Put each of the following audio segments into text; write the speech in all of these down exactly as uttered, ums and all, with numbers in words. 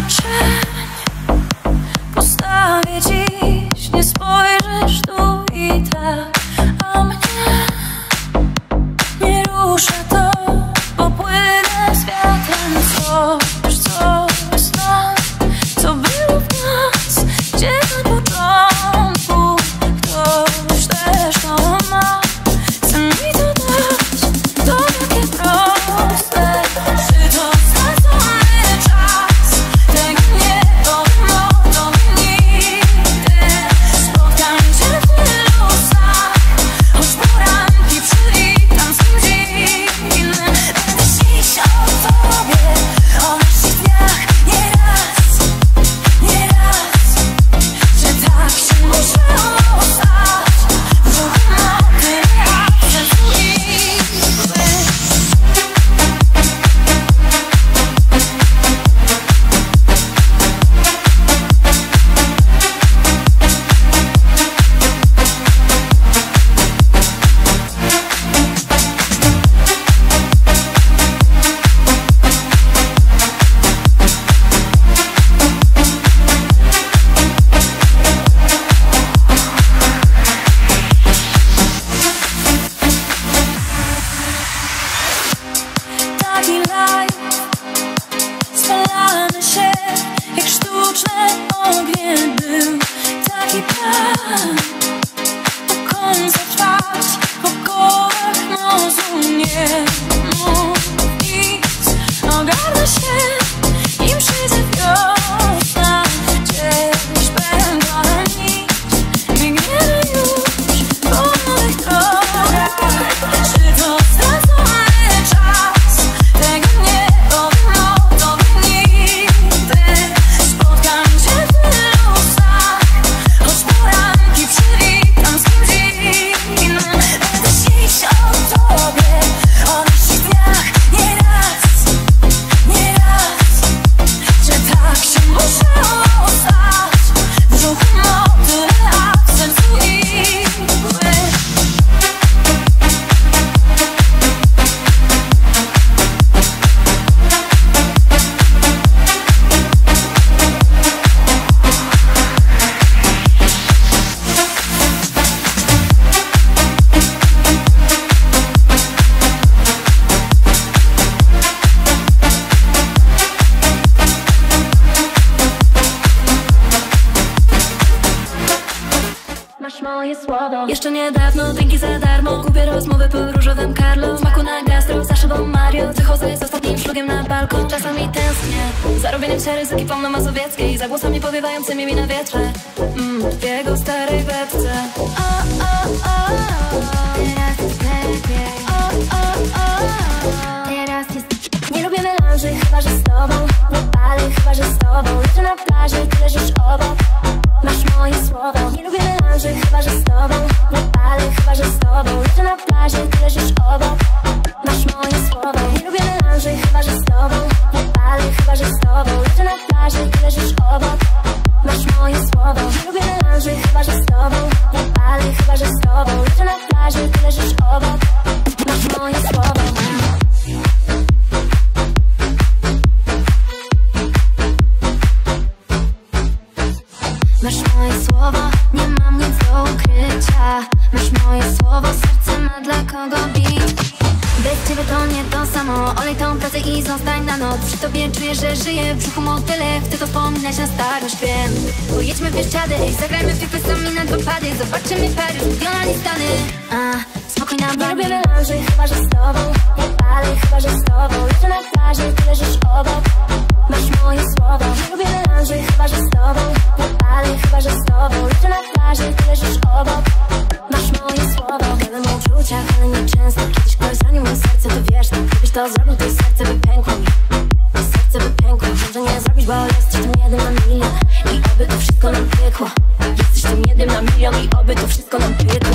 cień postawię dziś, nie spojrzysz tu i tak, a mnie nie rusza to, bo płynę z wiatrem. Coś, coś jest nas, co było w nas, gdzie na początku ktoś też to ma. Chcę mi to dać, to takie proste. Czy to stracony czas? Tego nie powiem o tobie nigdy. Spotkam cię w tylu snach, choć poranki przywitam z kimś innym. Będę śnić o tobie, o naszych dniach nieraz, nieraz. Że tak się musiało stać, w ruchu motyl, a w sercu igły. Taki live, spalamy się jak sztuczne ognie. Był taki plan, do końca trwać po kołach nozu. Nie mów nic, ogarnę się, nim przyjdzie wiosna. Gdzieś pędza na nić, biegniemy już po nowych drogach. Czy to stracony czas? Tego nie powiem o tobie nigdy. Spotkam cię w tylu snach, choć poranki przywitam z kimś innym. Będę śnić o tobie, o naszych dniach nieraz, nieraz. Że tak się musiało stać, w brzuchu motyle, a w sercu igły. Masz moje słowo. Jeszcze niedawno drinki za darmo, kupię rozmowę po różowym Carlo. Smaku na gastro, za szybą Mario. Wychodzę z ostatnim szlugiem na balkon. Czasami tęsknię za robieniem się z ekipą na Mazowieckiej, za głosami powiewającymi mi na wietrze, mm, w jego starej beczce. O, o, o, teraz jest lepiej. O, o, o, teraz jest. Nie lubię melanży, chyba że z tobą. Nie palę, chyba że z tobą. Leżę na plaży, ty leżysz obok. Masz moje słowo. Nie lubię melanży, chyba że z tobą. Nie palę, chyba że z tobą. Leżę na plaży, ty leżysz obok. Masz moje słowo. Nie lubię melanży, chyba że z tobą. Nie palę, chyba że z tobą. Leżę na plaży, ty leżysz obok. Masz moje słowo. Nie lubię melanży, chyba że z tobą. Nie palę, chyba że z tobą. Leżę na plaży, ty leżysz obok. Masz moje słowo. Masz moje słowo, nie mam nic do ukrycia. Masz moje słowo, serce ma dla kogo bić. Bez ciebie to nie to samo. Olej tą pracę i zostań na noc. Przy tobie czuję, że żyję w brzuchu motyle. Chcę to wspominać na starość, wiem. Pojedźmy w Bieszczady, zagrajmy w piłkę sami na dwa pady. Zobaczymy Paryż, Diona i Stany. A, spokój na bani. Nie lubię melanży, chyba że z tobą. Nie palę, chyba że z tobą. Leżę na plaży, ty leżysz obok. Masz moje słowo. Nie lubię melanży, chyba że z tobą. Nie palę, chyba że z tobą. Leżę na plaży, ty leżysz obok. Masz moje słowo. Gadam o uczuciach, ale nie często. Kiedyś ktoś zranił moje serce, to wiesz. Gdybyś to zrobił, to serce by pękło mi. Serce by pękło. Wiem, że nie zrobisz, bo jesteś tym jednym na milion. I oby to wszystko nam pykło. Jesteś tym jednym na milion. I oby to wszystko nam pykło.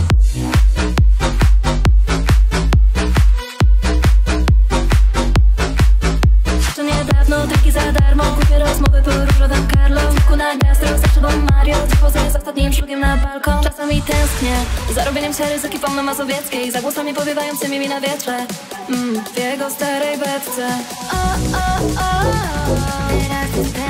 Jeszcze niedawno drinki za darmo, kupię rozmowy po różowym Carlo. Smaku na gastro, za szybą Mario. Wychodzę z ostatnim szlugiem na balkon. Czasami tęsknię za robieniem się z ekipą na Mazowieckiej, za głosami powiewającymi mi na wietrze, mm, w jego starej beczce. O, o, o, teraz jest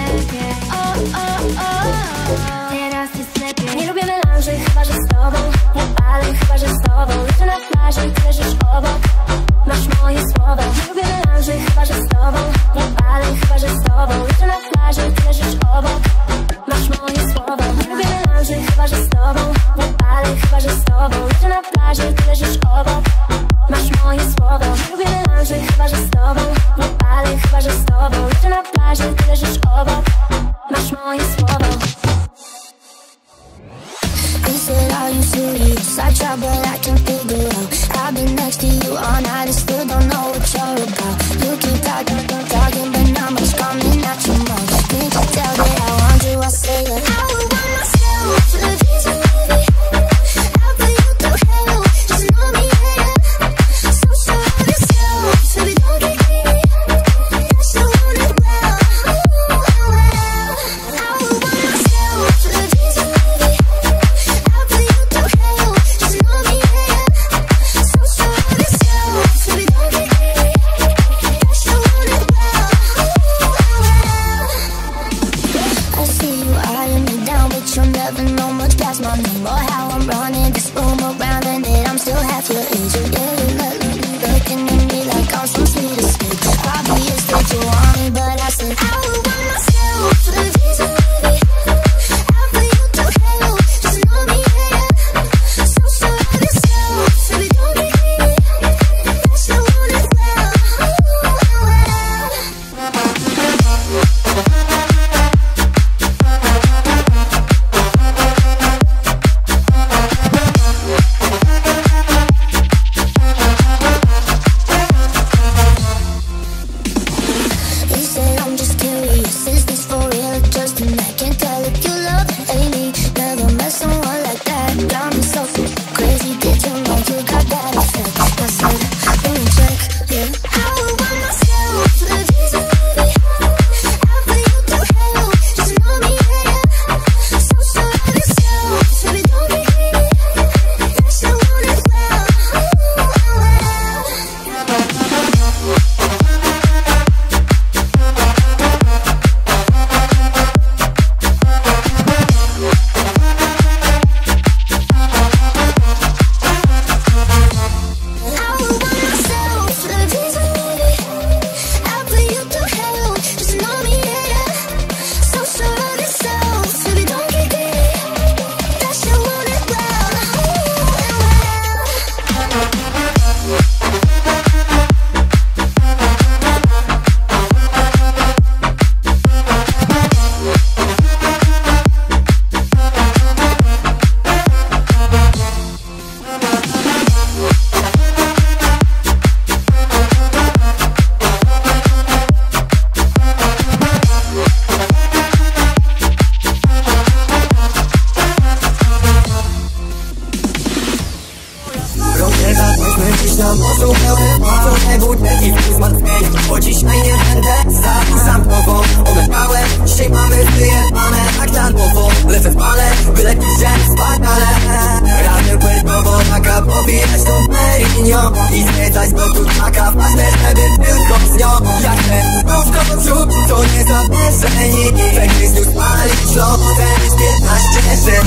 będę sam głową odebrałem. Dzisiaj mamy wyjebane jak na nowo. Lecę w pale, byle pisze spadale. Razem płerkowo taka pobijać tą perinią i zwiedzać z boku taka. Ważne, żeby tylko z nią. Jak ten główko przód, to nie zabierzeni. Wek jest już palić lotę z piętnaście rzęd.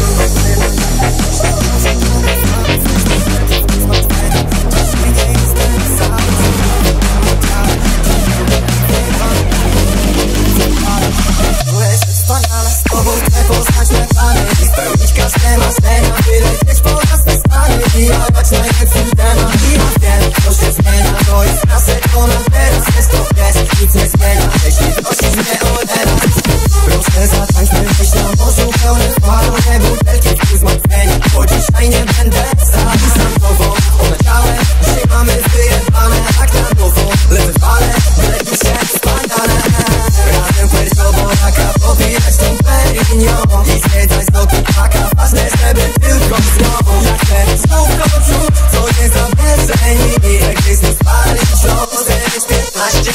Wspaniale z tobą chcę poznać me plany i spełnić każde marzenia. Wylecieć po nas te stany i jadać najlepszy temat. I ja wiem, co się zmienia, to jest nasze ponad teraz. Też to wiesz, nic nie zmienia, jeśli prosisz mnie o teraz. Proszę zatańczmy gdzieś na morzu pełnym falu. Nie butelki w zmartwienia, bo dzisiaj nie będę sam sam tobą odebrałem. Dzisiaj mamy wyjebane jak na nowo. Lecę w pale, wylecisz się wspaniale. Razem płerkowo taka pobijać tą perinią i zwiedzać z boku taka. Ważne, żeby tylko z nią. Jak ten słówko przód, co nie zabierzeni. Jak jest nie spalić losy z piętnaście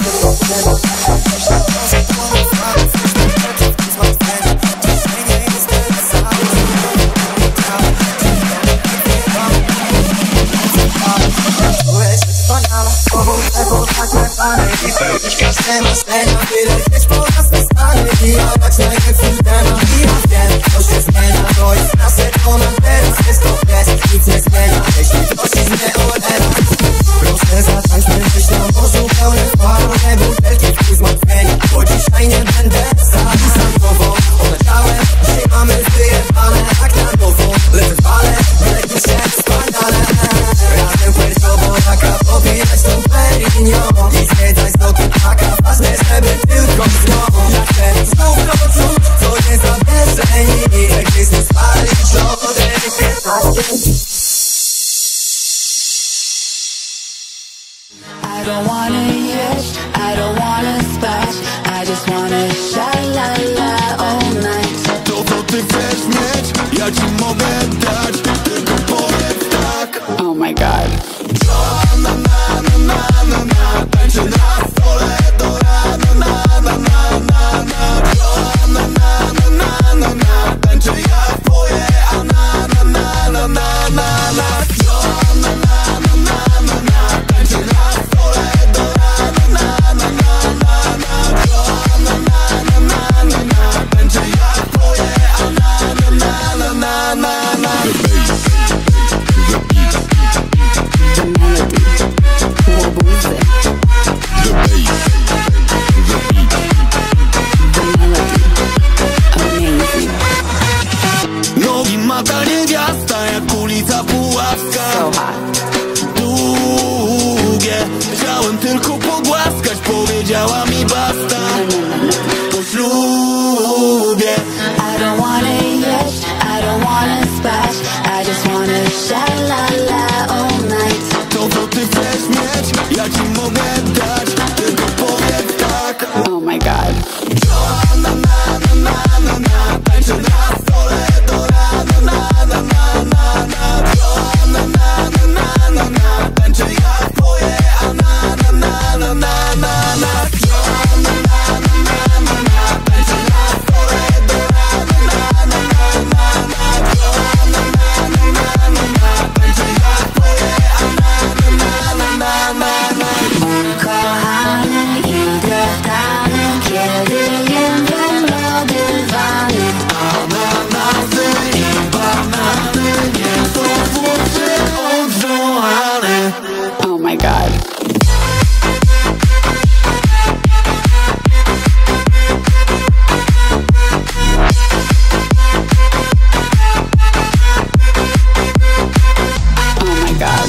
wspaniale z tobą chcę poznać me plany i spełnić każde marzenia. Wylecieć po nas te stany i jadać najlepszy temat. I ja wiem, co się zmienia, to jest nasze ponad teraz. Też to wiesz, nic nie zmienia, jeśli prosisz mnie o teraz. Proszę zatańczmy gdzieś na morzu pełnym falu. Nie butelki w zmartwienia, bo dzisiaj nie będę sam sam tobą odebrałem. Dzisiaj mamy wyjebane jak na nowo. Lecę w pale, wylecisz się wspaniale. Razem płerkowo taka pobijać tą perinią i zwiedzać z boku taka. Ważne, żeby tylko z nią. Jak ten słówko przód, co nie zabierzeni. Jak jest nie spalić lody piętnaście. I don't wanna hit, I don't wanna splash, I just wanna sha-la-la all night. To co ty chcesz mieć, ja ci mogę dać, tylko powiedz tak. Oh my god. Na na na na na na, tańczę na stole do rana. Na na na na na, na na na na na na, tańczę jak twoje, a na na na na na na na. Na na na na na na, tańczę na stole do rana. Na na na na na, na na na na na, tańczę jak twoje, a na na na na na na na. The bass, the beat, The melody. What was it? the bass, the beat, The melody. Amazing. nogi mata niewiasta jak ulica Puławska. So hot. Długie, chciałem tylko pogłaskać, powiedziała mi basta. No, no, no, no. Po ślubie I don't wanna hit, I don't wanna splash, I just wanna sha-la-la all night. to co ty chcesz mieć, ja ci mogę dać, tylko powiedz tak. Oh my god. Na na na na na na, tańczę na stole do rana. Na na na na na, na na na na na na, tańczę jak twoje, a na na na na na na na. Na na na na na na, tańczę na stole do rana. Na na na na na, na na na na na na, tańczę jak twoje, a na na na na na na na. Kochany i drewtany, kiedy jem węglodywany. Ananasy i banany nie są słodsze od Joanny. Oh my god. Oh my god.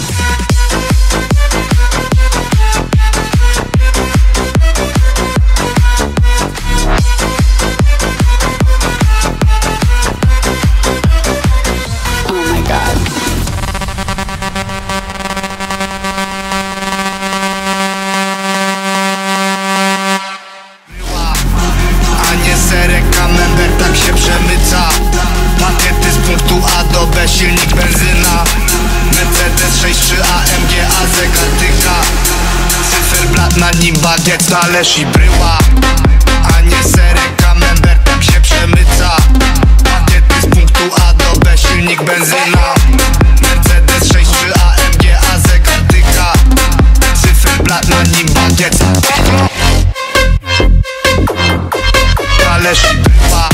Oh my god. A nie serek camembert, tak się przemyca. Pakiety z punktu A do B, silnik benzyna. Mercedes sześćdziesiąt trzy A M G A Z Katyka. Cyferblat blat, na nim bagiet, talerz i bryła. A nie serek, camembert, tak się przemyca. Pakiety z punktu A do B, silnik benzyna. Mercedes sześć trzy A M G, A Z kartyka. Cyferblat, na nim bagiet, talerz i bryła.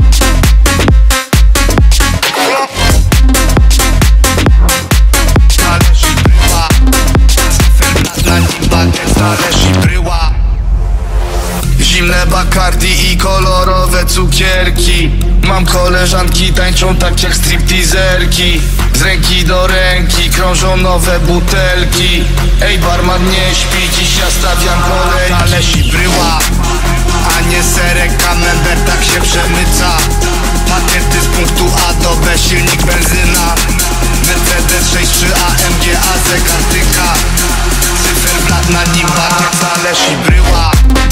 Talerz i bryła. Cyferblat, na nim bagiet, talerz i bryła. Zimne Bacardi i kolorowe cukierki. Mam koleżanki, tańczą tak jak stripteaserki. Z ręki do ręki krążą nowe butelki. Ej, barman nie śpi, dziś ja stawiam kolejki. Talerz i bryła, a nie serek, camembert, tak się przemyca. Pakiety z punktu A do B, silnik benzyna. Mercedes sześć trzy A M G, A Z kartyka. Cyferblat, na nim bagiet, talerz i bryła.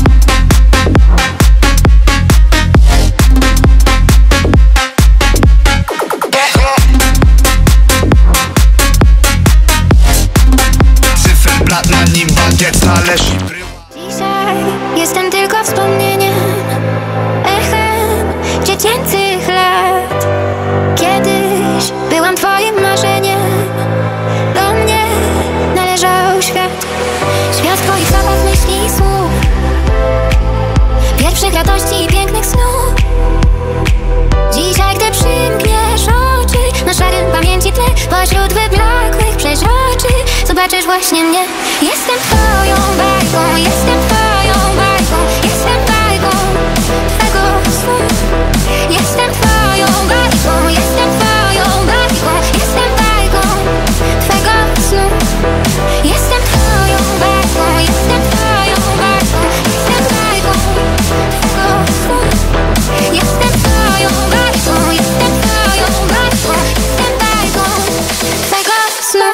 Cyferblat, na nim bagiet, talerz i bryła. Dzisiaj jestem tylko wspomnieniem, echem dziecięcych lat. Kiedyś byłam twoim marzeniem, do mnie należał świat. Świat twoich zabaw, myśli i słów, pierwszych radości i pięknych snów. Dzisiaj, gdy przymkniesz oczy na szarym pamięci tle, pośród wyblakłych przeźroczy zobaczysz właśnie mnie. Jestem twoją bajką, jestem twoją bajką, jestem bajką twego snu. Jestem twoją bajką, jestem twoją bajką, jestem bajką twego snu. Jestem twoją bajką, jestem twoją bajką, jestem bajką twego snu. Jestem twoją bajką, jestem twoją bajką, jestem bajką twego snu.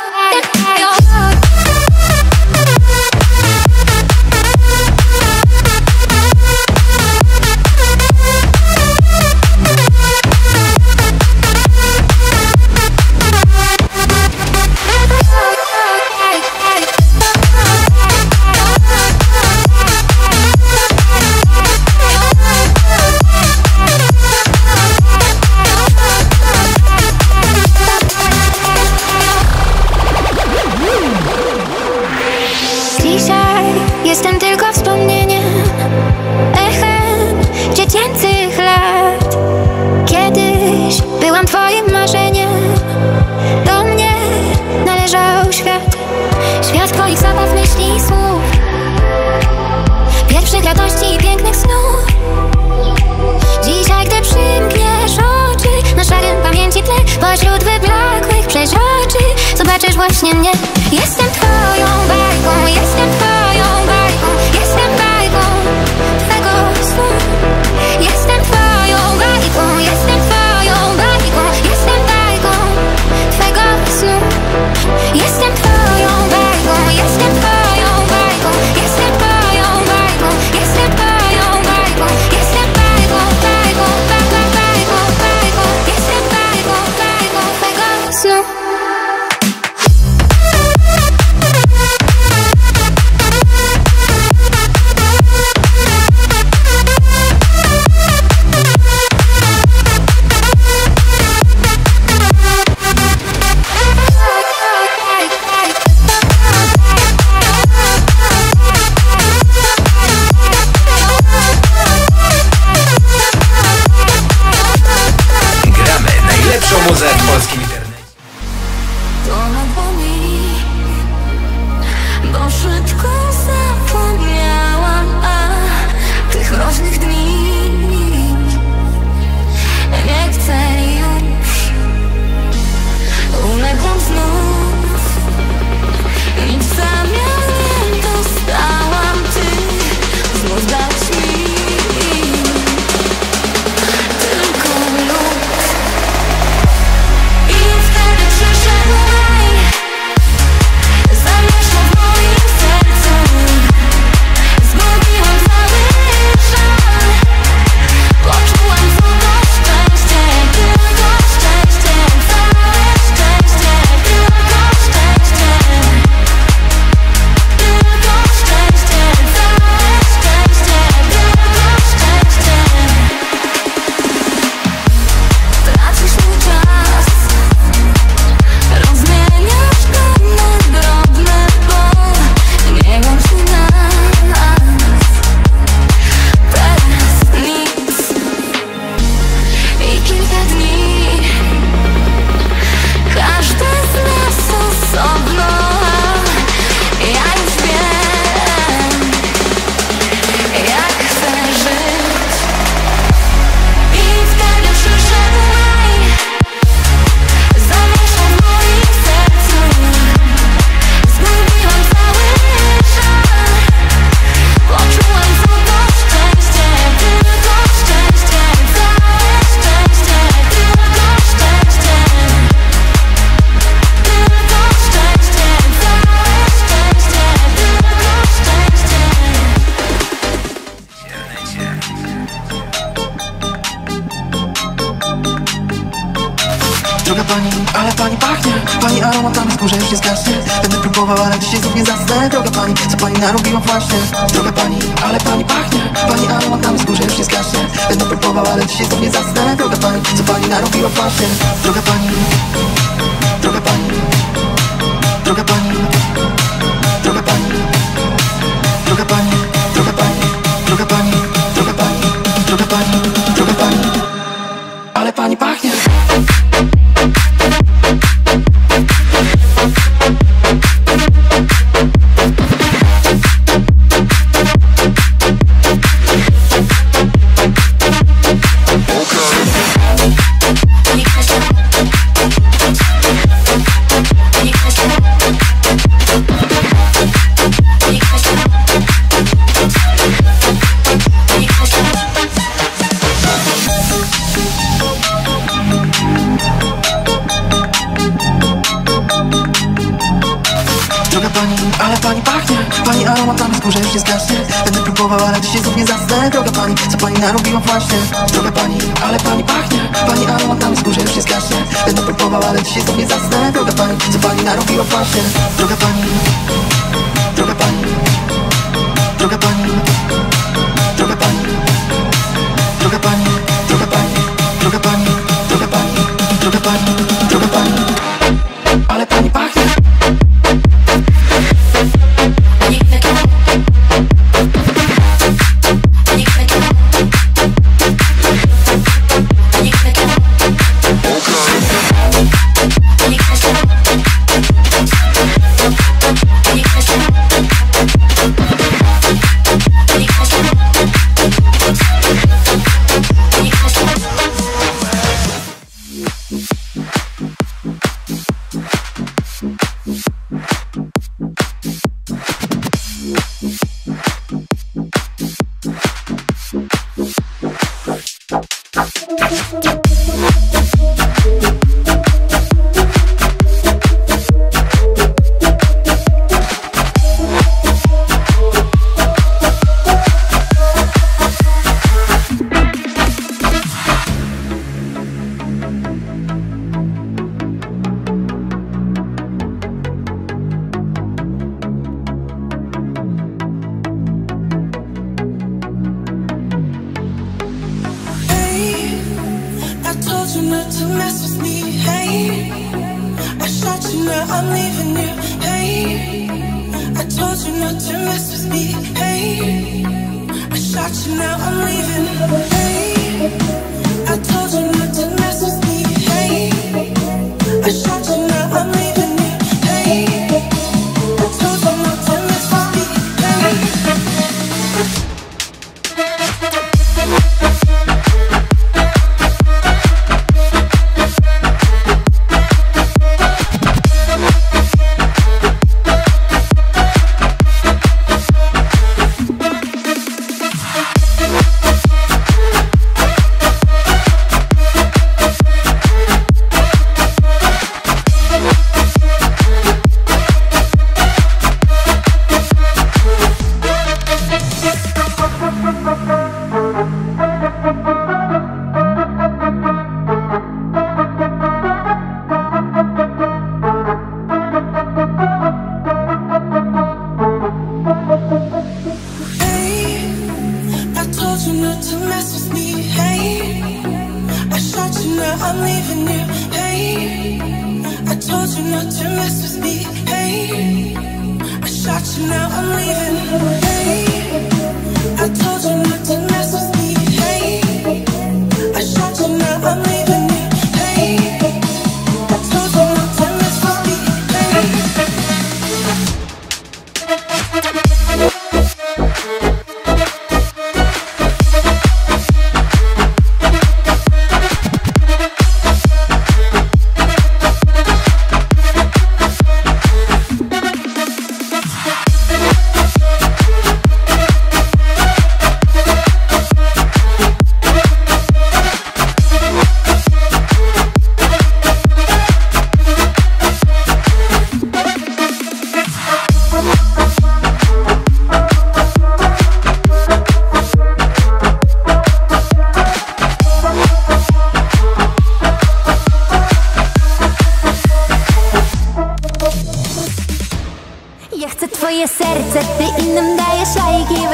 Dzisiaj jestem tylko wspomnieniem, echem dziecięcych lat. Kiedyś byłam twoim marzeniem, do mnie należał świat. Świat twoich zabaw, myśli i słów, pierwszych radości i pięknych snów. Dzisiaj, gdy przymkniesz oczy na szarym pamięci tle, pośród wyblakłych przeźroczy zobaczysz właśnie mnie. Jestem twoją bajką, jestem twoją bajką, jestem bajką twego snu. Jestem twoją bajką, jestem twoją bajką, jestem bajką twego snu. Jestem twoją bajką, jestem twoją bajką, jestem twoją bajką, jestem twoją bajką, jestem bajką, bajką, bajką, bajką, bajką, jestem bajką, bajką twego snu. Droga pani, ale pani pachnie. Pani aromatami skórze już nie zgaśnie. Będę próbował, ale dzisiaj znów nie zasnę. Droga pani, co pani narobiła właśnie. Droga pani, ale pani pachnie. Pani aromatami skórze już nie zgaśnie. Będę próbował, ale dzisiaj znów nie zasnę. Droga pani, co pani narobiła właśnie. Droga pani, droga pani, droga pani, droga pani, droga pani, droga pani, droga pani, droga pani, droga pani, droga pani, ale pani pachnie. Ale pani pachnie. Pani aromatami skórze już nie zgaśnie. Będę próbował, ale dzisiaj znów nie zasnę. Droga pani, co pani narobiła właśnie. Droga pani, ale pani pachnie. Pani aromatami skórze już nie zgaśnie. Będę próbował, ale dzisiaj znów nie zasnę. Droga pani, co pani narobiła właśnie. Droga pani, droga pani, droga pani, droga pani, droga pani, droga pani, droga pani, droga pani, droga pani, droga pani, ale pani pachnie.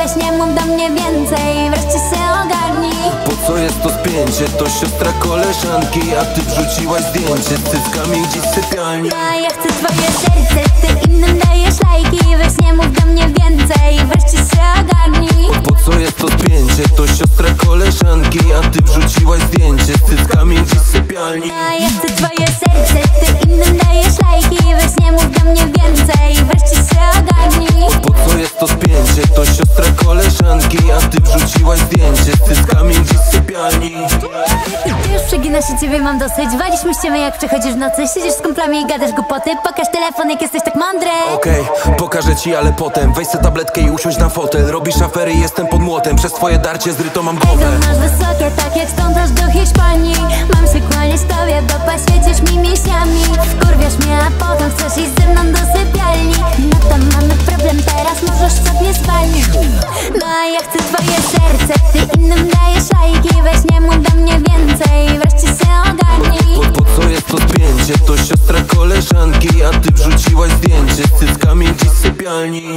weź nie mów do mnie więcej, wreszcie się ogarnij. Po co jest to spięcie? To siostra koleżanki, a ty wrzuciłaś zdjęcie z cyckami gdzieś w sypialni. A ja chcę twoje serce, ty innym dajesz lajki, weź nie mów do mnie więcej, wreszcie się ogarnij. Po co jest to spięcie? To siostra koleżanki, a ty wrzuciłaś zdjęcie z cyckami gdzieś w sypialni. A ja chcę twoje serce, ty innym dajesz lajki, weź nie mów do mnie więcej, wreszcie się ogarnij. Po co jest to spięcie? To siostra koleżanki, a ty wrzuciłaś zdjęcie z cyckami gdzieś w sypialni. Ty już przeginasz i ciebie mam dosyć, waliśmy ściemy jak przychodzisz w nocy, siedzisz z kumplami i gadasz głupoty, pokaż telefon jak jesteś tak mądry. Okej, okay, pokażę ci, ale potem weź se tabletkę i usiądź na fotel. Robisz afery i jestem pod młotem, przez twoje darcie zryto mam głowę. Ego masz wysokie, tak jak stąd aż do Hiszpanii. Mam się kłaniać tobie, bo poświecisz mi mięśniami. Wkurwiasz mnie, a potem chcesz iść ze mną do sypialni. No to mamy problem, teraz możesz sobie zwalnić. No a ja chcę twoje serce, ty innym dajesz lajki, weź nie mów do mnie więcej, wreszcie się ogarnij. Po, po co jest to spięcie? To siostra koleżanki, a ty wrzuciłaś zdjęcie z cyckami gdzieś w sypialni.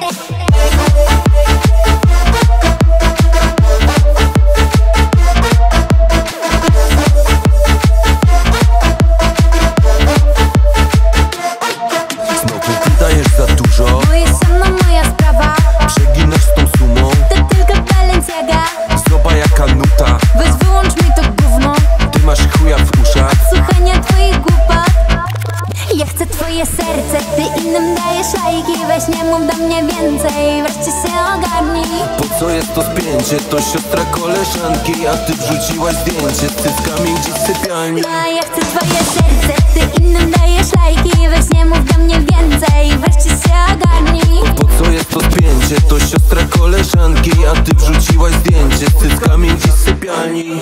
Znowu wydajesz za dużo, Bo jest ze mną moja sprawa, przeginasz z tą sumą. to tylko Balenciaga. Zobacz jaka nuta, Weź wyłącz mi to gówno, ty masz chuja w uszach. słuchania twoich głupot. Ja chcę twoje serce, ty innym dajesz lajki, weź nie mów do mnie więcej, wreszcie się ogarnij. Po co jest to spięcie? To siostra koleżanki, a ty wrzuciłaś zdjęcie z cyckami gdzieś w sypialni. A ja chcę twoje serce, ty innym dajesz lajki, weź nie mów do mnie więcej, wreszcie się ogarnij. Po co jest to spięcie? To siostra koleżanki, a ty wrzuciłaś zdjęcie z cyckami gdzieś w sypialni.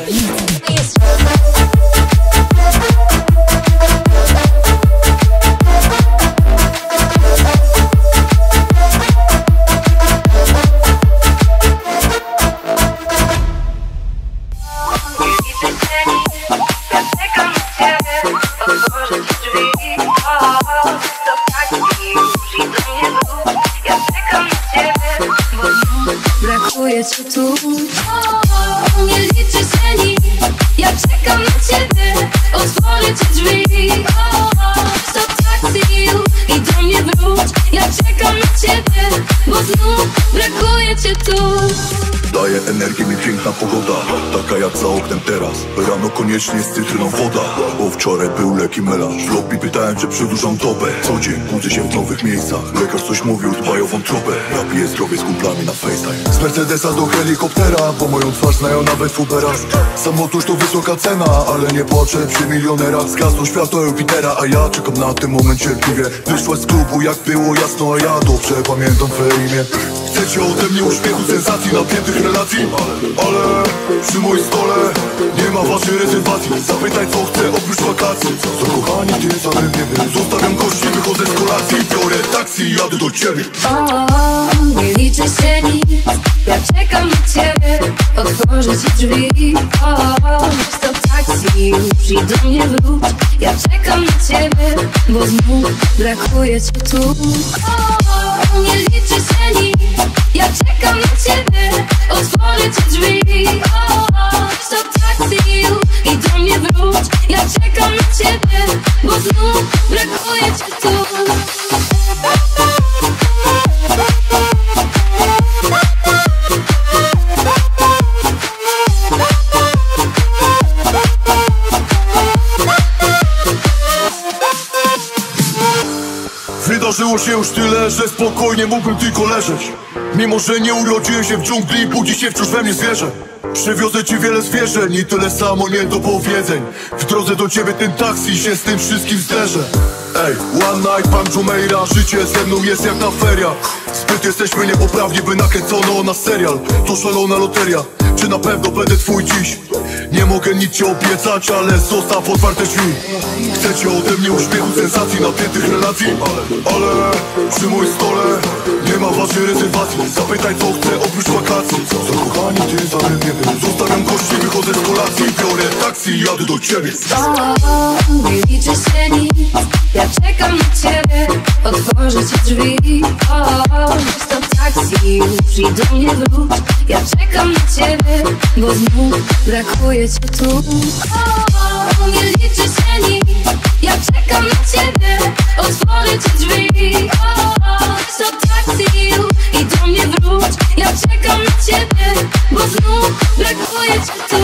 Brakuje cię tu, o, nie liczy się nic. Ja czekam na ciebie, otworzę ci drzwi. O, stop taksi i do mnie wróć. Ja czekam na ciebie, bo znów brakuje cię tu. Daje energię mi piękna pogoda, taka jak za oknem teraz. Rano koniecznie z cytryną woda, bo wczoraj był leki melanż. W lobby pytałem, czy przedłużam dobę. Co dzień budzę się w nowych miejscach. Lekarz coś mówił, dbaj o wątrobę. Ja piję zdrowie z kumplami na FaceTime. Z Mercedesa do helikoptera, bo moją twarz znają nawet w Uberach. Samotuż to wysoka cena, ale nie płaczę przy milionerach. Zgasło światło Jupitera, a ja czekam na ten moment cierpliwie. Wyszłaś z klubu jak było jasno, a ja dobrze pamiętam twoje imię. Chcecie ode mnie uśmiechu, sensacji, napiętych relacji, ale, ale przy moim stole nie ma waszej rezerwacji. Zapytaj co chcę oprócz wakacji. Co kochani ty za mnie wiem. Zostawiam kości, wychodzę z kolacji. Biorę taksi i jadę do ciebie. O, nie liczy się nic. Ja czekam na ciebie, otworzę ci drzwi. O, stop taksi, już i do mnie wróć. Ja czekam na ciebie, bo znów brakuje cię tu. O, nie liczy się nic. Ja czekam na ciebie, otworzę ci drzwi. O, stop taksi, już i do mnie wróć. Ja czekam na ciebie, bo znów brakuje cię tu. Wydarzyło się już tyle, że spokojnie mógłbym tylko leżeć. Mimo że nie urodziłem się w dżungli, budzi się wciąż we mnie zwierzę. Przywiozę ci wiele zwierzeń i tyle samo nie do powiedzeń. W drodze do ciebie ten taksi się z tym wszystkim zderzę. Ej, one night, pan Jumeirah, życie ze mną jest jak na feriach. Zbyt jesteśmy niepoprawni, by nakręcono na serial. To szalona loteria, czy na pewno będę twój dziś? Nie mogę nic ci obiecać, ale zostaw otwarte drzwi. Chcecie ode mnie uśmiechu, sensacji, napiętych relacji, ale, ale przy moim stole nie ma waszej rezerwacji. Zapytaj co chcę oprócz wakacji. Co kochani ty za mnie wiem. Zostawiam kości, wychodzę z kolacji. Biorę taksi i jadę do ciebie. O, nie liczy się nic. Ja czekam na ciebie, otworzę ci drzwi. O, stop taksi już i do mnie wróć. Ja czekam na ciebie, bo znów brakuje cię tu. O, nie liczy się nic, ja czekam na ciebie, otworzę ci drzwi. O, weź to taksi już i do mnie wróć. Ja czekam na ciebie, bo znów brakuje cię tu.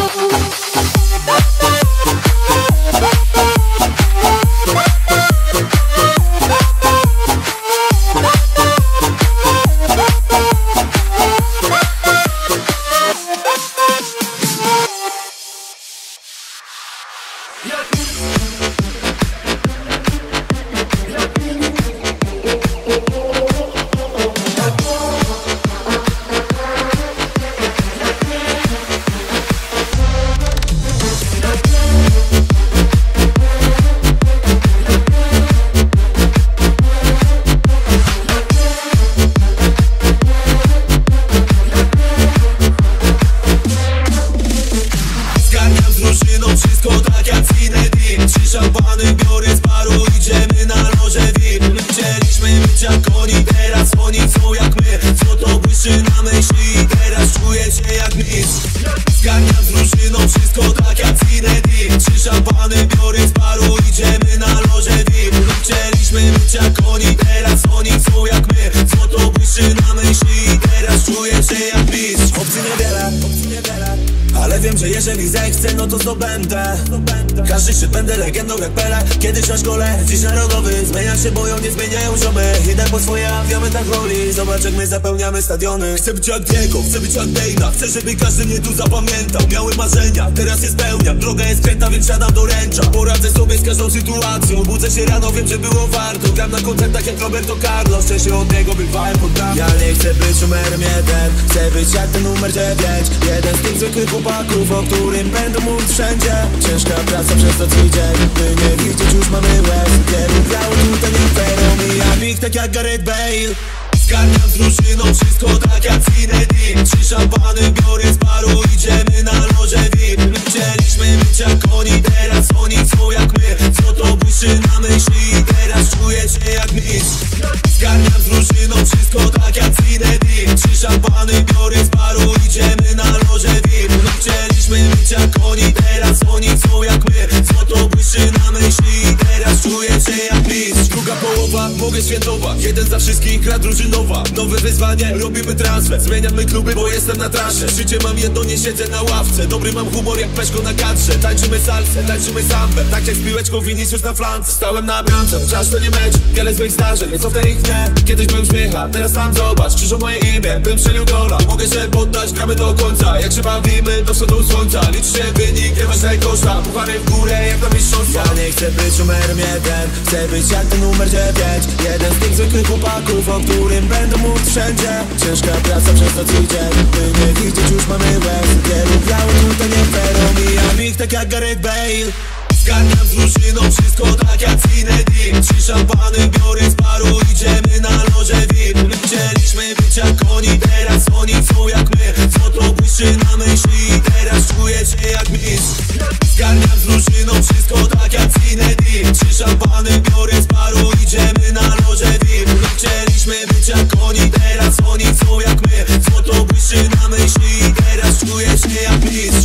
Każdy szczyt będę legendą jak Pele. Kiedyś na szkole, dziś narodowy. Zmieniać się boją, nie zmieniają ziomy. Idę po swoje, a w diamentach roli. Zobacz jak my zapełniamy stadiony. Chcę być jak Diego, chcę być jak Dejna. Chcę, żeby każdy mnie tu zapamiętał. Miałem marzenia, teraz je spełniam. Droga jest kręta, więc siadam do ręcza. Poradzę sobie z każdą sytuacją. Budzę się rano, wiem, że było warto. Gram na koncertach jak Roberto Carlos. Szczęście od niego bywałem pod bramą. Ja nie chcę być numerem jeden, chcę być jak ten numer dziewięć. Jeden z tych zwykłych chłopaków, o którym będę mówić wszędzie. Ciężka praca przez to tydzień, by nie widzieć już mamy łez. Wielu grało tutaj nie fair, omijam ich tak jak Gareth Bale. Zgarniam z drużyną wszystko tak jak Zinedine. Trzy szampany biorę z baru, idziemy na loże V I P. My chcieliśmy być jak oni, teraz oni są jak my. Co to błyszczy na myśli i teraz czuję się jak mistrz. Zgarniam z drużyną wszystko tak jak Zinedine. Trzy szampany biorę z baru, idziemy na loże V I P. My chcieliśmy być jak oni, teraz oni są jak my. Co to błyszczy na myśli i teraz czuję się jak mistrz. Druga połowa, mogę świętować. Jeden za wszystkich, gra drużynowa. Nowe wyzwanie, robimy transfer. Zmieniamy kluby, bo jestem na trasie. Życie mam jedno, nie siedzę na ławce. Dobry mam humor jak Peszko na kadrze. Tańczymy salsę, tańczymy sambę. Tak jak z piłeczką Vinicius na flance. Stałem na bramce, czas to nie mecz. Wiele złych zdarzeń, co w tej ich nie. Kiedyś byłem śmiecha, teraz sam zobacz. Krzyżą moje imię, bym strzelił gola. Mogę się poddać, gramy do końca. Jak się bawimy, do wschodu słońca. Liczy się wynik, nie masz najkoszta. Puchary w górę, jak na mistrzostwa. Ja nie chcę być numerem jeden, chcę być jak ten numer dziewięć. Jeden z tych zwykłych chłopaków, o którym będę mówić wszędzie. Ciężka praca przez to tydzień, by nie widzieć już mamy łez. Wielu grało tutaj nie fair, omijam ich tak jak Gareth Bale. Zgarniam z drużyną wszystko tak jak Zinedine. Trzy szampany biorę z baru, idziemy na loże V I P. My chcieliśmy być jak oni, teraz oni są jak my. Co to błyszczy na myśli i teraz czuję się jak mistrz. Zgarniam z drużyną wszystko tak jak Zinedine. Trzy szampany biorę z baru, idziemy na loże V I P. My chcieliśmy być jak oni, teraz oni są jak my. Co to błyszczy na myśli i teraz czuję się jak mistrz.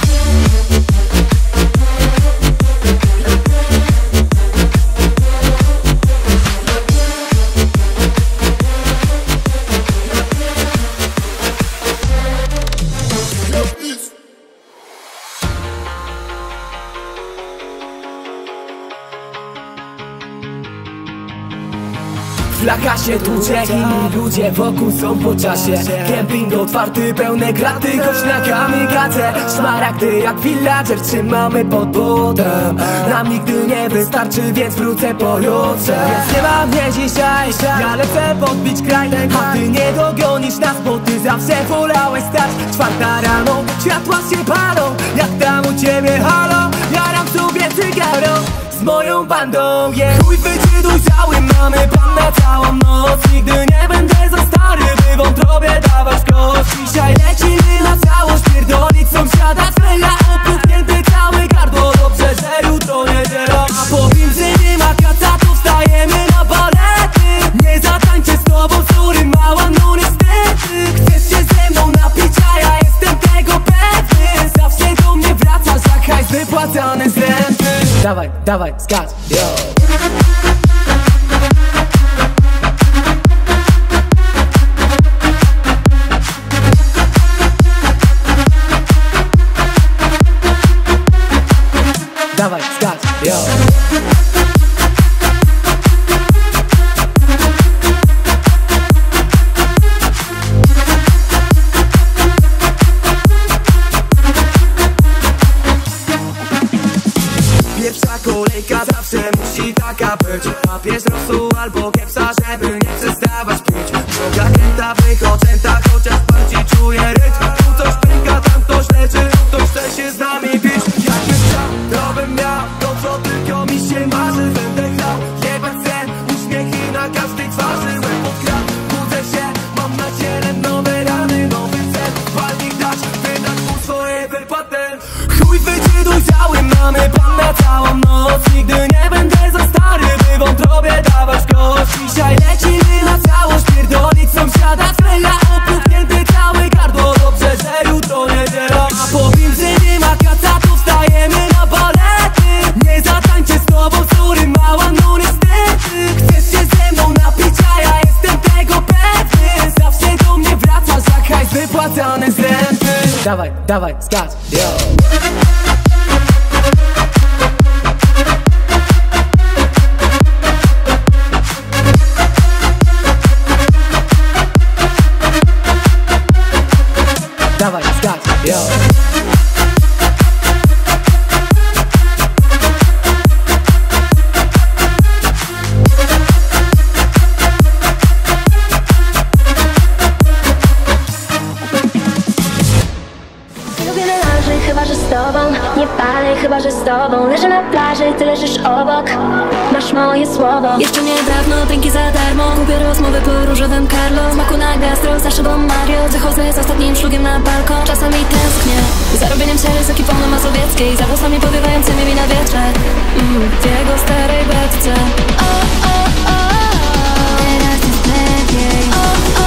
W lakasie tuczek, inni ludzie wokół są po czasie. Kemping otwarty, pełne kraty, choć na kamikadze. Szmaragdy jak villager trzymamy pod butem. Nam nigdy nie wystarczy, więc wrócę pojutrze. Więc nie ma mnie dzisiaj, ja lecę podbić kraj. A ty nie dogonisz nas, bo ty zawsze wolałeś stać. Czwarta rano, światła się palą, jak tam u ciebie halo. Jaram sobie cygaro z moją bandą, yeah. Chuj wycie dojrzały, mamy plan na całą noc. Nigdy nie będę za stary, by wątrobie dawać kość. Dzisiaj lecimy na całość, pierdolić sąsiada swego. Opuknięty cały gardło, dobrze, że jutro niedziela. A powiem, że nie ma kaca, to wstajemy na balety. Nie zatańczę z tobą, sorry mała, no niestety. dawaj, dawaj, skacz, yo. Dawaj, skacz, yo. Pierwsza kolejka zawsze musi taka być. Papież rosół albo kiepsa, żeby nie przestawać pić. Droga kręta, wychodzęta, chociaż bardziej czuję rytm. Tu coś pęka, tam ktoś leży, ktoś chce się z nami bić. Jakbym chciał, to bym miał to, co tylko mi się marzy. Będę grał, jebać sen, uśmiechy na każdej twarzy. Łeb pod krat, budzę się, mam na ciele nowe rany, nowy cel. Walnik dać, wydać mu swoje wypłatę. Chuj wyjdzie dojrzałym, mamy plan na całą noc. Nigdy nie będę za stary, by wątrobie dawać kość. Dzisiaj lecimy na całość, pierdolić sąsiada Freja, opuknięty cały gardło. Dobrze, że jutro niedziela, a po że nie ma kaca, to wstajemy na balety. Nie zatańczę z tobą, sorry mała, no niestety. Chcesz się ze mną napić, a ja jestem tego pewny. Zawsze do mnie wracasz, jak hajs wypłacany z renty. Dawaj, dawaj, skacz, yo. Dawaj, skacz, yo. Lubię melanży, chyba że z tobą. Nie palę, chyba że z tobą. Leżę na plaży, ty leżysz obok. Masz moje słowo. Jeszcze niedawno drinki za darmo. Kupię rozmowy po różowym Carlo. Smaku na gastro, za szybą Mario. Wychodzę z ostatnim szlugiem na balkon. Czasami tęsknię za robieniem serii z ekipą na Mazowieckiej. Za włosami powiewającymi mi na wietrze. mm, W jego starej beczce. O, o, o, teraz jest lepiej. O, o,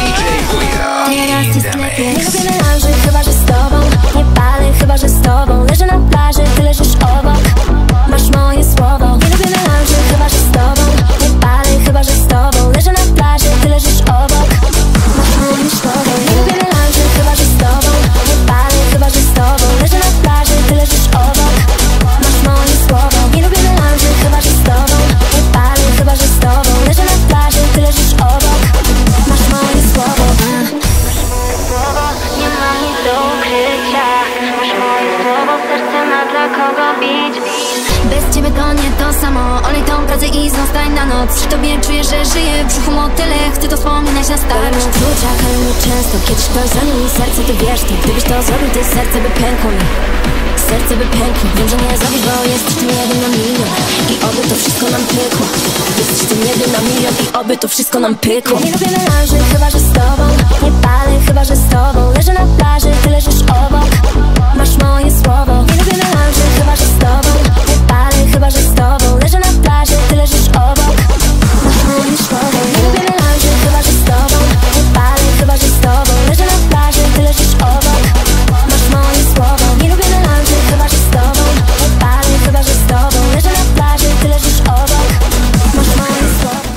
o, teraz jest lepiej. Nie lubię melanży, chyba że z tobą. Nie palę, chyba że z tobą. Leżę na plaży, ty leżysz obok. Masz moje słowo. Nie lubię melanży, chyba że z tobą. Nie palę, chyba że z tobą. Leżę na plaży, ty leżysz obok. Masz moje słowo. Nie lubię melanży, chyba że z tobą. Nie palę, chyba że z tobą. Leżę na plaży, ty leżysz obok. Masz moje słowo. Nie lubię melanży, chyba że z tobą. Nie palę, chyba że z tobą. Leżę na plaży, ty leżysz obok. Masz moje słowo. Masz moje słowo, nie mam nic do ukrycia. Masz moje słowo, serce ma dla kogo bić. Bez ciebie to nie to samo. Olej tą pracę i zostań na noc. Przy tobie czuję, że żyję w brzuchu motyle. Chcę to wspominać na starość. W ludziach, ale nie często. Kiedyś ktoś zranił mi serce, ty wiesz to. Gdybyś to zrobił, to serce by pękło mi. Serce by pękło. Wiem, że nie zrobisz, bo jesteś tym jeden na milion. I oby to wszystko nam pykło. Jesteś tym jeden na milion. I oby to wszystko nam pykło. Nie lubię melanży, chyba że z tobą. Nie palę, chyba że z tobą. Leżę na plaży, ty leżysz obok. Masz moje słowo. Nie lubię melanży, chyba że z tobą. Nie palę, chyba że z tobą. Leżę na plaży, ty leżysz obok. Masz moje słowo. Nie lubię melanży, chyba że z tobą. Nie palę, chyba że z tobą. Leżę na plaży, ty leżysz obok. Masz moje słowo. Nie lubię melanży, chyba że z tobą. Nie palę, chyba że z tobą. Leżę na plaży, ty leżysz obok. Masz moje słowo.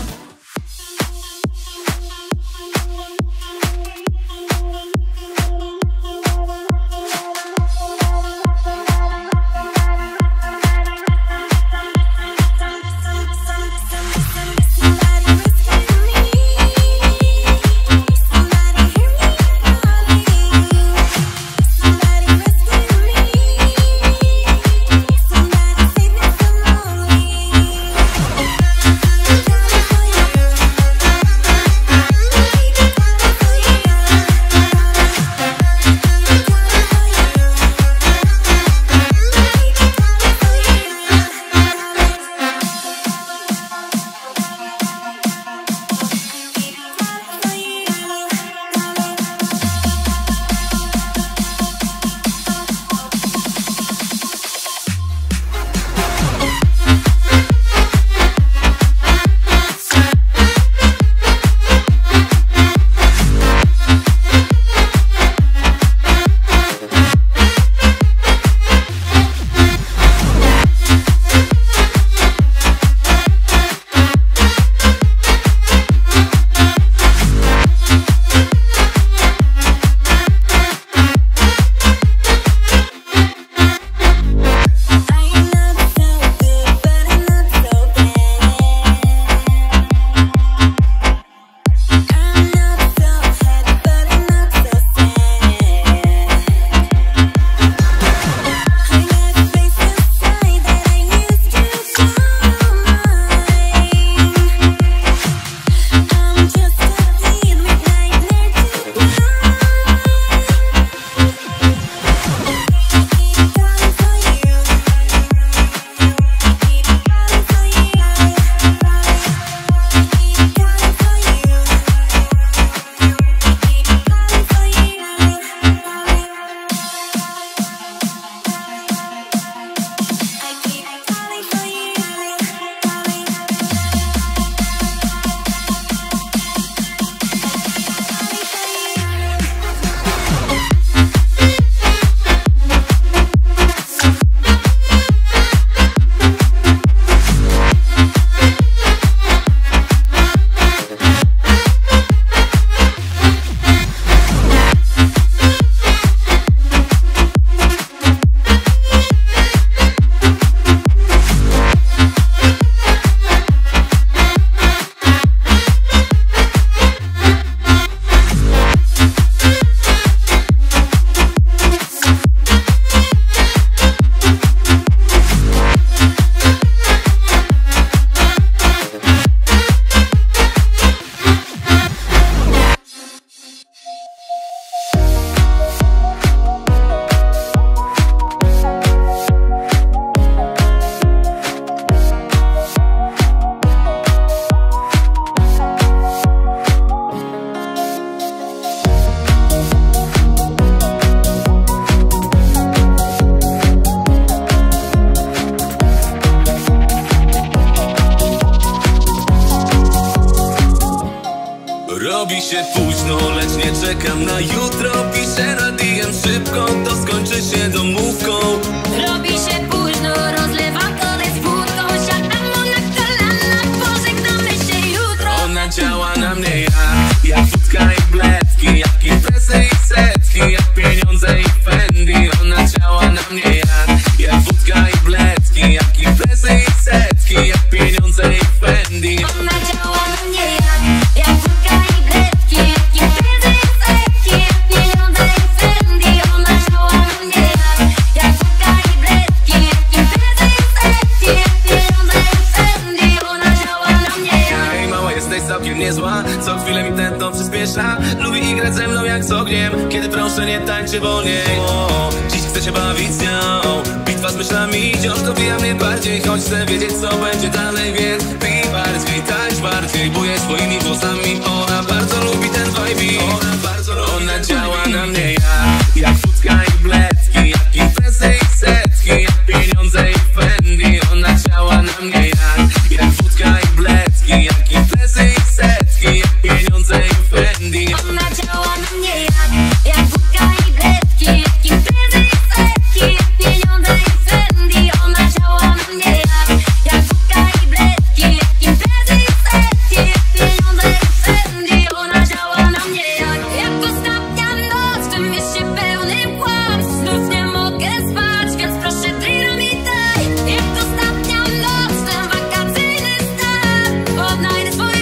się późno, lecz nie czekam na jutro. Piszę na D M szybko, to skończy się domówką. Robi się późno, rozlewam kodeks wódką. Siadam mu na kolana, pożegnamy się jutro. Ona działa na mnie jak, jak wódka i bledki, jak imprezy i setki, jak pieniądze i Fendi. Ona działa na mnie jak, jak wódka i bledki, jak imprezy i setki, jak pieniądze i Fendi. Ona działa na mnie jak, jak wódka i bledki, jak imprezy i setki, jak pieniądze i Fendi. Ona działa na mnie jak, jak wódka i bledki, jak imprezy i setki, jak pieniądze i Fendi. Ona działa na mnie jak. Ej, mała, jesteś całkiem niezła, co chwilę mi tętno przyspiesza. Lubi igrać ze mną jak z ogniem, kiedy proszę nie tańczy wolniej. O, dziś chcę się bawić z nią, bitwa z myślami wciąż dobija mnie bardziej. Choć chcę wiedzieć co będzie dalej, więc pij bardziej, tańcz bardziej, buję swoimi włosami. Ona bardzo lubi ten vibe, ona bardzo lubi. Ona działa na mnie jak, jak wódka i bledki, jak imprezy i setki, jak pieniądze i Fendi. Ona działa na mnie jak, jak wódka i bledki, jak imprezy i setki, jak pieniądze i Fendi. Ona działa na mnie jak, jak wódka i bledki, jak imprezy i setki, jak pieniądze i Fendi. Ona działa na mnie jak, jak wódka i bledki, jak imprezy i setki, jak pieniądze i Fendi. Ona działa na mnie jak, jak ostatnia noc w tym mieście pełnym kłamstw. Znów nie mogę spać, więc proszę drina mi daj. Jak ostatnia noc w ten wakacyjny stan, odnajdę swój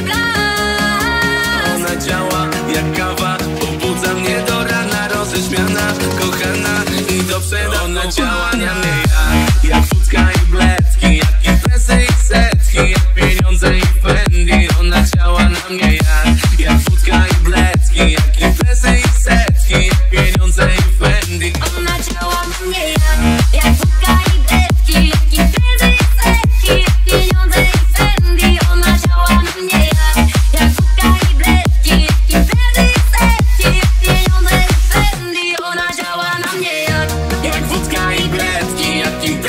blask. Ona działa jak kawa, pobudza mnie do rana, roześmiana, kochana i do przeda. Ona działa na mnie jak, jak wódka i bledki, jak imprezy i setki, jak pieniądze i Fendi. Ona działa na mnie jak, jak wódka i bledki, jak imprezy i setki, jak pieniądze i Fendi. Ona działa na mnie jak, jak wódka i bledki, jak imprezy i setki, jak pieniądze i Fendi. Ona działa na mnie jak, jak wódka i bledki, jak imprezy i setki, jak pieniądze i Fendi. Ona działa na mnie jak, Jak wódka i bledki, jak imprezy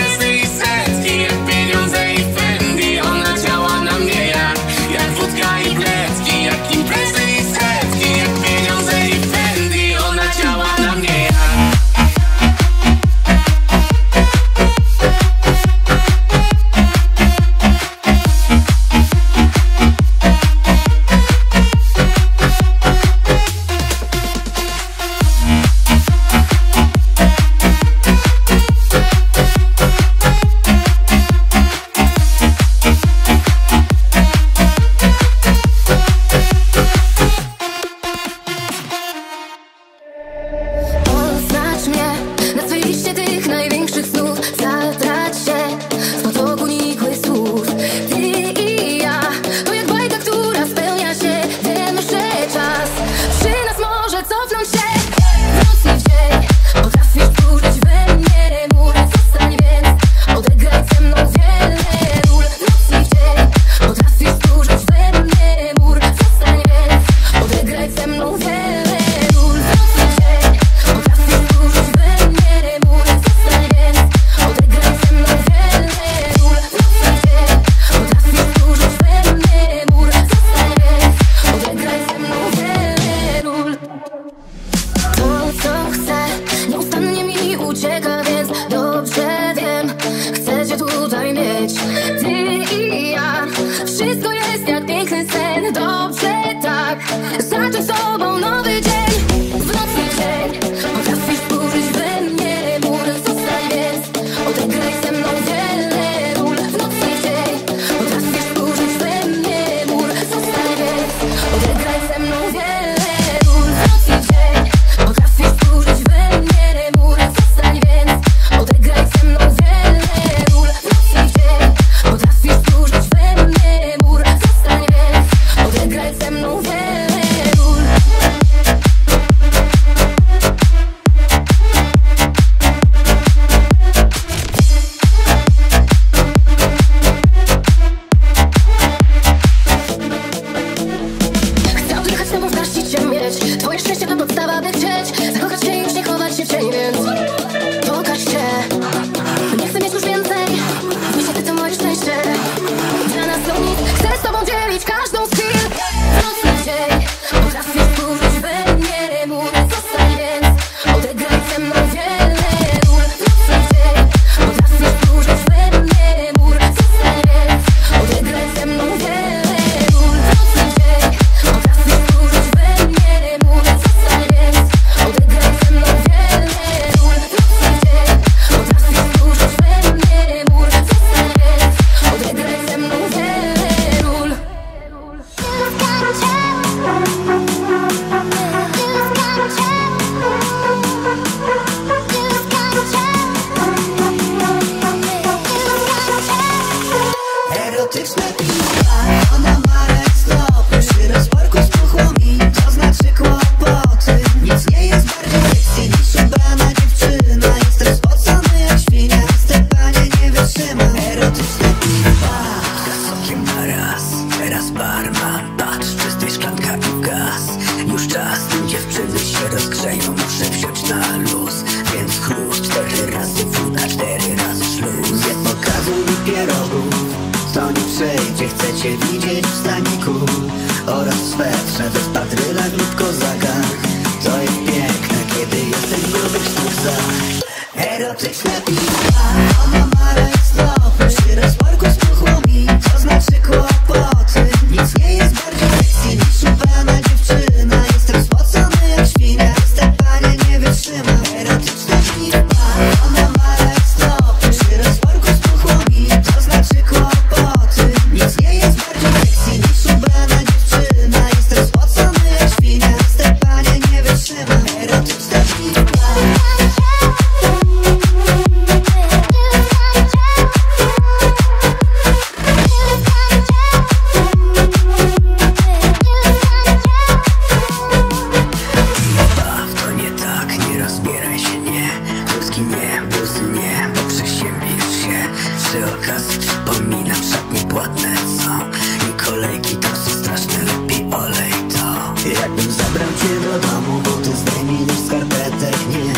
cię widzieć w staniku oraz w swetrze, w espadrylach lub kozakach. To jest piękne, kiedy jesteś w grubych sztuczkach. Erotyczne piwa, ona ma rajstop, przy rozporku spuchło mi, to znaczy kłopoty. Nic nie jest bardziej sexy niż ubrana dziewczyna. Jestem spocony jak świnia, jestem panie nie wytrzyma. Erotyczne piwa, ona ma rajstop, przy rozporku spuchło mi, to znaczy kłopoty. Nic nie jest bardziej sexy niż ubrana dziewczyna. Jestem spocony jak świnia, jestem panie nie wytrzyma. Erotyczne piwa. Jakbym zabrał cię do domu, bo ty zdejmij już skarpetek, nie.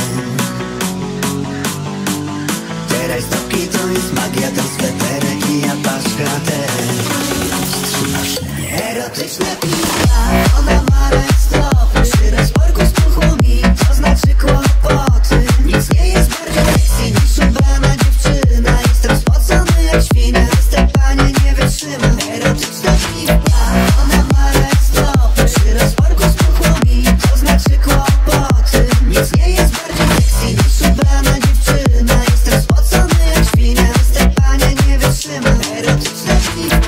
Teraz stopki to jest magia, ten sweterek i ja paszka też. Trzymasz mnie. Erotyczne piwa, ona ma rajstop, przy rozporku spuchło mi, to znaczy kłopoty. Nic nie jest bardziej sexy niż ubrana dziewczyna. Jestem spocony jak świnia, jestem panie nie wytrzyma. Erotyczne piwa, ona ma rajstop, przy rozporku spuchło mi, to znaczy kłopoty. Nic nie jest bardziej sexy niż ubrana dziewczyna. Jestem spocony jak świnia, jestem panie nie wytrzyma. Erotyczne piwa.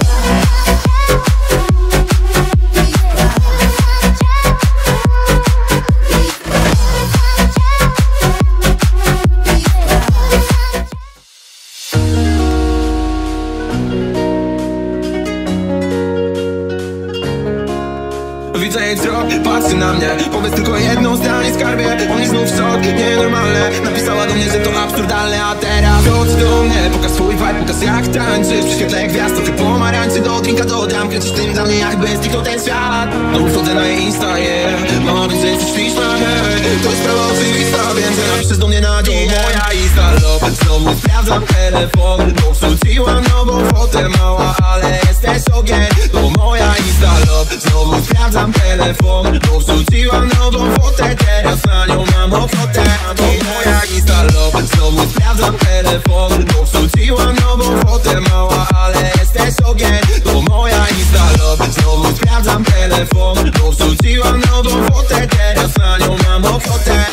Widzę jej wzrok, patrzy na mnie. Powiedz tylko jedno zdanie, skarbie. On jest znów szok, nienormalne. Napisała do mnie, że to absurdalne. A teraz chodź do mnie, pokaż swój vibe, pokaż jak tańczysz. Przy świetle gwiazd, to ty pomarańczy. Do drinka dodam, kręcisz tym dla mnie jakby zniknął ten świat. No wchodzę na jej Insta, yeah. Mama wie, że jesteś śliczna, hey. To jest sprawa oczywista, więc napiszesz do mnie na dzień. Moja Insta love, znowu sprawdzam telefon. Bo wrzuciłam nową fotę, mała, ale jesteś ogień. To moja Insta love, znowu sprawdzam telefon, bo wrzuciłam nową fotę, teraz na nią mam ochotę. To moja Insta love, znowu sprawdzam telefon, bo wrzuciłam nową fotę, mała, ale jesteś ogień. To moja Insta love, znowu sprawdzam telefon, bo wrzuciłam nową fotę, teraz na nią mam ochotę.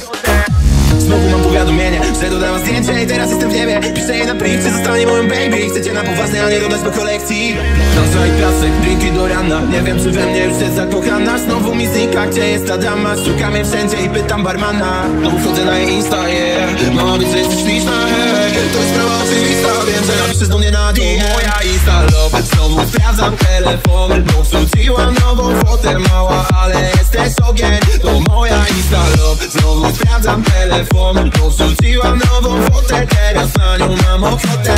Znowu mam powiadomienie, że dodała zdjęcie i teraz jestem w niebie. Piszę jej na priv, czy zostanie moją baby. Chcecie na poważnie, a nie dodać do kolekcji. Nasza i piasek, drinki do rana. Nie wiem, czy we mnie już jest zakochana. Znowu mi znika, gdzie jest ta dama. Szukam jej wszędzie i pytam barmana. No wchodzę na jej Insta, yeah. Mama wie, że jesteś śliczna, hey. To jest sprawa oczywista, wiem, że napiszesz do mnie na dzień. Moja Insta love, znowu sprawdzam telefon, bo wrzuciłam nową fotę, mała, ale jesteś ogień. To moja Insta love, znowu sprawdzam telefon, bo wrzuciłam nową fotę, teraz na nią mam ochotę.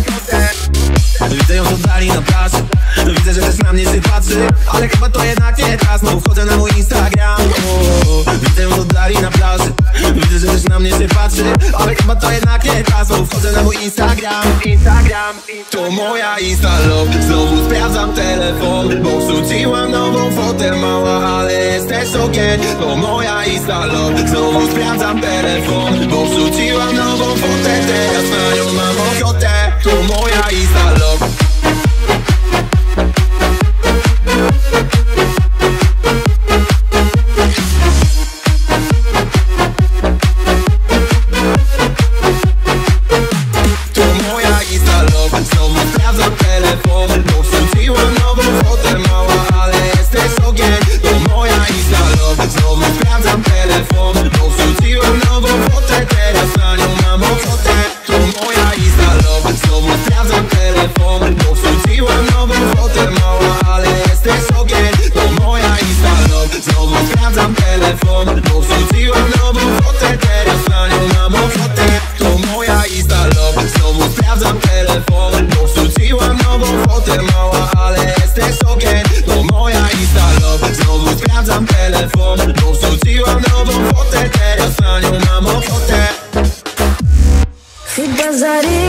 Widzę ją z oddali na plaży, widzę, że też na mnie się patrzy, ale chyba to jednak nie ta. Znowu wchodzę na mój Instagram, o, widzę ją z oddali na plaży, widzę, że też na mnie się patrzy, ale chyba to jednak nie ta. Znowu wchodzę na mój Instagram, Instagram. To moja Insta love, znowu sprawdzam telefon, bo wrzuciłam nową fotę, mała, ale jesteś ogień. To moja Insta love, znowu sprawdzam telefon, bo wrzuciłam nową fotę, teraz na nią mam ochotę. To moja Insta love. To moja Insta love, znowu sprawdzam telefon, bo wrzuciłam nową fotę, mała, ale jesteś ogień. To moja Insta love, znowu sprawdzam telefon, bo wrzuciłam nową fotę, teraz na nią mam ochotę. To moja Insta love, znowu sprawdzam telefon, bo wrzuciłam nową fotę, mała, ale jesteś ogień. To moja Insta love, znowu sprawdzam telefon, bo wrzuciłam nową fotę, teraz na nią mam ochotę. To moja Insta love, znowu sprawdzam telefon, bo wrzuciłam nową fotę, mała, ale jesteś ogień. To moja Insta love, znowu sprawdzam telefon, bo wrzuciłam nową fotę, teraz na nią mam ochotę. Chyba zaryzykuję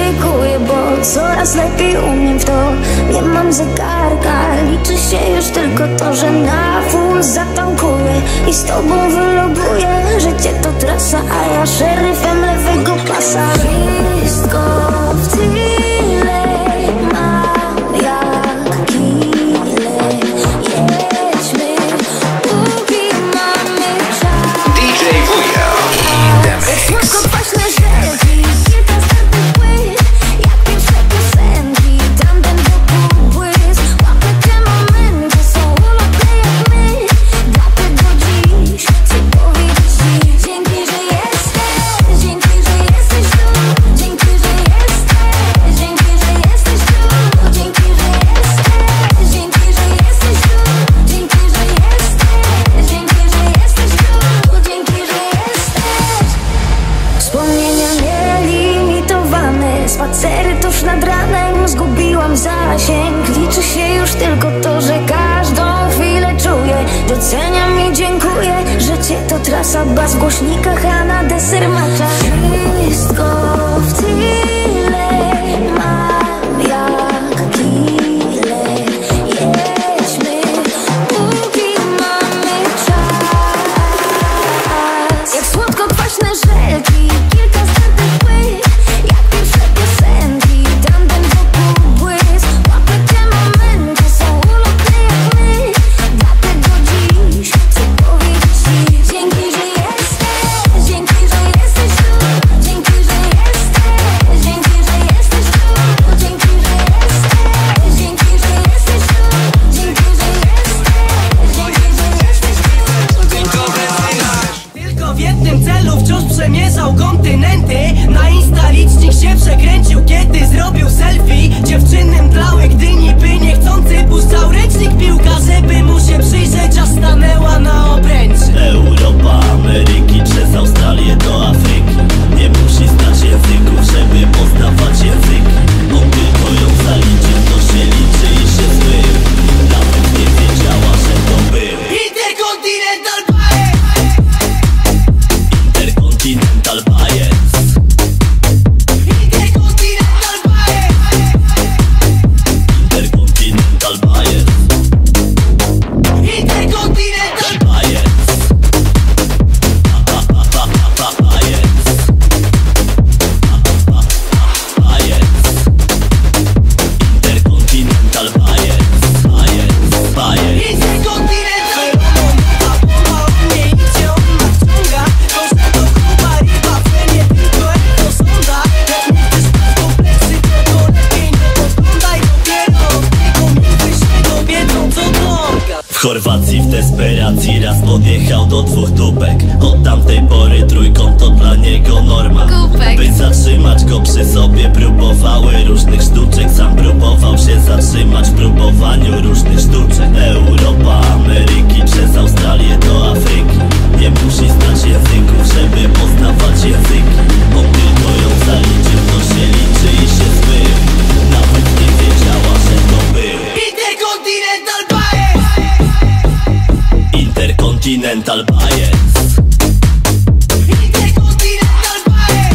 fejkuję, bo coraz lepiej umiem w to. Nie mam zegarka, liczy się już tylko to, że na full zatankuję i z tobą wyloguję. Życie to trasa, a ja szeryfem lewego pasa. Wszystko w tyle mam jak kile. Jedźmy, póki mamy czas. D J Wuja i The Mix. Słodko kwaśne rzeki, kilka startych płyt, jak pierwsze piosenki, tam ten wokół błysk. Łapę te momenty, są ulotne jak my. Dlatego dziś chcę powiedzieć ci dzięki, że jesteś, dzięki, że jesteś tu, dzięki, że jesteś, dzięki, że jesteś tu, dzięki, że jesteś, dzięki, że jesteś tu, dzięki, że jesteś, dzięki, że jesteś tu, dzięki, że jesteś. Wspomnienia nielimitowane, spacery tuż nad ranem, zgubiłam zasięg. Liczy się już tylko to, że każdą chwilę czuję. Doceniam i dziękuję. Życie to trasa, bas w głośnikach, a na deser macza. Wszystko w tyle mam jak kile. Jedźmy, póki mamy czas. Jak słodko kwaśne rzeki, kilka startych płyt, jak pierwsze piosenki, tam ten wokół błysk. Łapę te momenty, są ulotne jak my. Dlatego dziś chcę powiedzieć ci dzięki, że jesteś, dzięki, że jesteś tu, dzięki, że jesteś, dzięki, że jesteś tu, dzięki, że jesteś, dzięki, że jesteś tu, dzięki, że jesteś, dzięki, że jesteś tu. Tylko w jednym celu wciąż przemierzał kontynenty. Na Insta licznik się przekręcił, kiedy zrobił selfie. Dziewczyny mdlały, gdy niby niechcący puszczał ręcznik piłka, żeby mu się przyjrzeć, a stanęła na obręczy. Europa, Ameryki, przez Australię do Afryki. Nie musi znać języków, żeby poznawać języki. On tylko ją zaliczył, to się liczy i się zbył. Nawet nie wiedziała, że to był Interkontynental Baje. Interkontynental Bias. Interkontynental Baje. Interkontynental Bias. Interkontynental Bias. Pa, pa, pa, pa, pa, Bias. Pa, pa, pa, Bias. Interkontynental Bias. Bias. Bias. Interkontynental bomba, bomba, on nie idzie, on nadciąga. To, że to gruba ryba, we nie tylko ego sonda. Jak nie chcesz spać kompleksy, to to lepiej nie podglądaj. Dopiero od tego mówmy się kobietą, co droga. W Chorwacji w desperacji raz podjechał do dwóch dupek. Od tamtej pory trójkąt to dla niego norma. By zatrzymać go przy sobie próbowały różnych sztuczek. Sam próbował się zatrzymać w próbowaniu różnych sztuczek. Europa, Ameryki, przez Australię do Afryki. Nie musi znać języków, żeby poznawać języki. On tylko ją zaliczył, to się liczy i się zbył. Nawet nie wiedziała, że to był Interkontynental Baje. Interkontynental Bias. Interkontynental Baje.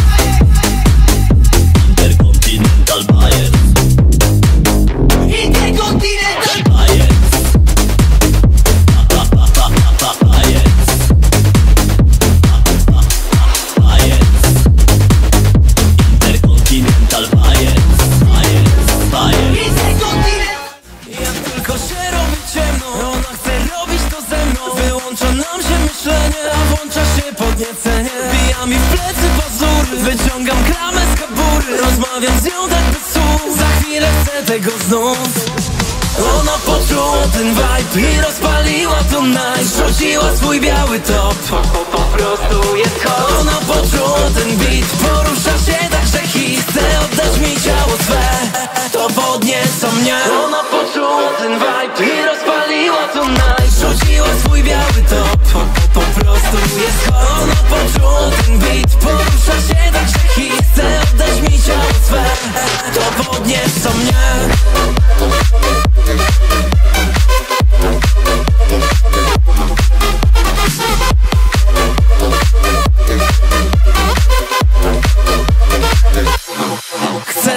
Interkontynental Bias. Interkontynental Bias. Pa, pa, pa, pa, pa, Bias. Pa, pa, pa, Bias. Interkontynental Bias. Bias. Bias. Interkontynental. Jak tylko się robi ciemno, ona chce robić to ze mną. Wyłącza nam się myślenie, a włącza się podniecenie. Bija mi w plecy pazury, wyciągam klamę z kabury. Rozmawiam z nią tak bez słów, za chwilę chcę tego znów. Ona poczuła ten vibe i rozpaliła to night. Rzuciła swój biały top, po, po, po prostu jest hot. Ona poczuła ten beat, porusza się tak, że hit. Chce oddać mi ciało swe, to podnieca mnie. Ona poczuła ten vibe i rozpaliła to night. Rzuciła swój biały top, po, po, po prostu jest hot. Ona poczuła ten beat, porusza się tak, że hit. Chce oddać mi ciało swe, to podnieca mnie. Chcę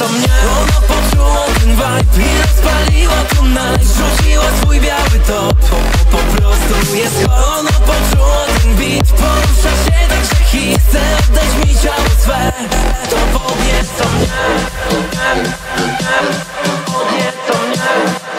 kobieto mnie. Ona poczuła ten vibe i rozpaliła tonight. Rzuciła swój biały top, po, po, po prostu jest hot. Ona poczuła ten beat, porusza się tak, że hit. Chce oddać mi ciało swe, to kobieto mnie. Kobieto mnie.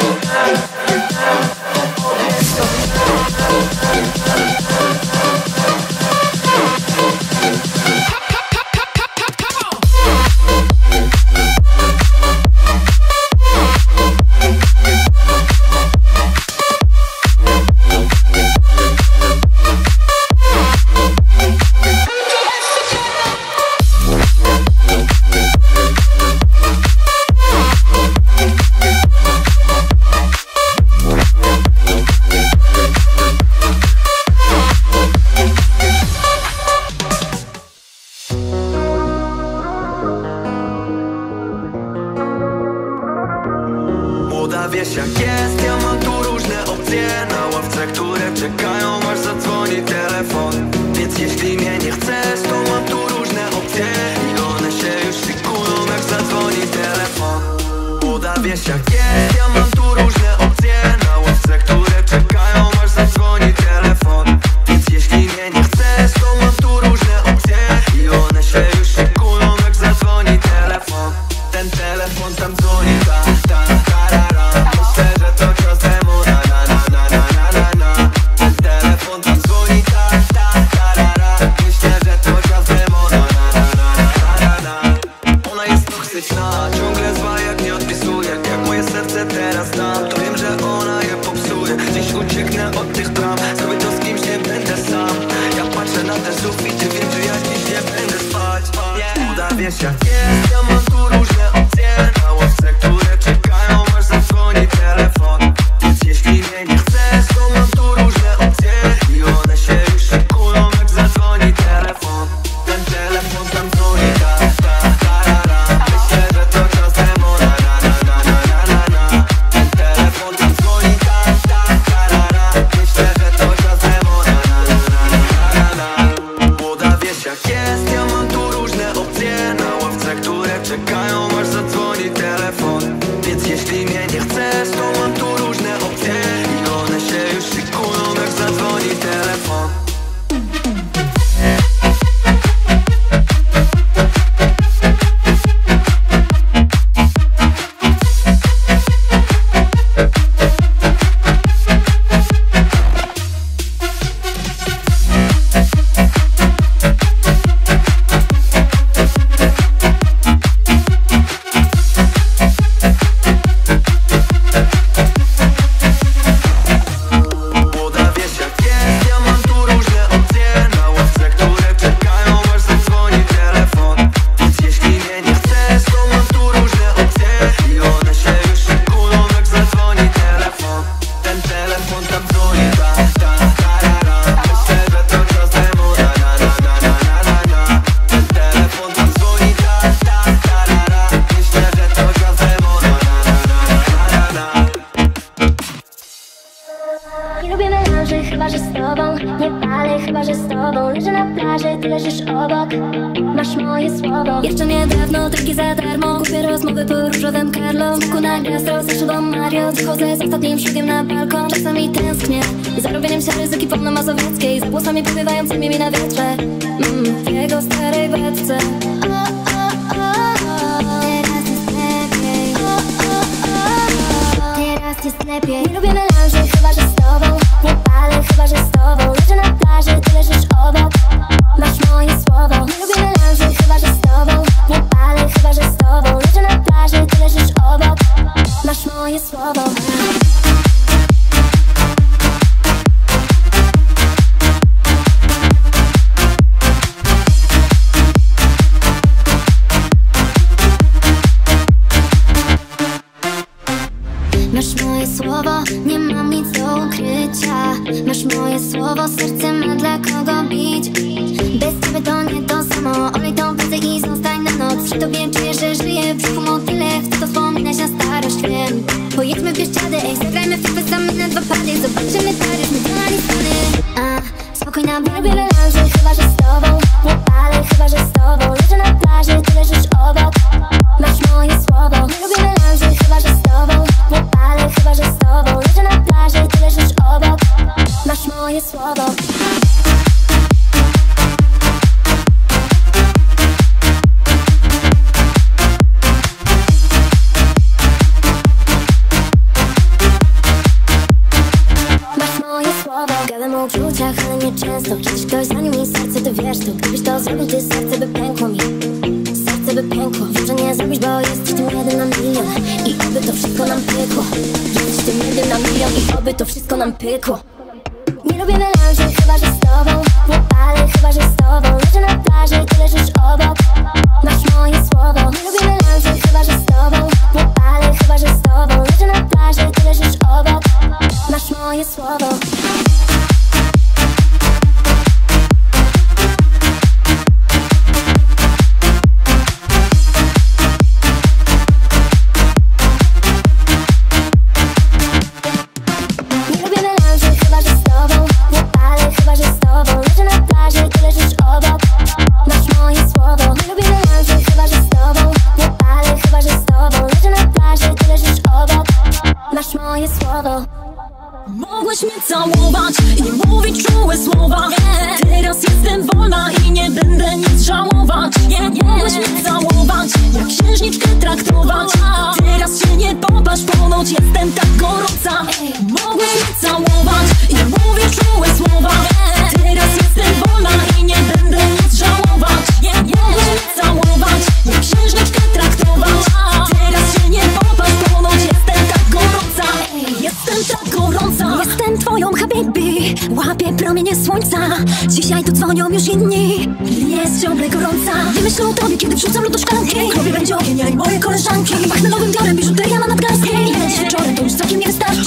Młoda, wiesz jak jest, ja mam tu różne opcje na ławce, które czekają aż zadzwoni telefon. Więc jeśli mnie nie chcesz, to mam tu różne opcje i one się już szykują jak zadzwoni telefon. Młoda, wiesz jak jest, ja mam tu różne opcje na ławce, które czekają aż zadzwoni telefon. Więc jeśli mnie nie chcesz, to mam tu różne opcje i one się już szykują jak zadzwoni telefon. Ten telefon tam dzwoni, ta, ta, tarara. Myślę, że to czas temu, na, na, na, na, na, na, na. Ten telefon tam dzwoni, ta, ta, tarara. Myślę, że to czas temu, na, na, na, na, na, na. Ona jest toksyczna, ciągle zła jak nie odpisuje. Jak moje serce teraz dam, to wiem, że ona je popsuje. Dziś ucieknę od tych bram, zrobię to z kimś, nie będę sam. Ja patrzę na te suficie, wiem, że ja dziś nie będę spać. Uda, wiesz jak jest, ja mam tu różne opcje na ławce, które czekają aż zadzwoni telefon. Więc jeśli mnie nie chcesz, to mam tu różne opcje i one się już szykują jak zadzwoni telefon. Ten telefon tam dzwoni, ta, ta, tarara. Myślę, że to czas temu, na, na, na, na, na, na, na. Ten telefon tam dzwoni, ta, ta, tarara. Myślę, że to czas temu, na, na, na, na, na, na. Młoda, wiesz jak jest, ja mam tu różne opcje na ławce, które czekają aż zadzwoni telefon. Więc jeśli mnie nie chcesz, to mam tu różne opcje i one się już szykują jak zadzwoni telefon. Młoda, wiesz jak jest, ja mam tu różne opcje na ławce, które czekają aż zadzwoni telefon. Więc jeśli mnie nie chcesz, to mam tu różne opcje i one się już szykują jak zadzwoni telefon. Ten telefon tam dzwoni, ta, ta, tarara. Myślę, że to czas temu, na, na, na, na, na, na, na. Ten telefon tam dzwoni, ta, ta, tarara. Myślę, że to czas temu, na, na, na, na, na, na. Nie lubię melanży, chyba że z tobą. Nie palę, chyba że z tobą. Leżę na plaży, ty leżysz obok. Masz moje słowo. Jeszcze niedawno drinki za darmo, głupie rozmowy po różowym Carlo. Smaku na gastro, za szybą Mario. Wychodzę z ostatnim szlugiem na balkon. Czasami tęsknię za robieniem się ryzyki po mazowieckiej. Za włosami powiewającymi mi na wietrze, mm, w jego starej beczce. O, o, o, o. Teraz jest lepiej. O, o, o, o. Teraz jest lepiej. Nie lubię melanży, chyba że z tobą. Nie palę, chyba że z tobą. Leżę na plaży, ty leżysz obok. Masz moje słowo. Nie lubię melanży, chyba że z tobą. Nie palę, chyba że z tobą. Leżę na plaży, ty leżysz obok. Masz moje słowo. Masz moje słowo, nie mam nic do ukrycia. Masz moje słowo, serce ma dla kogo bić. Bez ciebie to nie to samo. Olej tą pracę i zostań na noc. Przy tobie czuję, że żyję w brzuchu motyle. Chcę to wspominać na starość, wiem. Pojedźmy w Bieszczady, ej, zagrajmy w FIFA same na dwa pady. Zobaczymy Paryż, my to na listany. A, spokojna, bo lubię melanży, chyba że z tobą. Nie palę, chyba że z tobą. Leżę na plaży, ty leżysz obok. Masz moje oby pękło. Wiem, że nie zrobisz, bo jesteś tym jeden na milion. I oby to wszystko nam pykło. Jesteś tym jeden na milion i oby to wszystko nam pykło. Nie lubię melanży, chyba że z tobą. Nie palę, chyba że z tobą. Leżę na plaży, ty leżysz obok. Masz moje słowo. Nie lubię melanży, chyba że z tobą. Nie palę, chyba że z tobą. Leżę na plaży, ty leżysz obok. Masz moje słowo. Mogłeś mnie całować i mówić czułe słowa. Teraz jestem wolna i nie będę nic żałować. Mogłeś mnie całować, jak księżniczkę traktować. Teraz się nie popatrz, ponoć jestem tak gorąca. Mogłeś mnie całować i mówić czułe słowa. Teraz jestem wolna i nie będę nic żałować. Mogłeś mnie całować, jak księżniczkę traktować. Teraz się nie popatrz, ponoć jestem tak gorąca. Jestem tak gorąca. Jestem twoją habibi, łapię promienie słońca. Dzisiaj tu dzwonią już inni. Jest ciągle gorąca. Nie myślę o tobie, kiedy wrzucam lód do szklanki. Robię będzie ogień, ja i moje koleżanki. Pachnę nowym biorem, biżuteria ma nadgarstki. Dziś wieczorem to już całkiem nie wystarczy.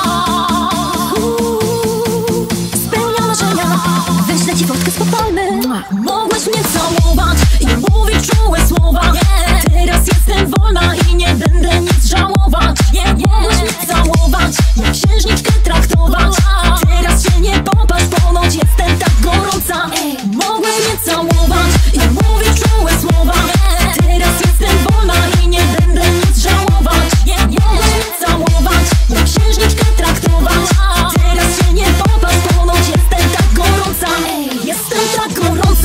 Spełniam marzenia, wyślę ci fotkę z popalmy. Mogłeś mnie całować i mówić czułe słowa. Teraz jestem wolna i nie będę nic żałować. Mogłeś mnie całować, jak księżniczkę traktować. Teraz się nie popatrz, ponoć jestem tak gorąca. Mogłeś mnie całować i mówić czułe słowa. Teraz jestem wolna i nie będę nic żałować. Mogłeś mnie całować, jak księżniczkę traktować. Teraz się nie popatrz, ponoć jestem tak gorąca. Jestem tak gorąca.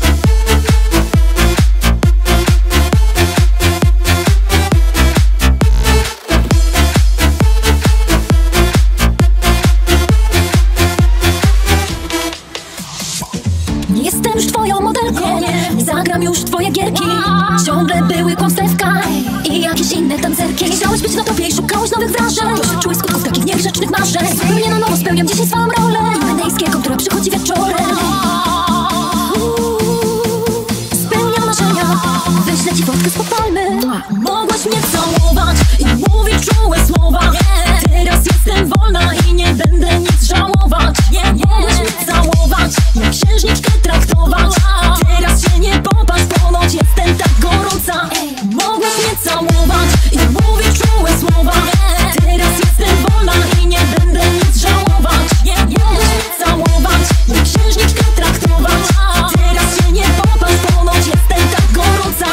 Jestem już twoją modelką, zagram już twoje gierki. Ciągle były kłamstewka i jakieś inne tancerki. Chciałeś być na topie i szukałeś nowych wrażeń. Doświadczyłeś skutków takich niegrzecznych marzeń. Zupełnie na nowo spełniam dzisiaj swoją rolę indyjskiego, która przychodzi wieczorem. Spełniam marzenia, wyślę ci fotkę z popalmy. Mogłaś mnie całować i mówić czułe słowa. Teraz jestem wolna i nie będę nic żałować. Mogłaś mnie całować, jak księżniczkę traktować. Teraz się nie popatrz, ponoć jestem tak gorąca. Mogłaś mnie całować i mówić czułe słowa. Teraz jestem wolna i nie będę nic żałować. Mogłaś mnie całować, jak księżniczkę traktować. Teraz się nie popatrz, ponoć jestem tak gorąca.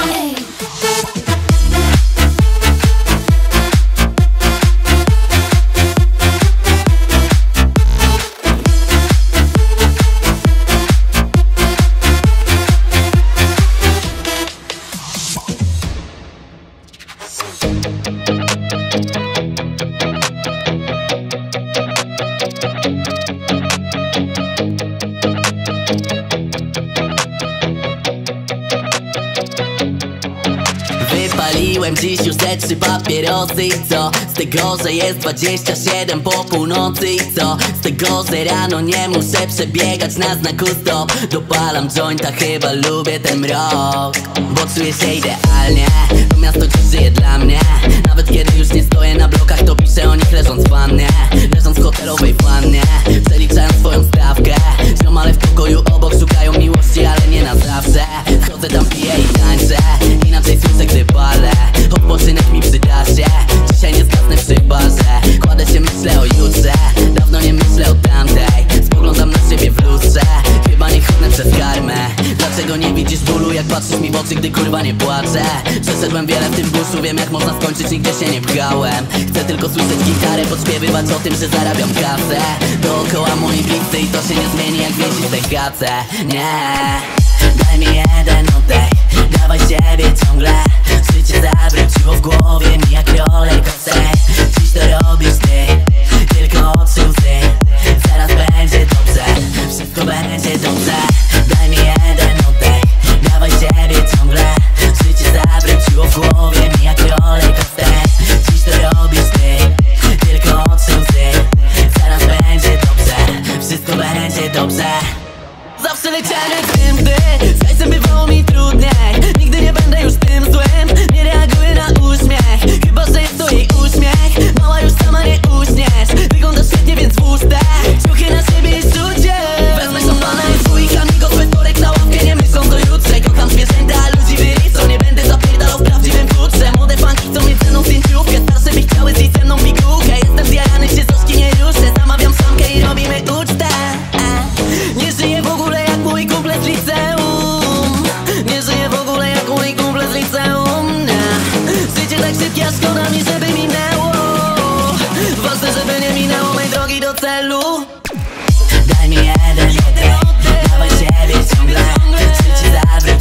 Wypaliłem dziś już ze trzy papierosy i co? Z tego, że jest dwadzieścia siedem po północy i co? Z tego, że rano nie muszę przebiegać na znaku stop. Dopalam jointa, chyba lubię ten mrok, bo czuję się idealnie. To miasto dziś żyje dla mnie. Nawet kiedy już nie stoję na blokach, to piszę o nich leżąc w wannie. Leżąc w hotelowej wannie, przeliczając swoją stawkę. Ziomale w pokoju obok szukają miłości, ale nie na zawsze. Wchodzę tam, piję i tańczę, inaczej słyszę, gdy palę. Odpoczynek mi przyda się, dzisiaj nie zgasnę przy barze. Kładę się, myślę o jutrze, dawno nie myślę o tamtej. Spoglądam na siebie w lustrze, chyba nie chodnę przez karmę. Dlaczego nie widzisz bólu, jak patrzysz mi w oczy, gdy kurwa nie płaczę? Przeszedłem wiele w tym buszu, wiem jak można skończyć, nigdzie się nie pchałem. Chcę tylko słyszeć gitarę, podśpiewywać o tym, że zarabiam kasę. Dookoła moi bliscy i to się nie zmieni, jak wiesisz te kace. Nie, daj mi jeden oddech, dawaj siebie ciągle. Życie zawróciło w głowie mi jak rollercoaster. Dziś to robisz ty, tylko oczy łzy. Zaraz będzie dobrze, wszystko będzie dobrze. Daj mi jeden oddech, dawaj siebie ciągle. Życie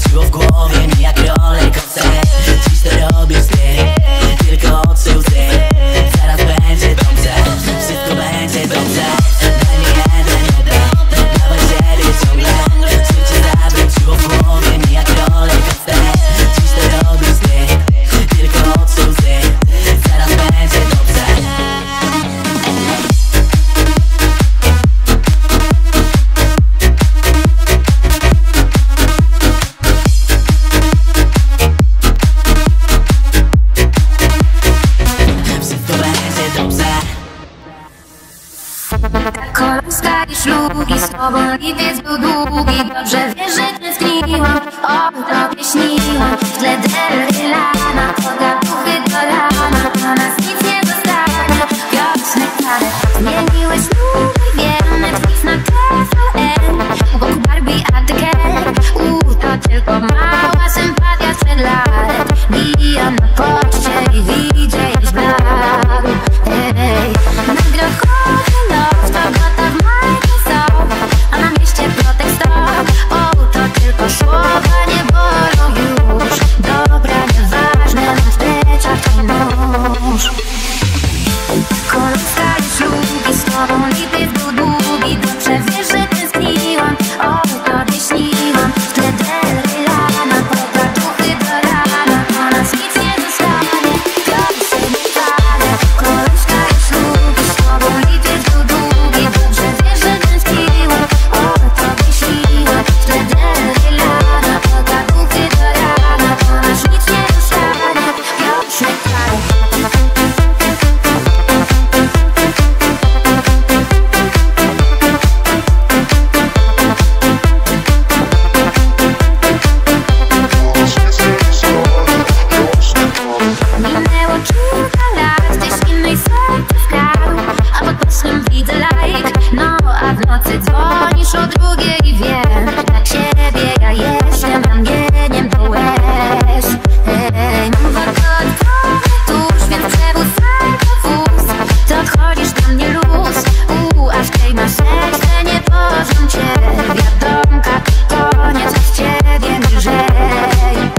zawróciło w głowie mi jak rollercoaster. Dziś to robisz ty, tylko oczy łzy. Zaraz będzie dobrze, wszystko będzie dobrze. Daj mi jeden oddech, dawaj siebie ciągle. Życie zawróciło w głowie mi jak rollercoaster. Dziś to robisz ty, tylko oczy łzy. Zaraz będzie dobrze. Kolorska i szlugi, z tobą lipiec był długi. Dobrze wiesz, że tęskniłam, o tobie śniłam. W tle Del Lana, pogaduchy do rana. Do nas nic nie dostanie, wiosny karę. Zmieniłeś numer, wiem, Netflix na T V N. Wokół Barbie a The Ken. U, to tylko mała sympatia sprzed lat. Bijam na poczcie i widzę jakiś brak. Ej, na grochowy los, pogota w Microsoft. A na mieście Protek Stop. O, to tylko słowa nie bolą już. Dobra, nieważne, na pleczach to nóż. Kolorska i szlugi, z tobą lipiec był długi. Dobrze wiesz, że tęskniłam, o tobie śniłam. W tle Del Lana, pogaduchy do rana. Do nas nic nie zostanie, wiosny nie palę. Kolorska i szlugi, z tobą lipiec był długi. Dobrze wiesz, że tęskniłam, o tobie śniłam. W tle Del Lana, pogaduchy do rana. Do nas nic nie zostanie, wiosny palę. Minęło kilka lat, gdzieś innej serce skradł. A pod posłem widzę like, no a w nocy dzwonisz o drugiej i wiem, dla ciebie ja jestem ramieniem do łez. Hej, mam warkotkowy tuż, więc przewóz alkowóz. Ty odchodzisz do mnie luz, u, aż tej masz serce, nie pożam cię. Wiadomka, koniec, z ciebie bliżej.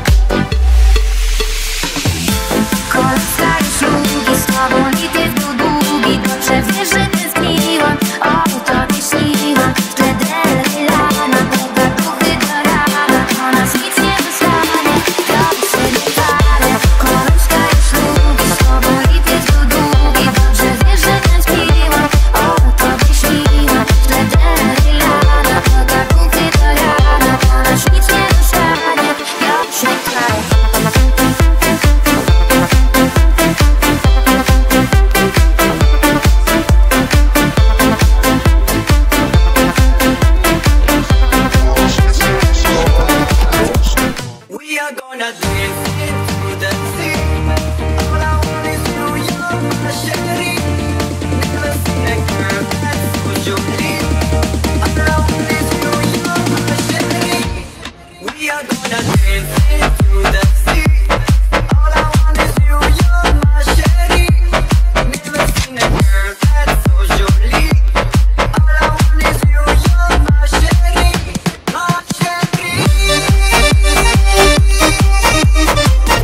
Kolorska i szlugi, z tobą lipiec był długi. Dobrze wiesz, że tęskniłam, o tobie śniłam. W tle Del Lana, pogaduchy do rana. Do nas nic nie zostanie, proszę nie palę. Kolorska i szlugi, z tobą lipiec był długi. Dobrze wiesz, że tęskniłam, o tobie śniłam. W tle Del Lana, pogaduchy do rana. Do nas nic nie zostanie, proszę nie palę. We are gonna dance into the sea. All I want is you, you're my sherry. Never seen a girl that's so Jolie. All I want is you, you're my sherry. We are gonna dance into the sea. All I want is you, you're my sherry. Never seen a girl that's so Jolie. All I want is you, you're my sherry, my sherry.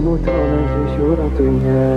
mój tonek gdzieś uratuj mnie.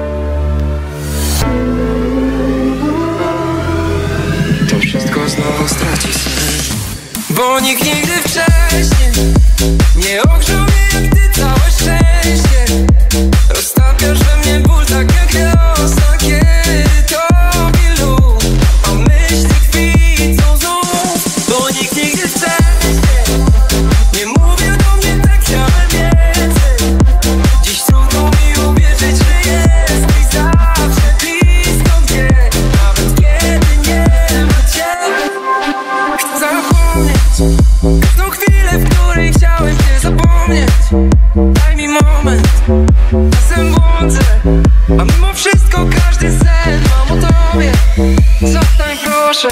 To wszystko znowu straci sens, bo nikt nigdy wcześniej nie ogrzał mnie jak ty, całe szczęście. Roztapiasz we mnie ból tak jak wiosna, kiedy tobie lód, a myśli kwitną znów. Bo nikt nigdy wcześniej nie mówił do mnie tak, chciałem więcej. Dziś trudno mi uwierzyć, że jesteś zawsze blisko mnie, nawet kiedy nie ma cię. Chcę zapomnieć każdą chwilę, w której chciałem cię zapomnieć. Daj mi moment, czasem błądzę, a mimo wszystko każdy sen mam o tobie. Zostań proszę.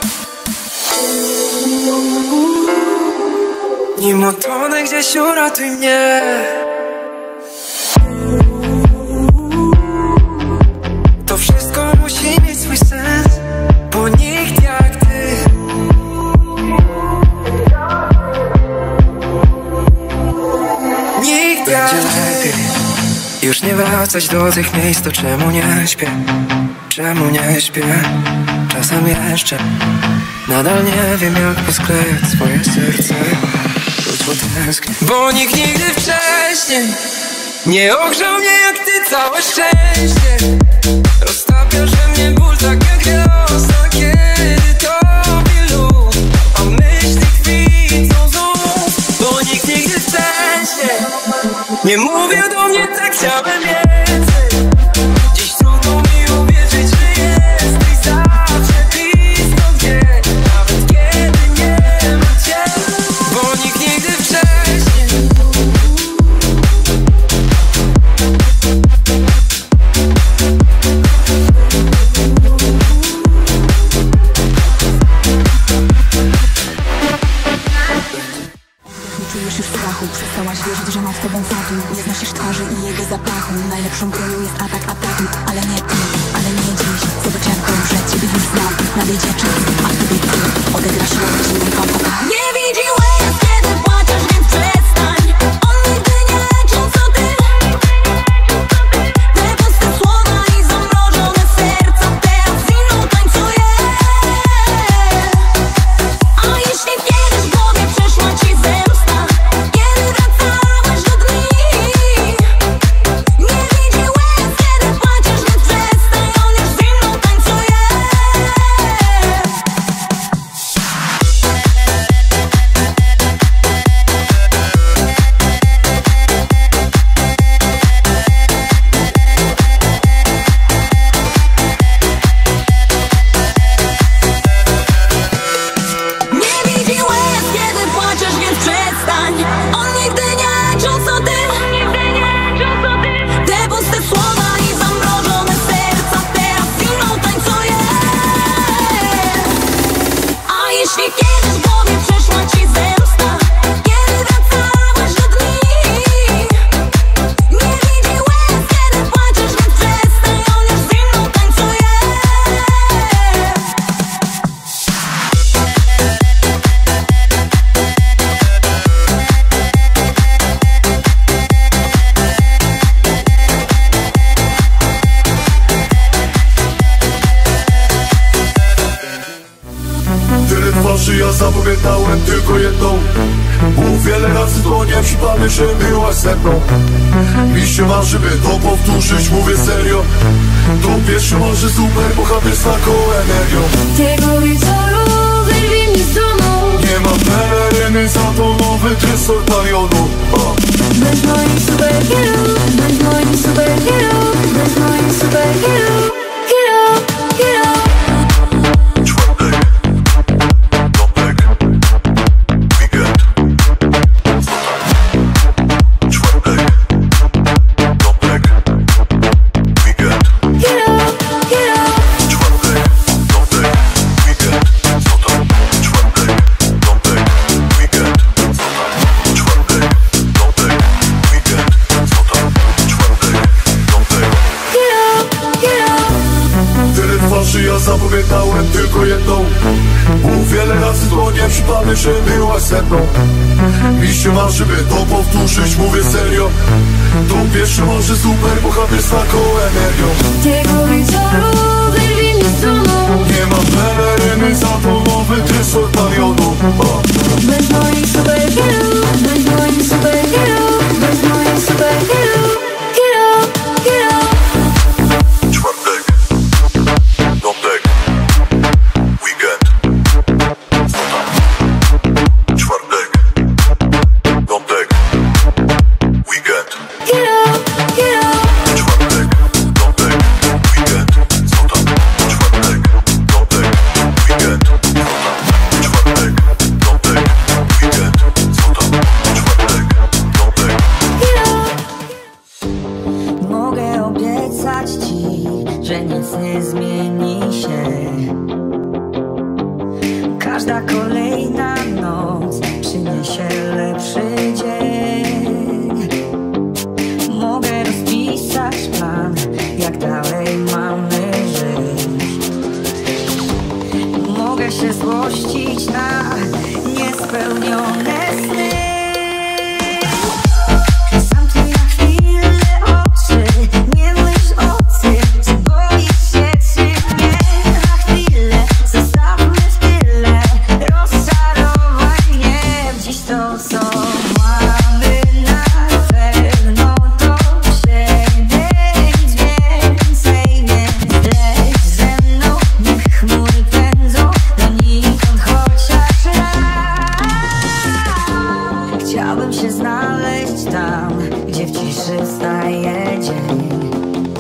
Nim utonę gdzieś, uratuj mnie. To wszystko musi mieć swój sens, bo nikt jak ty. Nikt jak ty. Już nie wracać do tych miejsc, to czemu nie śpię? Czemu nie śpię? Czasem jeszcze nadal nie wiem, jak posklejać swoje serce. Ledwo tęsknię, bo nikt nigdy wcześniej nie ogrzał mnie jak ty, całe szczęście. Roztapiasz we mnie ból tak jak wiosna, kiedy tobie lód, a myśli kwitną znów. Bo nikt nigdy wcześniej nie mówił do mnie tak, chciałem więcej. Dziś trudno mi uwierzyć, że jesteś zawsze blisko mnie, nawet kiedy nie ma cię. Bo nikt nigdy wcześniej czujesz już strachu, przestałaś wierzyć, że mam z tobą zadum. Nie znosisz twarzy i jego zapachu. Najlepszą bronią jest atak ataku, ale nie ty, ale nie dziś. Zobaczęką, że ciebie już znam. Nadejdzie czas, a wtedy ty odegrasz rolę zimnego oka. Nie widzi łez, kiedy płaczesz, więc przestań. On nigdy nie czuł co ty. Te puste słowa i zamrożone serca teraz zimną tańcuje. A jeśli kiedyś w głowie przeszła ci zemsta, kiedy wracałeś do dni, nie widzi łez, kiedy płaczesz, więc przestań. On już zimną tańcuje. Nie widzi łez, kiedy płaczesz, więc przestań. On nigdy nie czuł co ty. Te puste słowa i zamrożone serca teraz zimną tańcuje. A jeśli kiedyś w głowie przeszła ci zemsta, kiedy wracałeś do dni, nie widzi łez, kiedy płaczesz, więc przestań. On już zimną tańcuje. Tyle twarzy, ja zapamiętałem tylko jedną, bo wiele razy dłonię przypamy, że byłaś ze mną. Mi się marzy, by to powtórzyć, mówię serio. To pierwszy marzy super bohater z taką energią. Tego wieczoru wyrwij mnie z domu. Nie mam peleryny, za to nowy dres od Marionu. Bądź moim superhero, bądź moim superhero, bądź moim superhero. Hero, hero. Czwartek, zapamiętałem tylko jedną. Mów wiele razy to nie przypadek, że byłaś ze mną. Mi się marzy, by to powtórzyć, mówię serio. To pierwszy może super bohater z taką energią. Tego wieczoru wyrwij mnie stroną. Nie mam peleryny zatomowy tresor palionu. Bądź moim superhero, bądź moim superhero, bądź moim superhero. Hero, hero. Czwartek, piątek, weekend. Czwartek, piątek, weekend. Hero, hero. Czwartek, piątek, weekend. Czwartek, piątek, weekend. Czwartek, piątek, weekend. Czwartek, piątek. Mogę obiecać ci, że nic nie zmieni się. Każda kolejna noc przyniesie lepszy dzień. Mogę rozpisać plan, jak dalej mamy żyć. Mogę się złościć na niespełnione sny. Zamknij na chwilę oczy, nie myśl o tym, czy boisz się, czy nie. Na chwilę zostawmy w tyle rozczarowań, gniew. Dziś to, co mamy, na pewno to siebie, nic więcej, więc leć ze mną, niech chmury pędzą donikąd chociaż raz. Chciałbym się znaleźć tam, gdzie w ciszy wstaje dzień.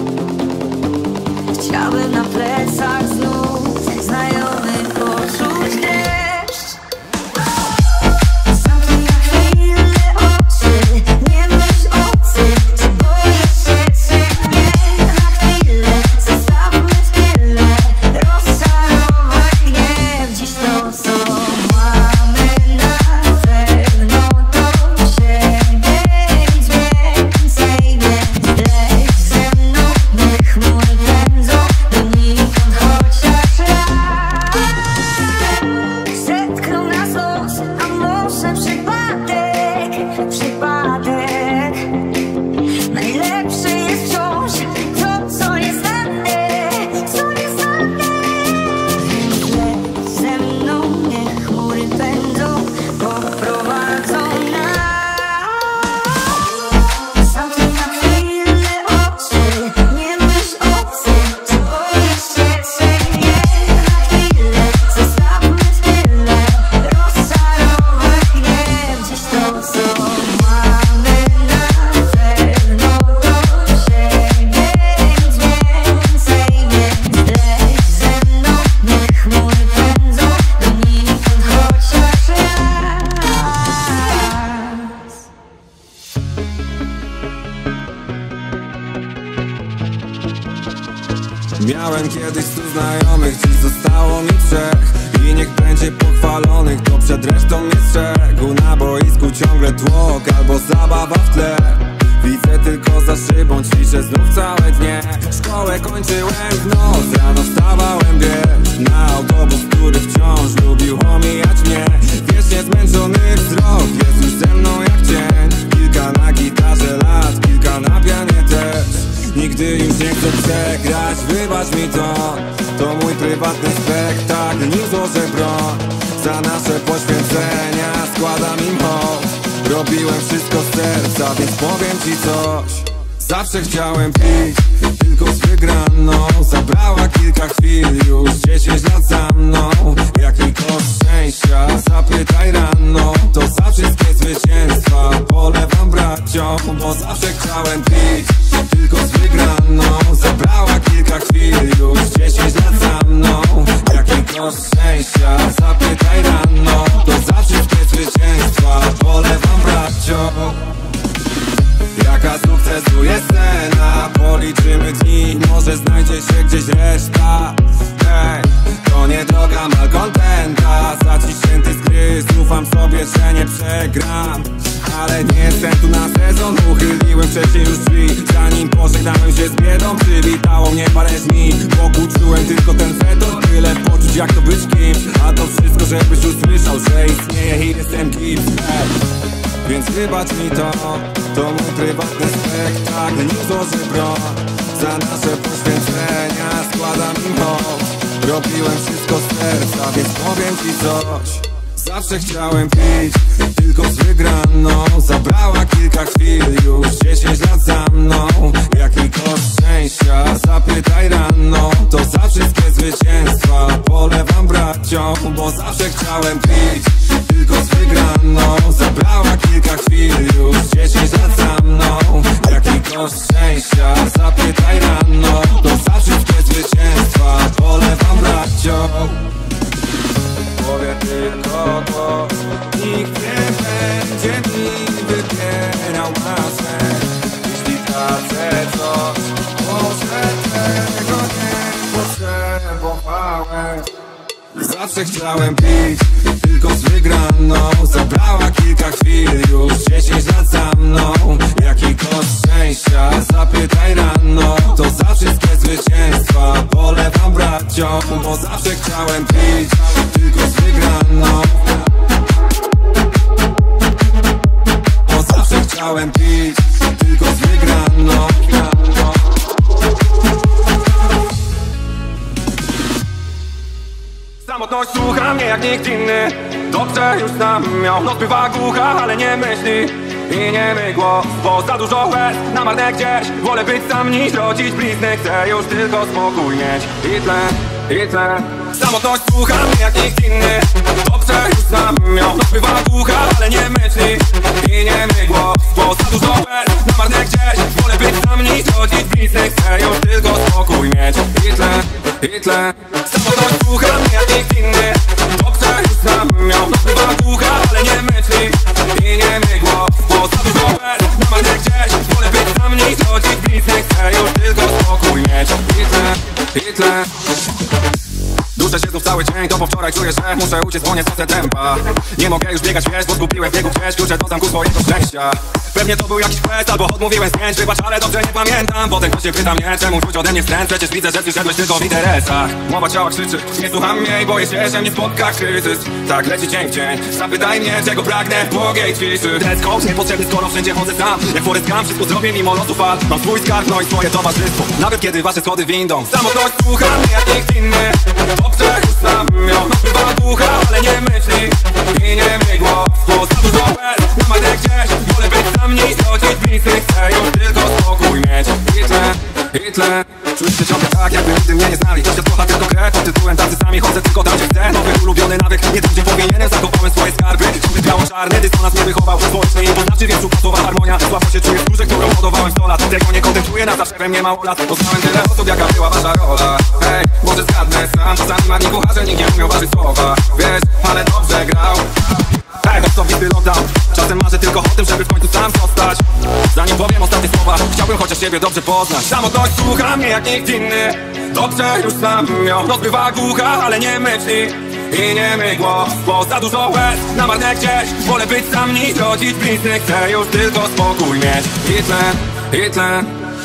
Chciałbym na plecach znów znajomy poczuć deszcz. Zamknij na chwilę oczy, nie myśl o tym, czy boisz się, czy nie. Na chwilę zostawmy w tyle rozczarowań, gniew. Dziś to, co mamy, na pewno to siebie, nic więcej, więc leć ze mną, niech chmury pędzą donikąd chociaż raz. Zetknął nas los, a może przypadek, przypadek. Najlepsze jest wciąż to, co jest znane, co jest znane. Więc leć ze mną, niech chmury pędzą, poprowadzą nas. Zamknij na chwilę oczy, nie myśl o tym, czy boisz się, czy nie. Na chwilę zostawmy w tyle rozczarowań, gniew. Dziś to, co mamy, na pewno to siebie, nic więcej, więc leć ze mną, niech chmury pędzą donikąd chociaż raz. Miałem kiedyś stu znajomych, dziś zostało mi trzech. I niech będzie pochwalonych, to przed resztą jest strzegł. Na boisku ciągle tłok albo zabawa w tle. Widzę tylko za szybą, ćwiczę znów całe dnie. Szkołę kończyłem w noc, rano wstawałem biec na autobus, który wciąż lubił omijać mnie. Wiecznie zmęczony wzrok jest już ze mną jak cień. Kilka na gitarze lat, kilka na pianie też. Nigdy już nie chcę przegrać, wybacz mi to. To mój prywatny spektakl, nim złożę broń. Za nasze poświęcenia składam im hołd. Robiłem wszystko z serca, więc powiem ci coś. Zawsze chciałem pić, tylko z wygraną. Zabrała kilka chwil, już dziesięć lat za mną. Jaki koszt szczęścia, zapytaj rano. To za wszystkie zwycięstwa polewam braciom. Bo zawsze chciałem pić, tylko z wygraną. Zabrała kilka chwil, już dziesięć lat za mną. Jaki koszt szczęścia, zapytaj rano. To za wszystkie zwycięstwa polewam braciom. Jaka sukcesu jest cena? Policzymy dni, może znajdzie się gdzieś reszta. Hej, to nie droga malkontenta. Zaciśnięty z gry, ufam sobie, że nie przegram. Ale nie jestem tu na sezon, uchyliłem wcześniej już drzwi. Zanim pożegnałem się z biedą, przywitało mnie parę dni. Wokół czułem tylko ten fetor. jak to być kimś. A to wszystko, żebyś usłyszał, że istnieje i jestem kimś. Więc wybacz mi to, to mój prywatny spektakl. Nie złożę broń za nasze poświęcenia, składam im hołd. Robiłem wszystko z serca, więc powiem ci coś. Zawsze chciałem pić, tylko z wygraną. Zabrała kilka chwil, już dziesięć lat za mną. Jaki koszt szczęścia, zapytaj rano. To za wszystkie zwycięstwa polewam braciom, bo zawsze chciałem pić, tylko z wygraną. Zabrała kilka chwil, już dziesięć lat za mną. Jaki koszt szczęścia, zapytaj rano. To za wszystkie zwycięstwa polewam braciom. Powie tylko to, nikt nie będzie mi wybierał marzeń. Jeśli tracę coś, może tego nie potrzebowałem. Zawsze chciałem pić, tylko z wygraną. Zabrała kilka chwil, już dziesięć lat za mną. Jaki koszt szczęścia, zapytaj rano. To za wszystkie zwycięstwa polewam braciom, bo zawsze chciałem pić, tylko z wygraną. Bo zawsze chciałem pić, tylko z wygraną. Samotność słucha mnie jak nikt inny. Dobrze już znam ją. Noc bywa głucha, ale nie myśli i nie my głos, bo za dużo łez na marne gdzieś. Wolę być sam niż rodzić blizny. Chcę już tylko spokój mieć i tle, i tle. Samotność słucha mnie jak nikt inny. Dobrze już znam ją. Noc bywa głucha, ale nie myśli i nie my głos, bo za dużo łez na marne gdzieś. Wolę być sam niż rodzić blizny. Chcę już tylko spokój mieć i tle, i tle. Samotność słucha mnie jak nikt inny. Dobrze już znam ją. Noc bywa głucha, ale nie myśli i nie my głos, bo za dużo łez na marne gdzieś. Wolę być sam niż rodzić blizny. Chcę już tylko spokój mieć i tle, i tle. Duszę się znów cały dzień, to po wczoraj czuję, że muszę uciec, bo nie stracę tempa. Nie mogę już biegać, wiesz, bo zgubiłem w biegu gdzieś klucze do zamku swojego szczęścia. Pewnie to był jakiś quest, albo odmówiłem zdjęć. Wybacz, ale dobrze nie pamiętam. Potem ktoś się pyta mnie, czemu czuć ode mnie wstręt. Przecież widzę, że przyszedłeś tylko w interesach. Mowa ciała krzyczy, nie słucham mnie i boję się, że mnie spotka kryzys. Tak leci dzień w dzień, zapytaj mnie, czego pragnę w błogiej ciszy. Dress code niepotrzebny, skoro wszędzie chodzę sam. Jak Forrest Gump, wszystko zrobię mimo losu fal. Mam swój skarb, no i swoje towarzystwo, nawet kiedy wasze schody windą. Samotność słucha mnie jak nikt inny. Dobrze już znam ją. Noc bywa głucha, ale nie myśli i nie my głos, bo za dużo łez na marne gdzieś. Wolę być sam niż rodzić blizny. Chcę już tylko spokój mieć i tle, i tle. Czuję się ciągle tak, jakby nigdy mnie nie znali. Świat kocha tylko grę, pod tytułem tacy sami. Chodzę tylko tam, gdzie chcę. Nowy ulubiony nawyk, nie tam, gdzie powinienem. Zakopałem swoje skarby, ciągle biało-czarny dysonans mnie wychował. Społeczny i poznawczy, więc upasowa harmonia. Słabo się czuję w skórze, którą hodowałem sto lat. Tego nie kontempluję, na zawsze we mnie mało lat. Poznałem tyle osób, jaka była wasza rola. Hej, może zgadnę sam. Czasami marni kucharze, nikt nie umiał ważyć słowa. Wiesz, ale dobrze grał. Hej, osobisty lockdown. Czasem marzę tylko o tym, żeby w końcu sam zostać. Zanim powiem ostatnie słowa, chciałbym chociaż siebie dobrze poznać. Samotność słucha mnie jak nikt inny. Dobrze już znam ją. Noc bywa głucha, ale nie myśli i nie my głos, bo za dużo łez na marne gdzieś. Wolę być sam niż rodzić blizny. Chcę już tylko spokój mieć i tle, i tle.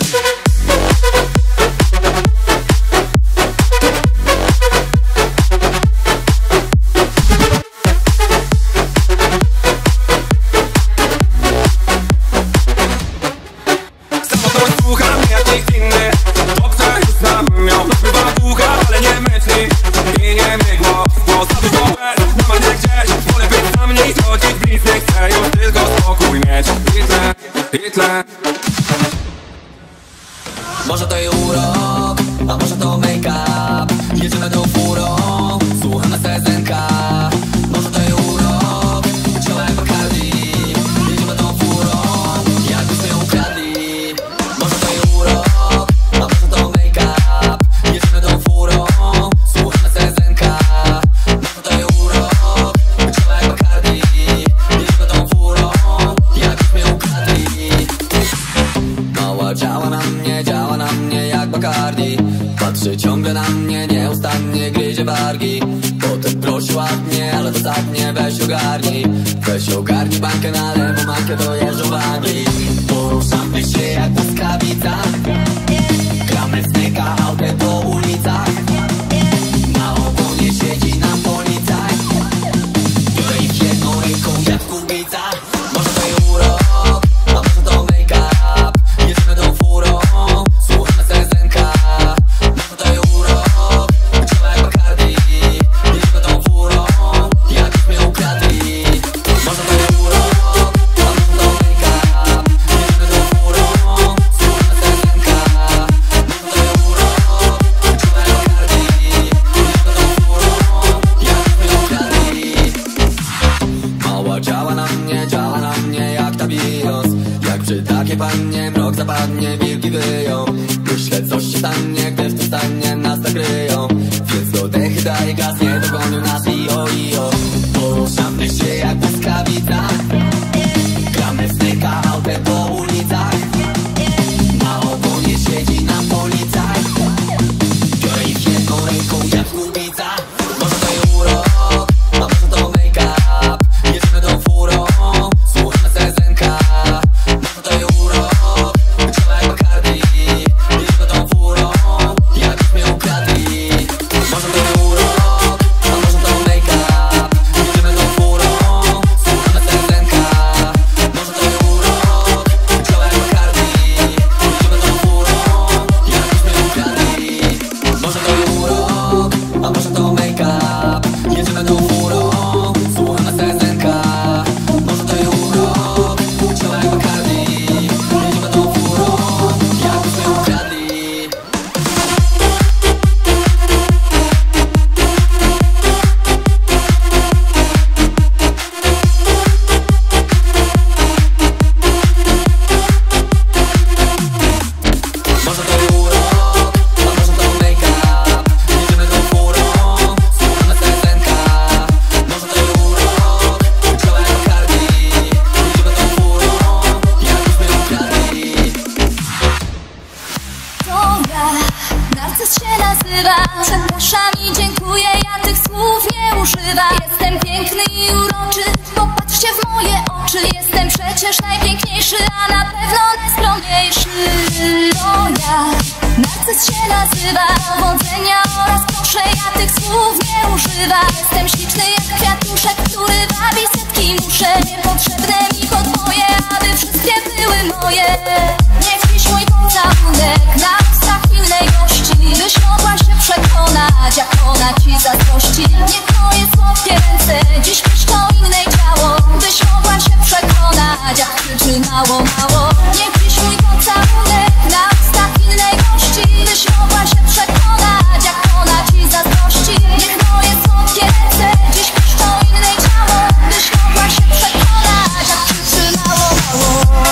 Może to i urok, a może to make-up. Jedziemy tą furą, słuchamy S N K. Może to i urok, ciała jak Bacardi. Jedziemy tą furą, jakbyśmy ją ukradli. Może to i urok, a może to make-up. Jedziemy tą furą, słuchamy S N K. Może to i urok, ciała jak Bacardi. Jedziemy tą furą, jakbyśmy ją ukradli. Mała działa na mnie, działa na mnie jak Bacardi. Patrzy ciągle na mnie, nieustannie gryzie wargi. Potem prosi ładnie, ale dosadnie weź ogarnij. Weź ogarnij bankę na lewo, mankę dojeżdżą wagi. Poruszamy się jak błyskawica. Gramy w snyka, autem po ulicach. Na ogonie się zapadnie mrok, zapadnie wilki wyją. Myślę, co się stanie, gdy w tym stanie nas nakryją. Więc do dechy daje gaz, nie dogonią nas i o i o. Poruszamy się jak błyskawica. Gramy w styka autem po ulicach. Na ogonie siedzi nam policaj. Biorę ich jedną ręką jak kubica. Może to jest urok, a może to make-up. Jedziemy tą furą, słuchamy sezenka. Może to jest urok, działa jak Bacardi. Jedziemy tą furą, jakbyśmy ukradli. Może to jest urok, a może to make-up. Jedziemy tą furą, słuchamy sezenka. Może to jest urok, działa jak Bacardi. Jedziemy tą furą, jakbyśmy ukradli. Może to jest urok, a może to make-up. Jedziemy tą furą, słuchamy sezenka. Może to jest urok, działa jak Bacardi. Jedziemy tą furą, jakbyśmy ukradli. Może to jest urok, a może to make-up. Jedziemy tą furą, słuchamy sezenka. Może to jest urok, działa jak Bacardi. Jedziemy tą furą, jakbyśmy ukradli. To ja, narcyz się nazywa. Przepraszam i dziękuję, ja tych słów nie używam. Jestem piękny i uroczy, popatrzcie w moje oczy. Jestem przecież najpiękniejszy, a na pewno najskromniejszy. To ja, narcyz się nazywa. Powodzenia oraz proszę, ja tych słów nie używam. Jestem śliczny jak kwiatuszek, który wabi setki muszę. Niepotrzebne mi podwoje, aby wszystkie były moje. Niech dziś mój pocałunek na ustach pilnej gości. Byś mogła się przekonać, jak ona ci zazdrości. Niech moje słodkie ręce dziś piszczą innej ciało. Byś mogła się przekonać, jak krzyczy mało, mało. Niech dziś mój pocałunek na ustach innej gości. Byś mogła się przekonać, jak ona ci zazdrości. Niech moje słodkie ręce dziś piszczą innej ciało. Byś mogła się przekonać, jak krzyczy mało, mało.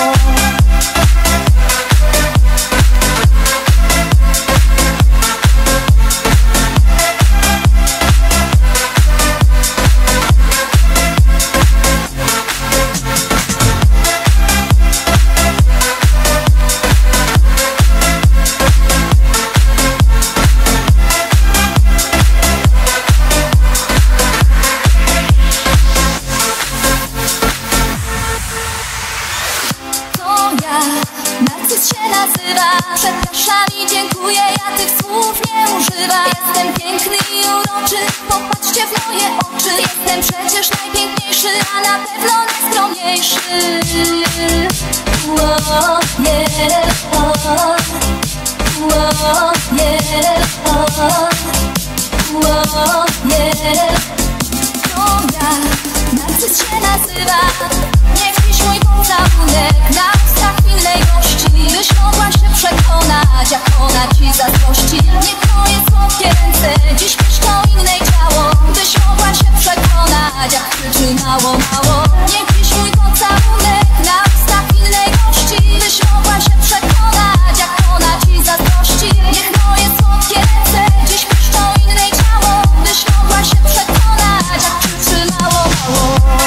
To ja, narcyz się nazywa. Przepraszam i dziękuję, ja tych słów nie używam. Jestem piękny i uroczy, popatrzcie w moje oczy. Jestem przecież najpiękniejszy, a na pewno najskromniejszy. Ło, yeah, o, ło, yeah, o, ło, yeah. To ja, narcyz się nazywa. Niech dziś mój pocałunek na ustach innej gości. Byś mogła się przekonać, jak ona ci zazdrości. Niech moje słodkie ręce dziś piszczą innej ciało. Byś mogła się przekonać, jak krzyczy mało, mało. Niech dziś mój pocałunek na ustach innej gości. Byś mogła się przekonać, jak ona ci zazdrości. Niech moje słodkie ręce dziś piszczą innej ciało. Byś mogła się przekonać, jak krzyczy mało, mało.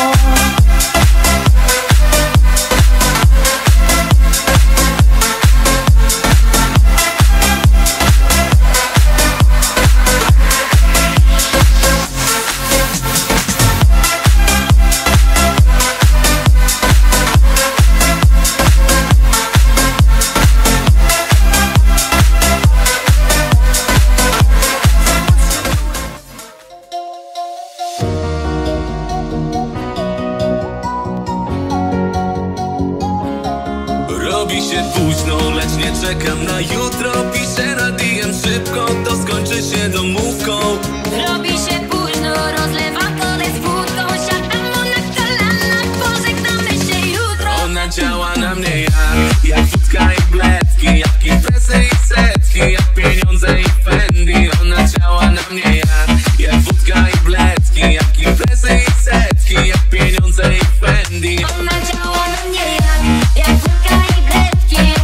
Robi się późno, lecz nie czekam na jutro. Piszę na D M szybko, to skończy się domówką. Robi się późno, rozlewam kolej z wódką. Siadam mu na kolanach, pożegnamy się jutro. Ona działa na mnie jak, jak wódka i bledki, jak imprezy i setki, jak pieniądze i Fendi. Ona działa na mnie jak, jak wódka i bledki, jak imprezy i setki, jak pieniądze i Fendi. Ona działa na mnie jak, jak wódka i bledki.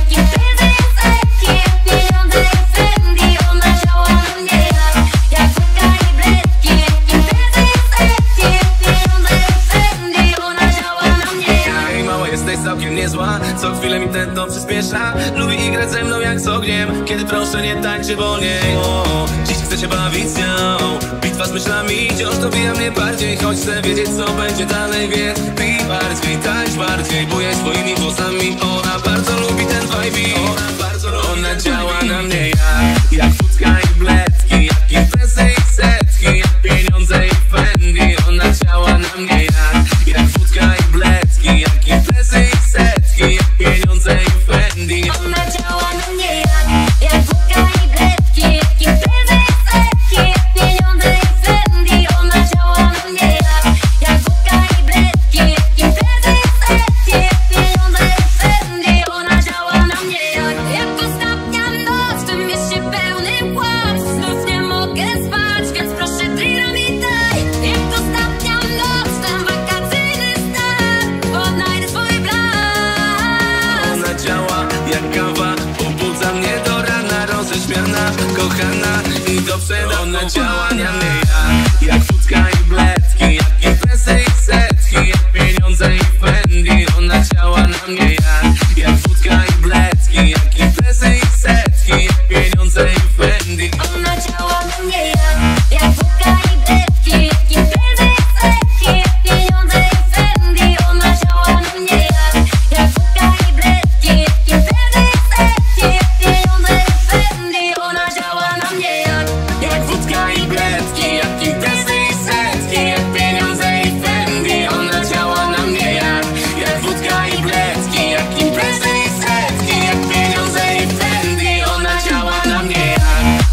tętno przyspiesza. Lubi igrać ze mną jak z ogniem, kiedy proszę nie tańczy wolniej. O, dziś chcę się bawić z nią, bitwa z myślami wciąż dobija mnie bardziej. Choć chcę wiedzieć co będzie dalej, więc pij bardziej, tańcz bardziej, buję swoimi włosami. Ona bardzo lubi ten vibe, ona bardzo lubi. Ona działa na mnie jak, jak wódka i bledki, jak imprezy i setki, jak pieniądze i Fendi. Ona działa na mnie jak, jak wódka i bledki, jak imprezy i setki, jak pieniądze i Fendi. Ona działa na mnie jak, jak wódka i bledki, jak imprezy i setki, jak pieniądze i Fendi. Ona działa na mnie jak, jak wódka i bledki, jak imprezy i setki, jak pieniądze i Fendi. Ona działa na mnie jak, jak ostatnia noc w tym mieście pełnym kłamstw. Znów nie mogę spać, więc proszę drina mi daj. Jak ostatnia noc, ten wakacyjny stan, odnajdę swój blask. Ona działa jak kawa, pobudza mnie do rana, roześmiana, kochana i do przedawnienia. Ona działa na mnie jak, jak wódka i bledki, jak imprezy i setki, jak pieniądze i Fendi. Ona działa na mnie jak, jak wódka i bledki, jak imprezy i setki, jak pieniądze i Fendi. Ona działa na mnie jak, jak wódka i bledki, jak imprezy i setki, jak pieniądze i Fendi. Ona działa na mnie jak, jak wódka i bledki, jak imprezy i setki, jak pieniądze i Fendi. Ona działa na mnie jak, jak wódka i bledki, jak imprezy i setki, jak pieniądze i Fendi. Ona działa na mnie jak, jak wódka i bledki, jak imprezy i setki, jak pieniądze i Fendi. Ona działa na mnie jak.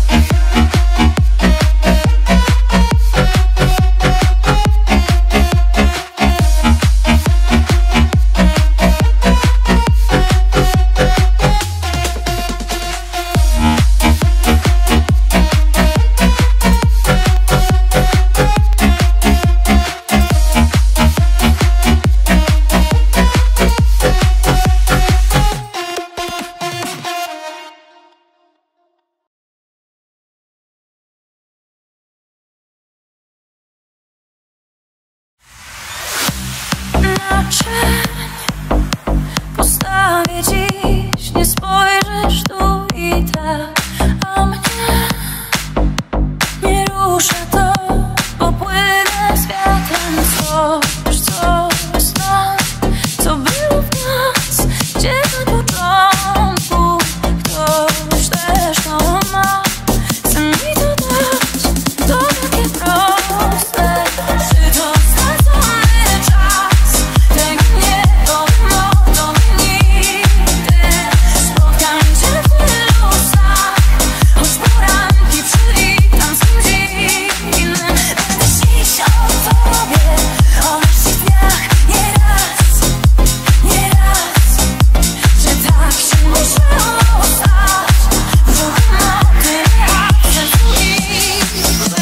Na cień postawię dziś, nie spojrzysz tu i tak, a mnie nie rusza to, bo płynę z wiatrem. Coś, co jest nas, co było w nas, gdzie na początku ktoś też to ma. Chce mi to dać, to takie proste. Czy to stracony czas? Tego nie powiem nigdy. Spotkam cię w tylu snach, choć poranki przywitam z kimś innym. Będę śnić o tobie, o naszych dniach nie raz, nie raz. Że tak się musiało stać, brzuchem o tyle, a w sercu inny.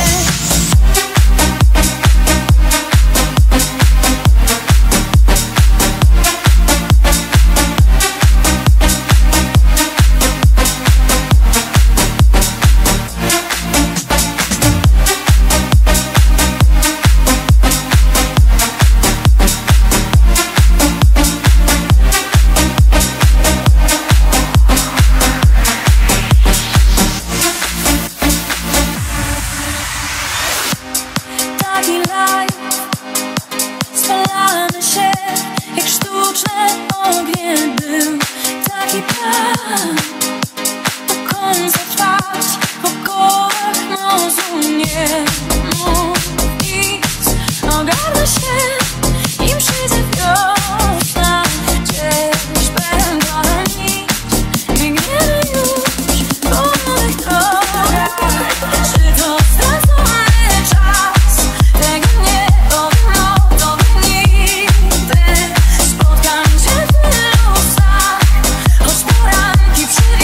Taki live spalany się, jak sztuczne ognie był. Taki plan, dokąd zatrwać w okołach nozu. Nie mów nic, ogarnę się, im przyjdzie wiosna. Gdzieś pękła nić, biegniemy już po nowych drogach. Czy to stracony czas? Tego nie powiem o tobie nigdy. Spotkam cię w tylu snach, choć poranki przy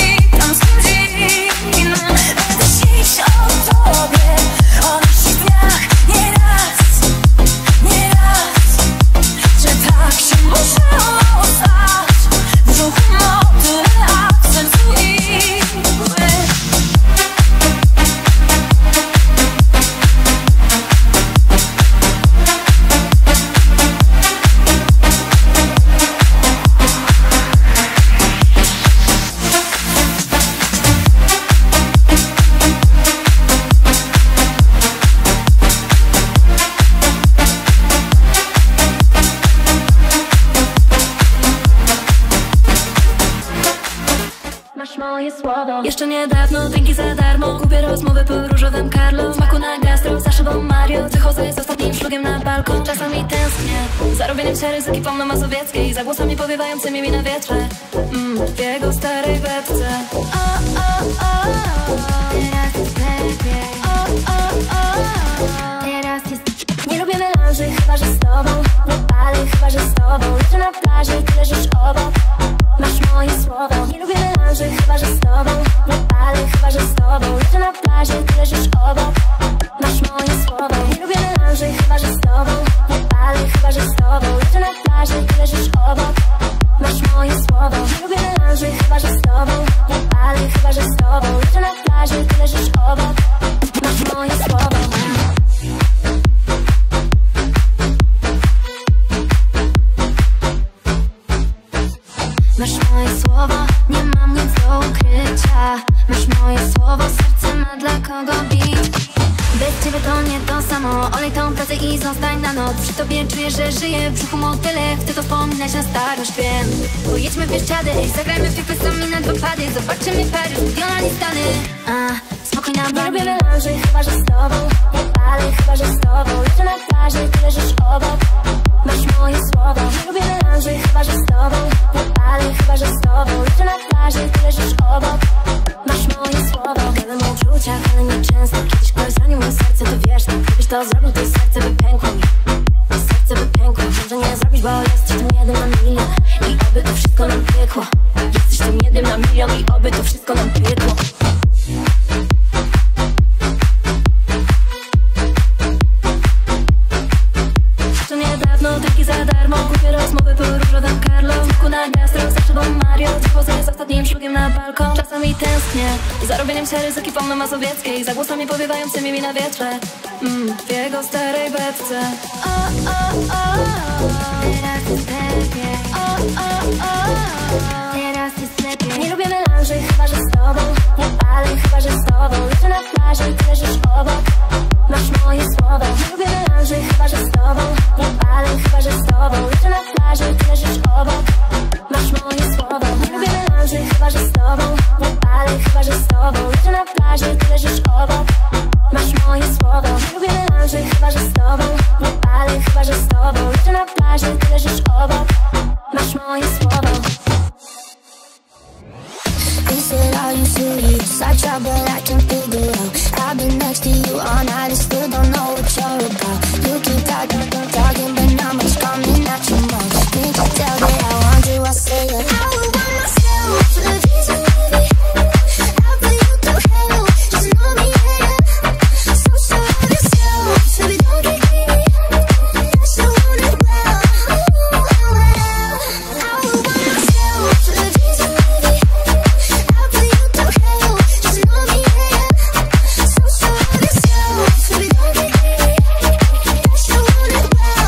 Masz moje słowo. Jeszcze niedawno drinki za darmo, głupie rozmowy po różowym Carlo. W maku na gastro, za szybą Mario. Wychodzę z ostatnim szlugiem na balkon. Czasami tęsknię za robieniem siary z ekipą na Mazowieckiej, za głosami powiewającymi mi na wietrze, mm, w jego starej bebce. O, o, o, teraz jest lepiej. O, o, o, teraz jest. Nie lubię melanży, chyba że z tobą. Nie palę, chyba że z tobą. Leżę na plaży, ty leżysz obok. Masz moje słowo. Nie lubię melanży, chyba że z tobą. Nie palę, chyba że z tobą. Leżę na plaży, ty leżysz obok. Masz moje słowo. Nie lubię melanży, chyba że z tobą. Nie palę, chyba że z tobą. Leżę na plaży, ty leżysz obok. Masz moje słowo. Nie lubię melanży, chyba że z tobą. Nie palę, chyba że z tobą. Leżę na plaży, ty leżysz obok. Masz moje słowo. Masz moje słowo, nie mam nic do ukrycia. Masz moje słowo, serce ma dla kogo bić. Bez ciebie to nie to samo. Olej tą pracę i zostań na noc. Przy tobie czuję, że żyję w brzuchu motyle. Chcę to wspominać na starość, wiem. Pojedźmy w Bieszczady, zagrajmy w FIFA sami na dwa pady. Zobaczymy Paryż, Diona i Stany. A, spokojna bani. Nie lubię melanży, chyba że z tobą. Nie palę, chyba że z tobą. Leżę na plaży, ty leżysz obok. Masz moje słowo. Nie lubię melanży, chyba że z tobą. Nie palę, chyba że z tobą. Leżę na plaży, ty leżysz obok. Masz moje słowo. Gadam o uczuciach, ale nie często. Kiedyś ktoś zranił moje serce, to wiesz. Gdybyś to zrobił, to serce by pękło mi. Serce by pękło. Wiem, że nie zrobisz, bo jesteś tym jednym na milion. I oby to wszystko nam piekło. Jesteś tym jednym na milion. I oby to wszystko nam piekło. To niedawno drinki za darmo, głupie rozmowy po różowym Carlo. W maku na gastro, za szybą Mario. Wychodzę z ostatnim szlugiem na balkon. Czasami tęsknię za robieniem siary z ekipą na Mazowieckiej, za głosami powiewającymi mi na wietrze, mm, w jego starej bebce. O, o, o, teraz jest lepiej. O, o, o, teraz jest lepiej. Nie lubię melanży, chyba że z tobą. Nie palę, chyba że z tobą. Leżę na plaży, ty leżysz obok. Masz moje słowo. Nie lubię melanży, chyba że z tobą. Nie palę, chyba że z tobą. Leżę na plaży, ty leżysz obok. Masz moje słowo. Nie lubię melanży, chyba że z tobą. Nie palę, chyba że z tobą. Leżę na plaży, ty leżysz obok. Masz moje słowo. Nie lubię melanży, chyba że z tobą. Nie palę, chyba że z tobą. Leżę na plaży, ty leżysz obok. Masz moje słowo. They said, are you serious? I tried but I can't figure out. I've been next to you all night and still don't know what you're about. You keep talking, talking, but not much coming out your mouth. Can't you tell that I want you? I say it. I would want myself for the reason, baby. I'll put you through hell, just know me, yeah. So sure of yourself, baby, don't get greedy. Yes, I want it well. I would want myself for the reason, baby. I'll put you through hell, just know me, yeah. So sure of yourself, baby, don't get greedy. Yes, I want it well.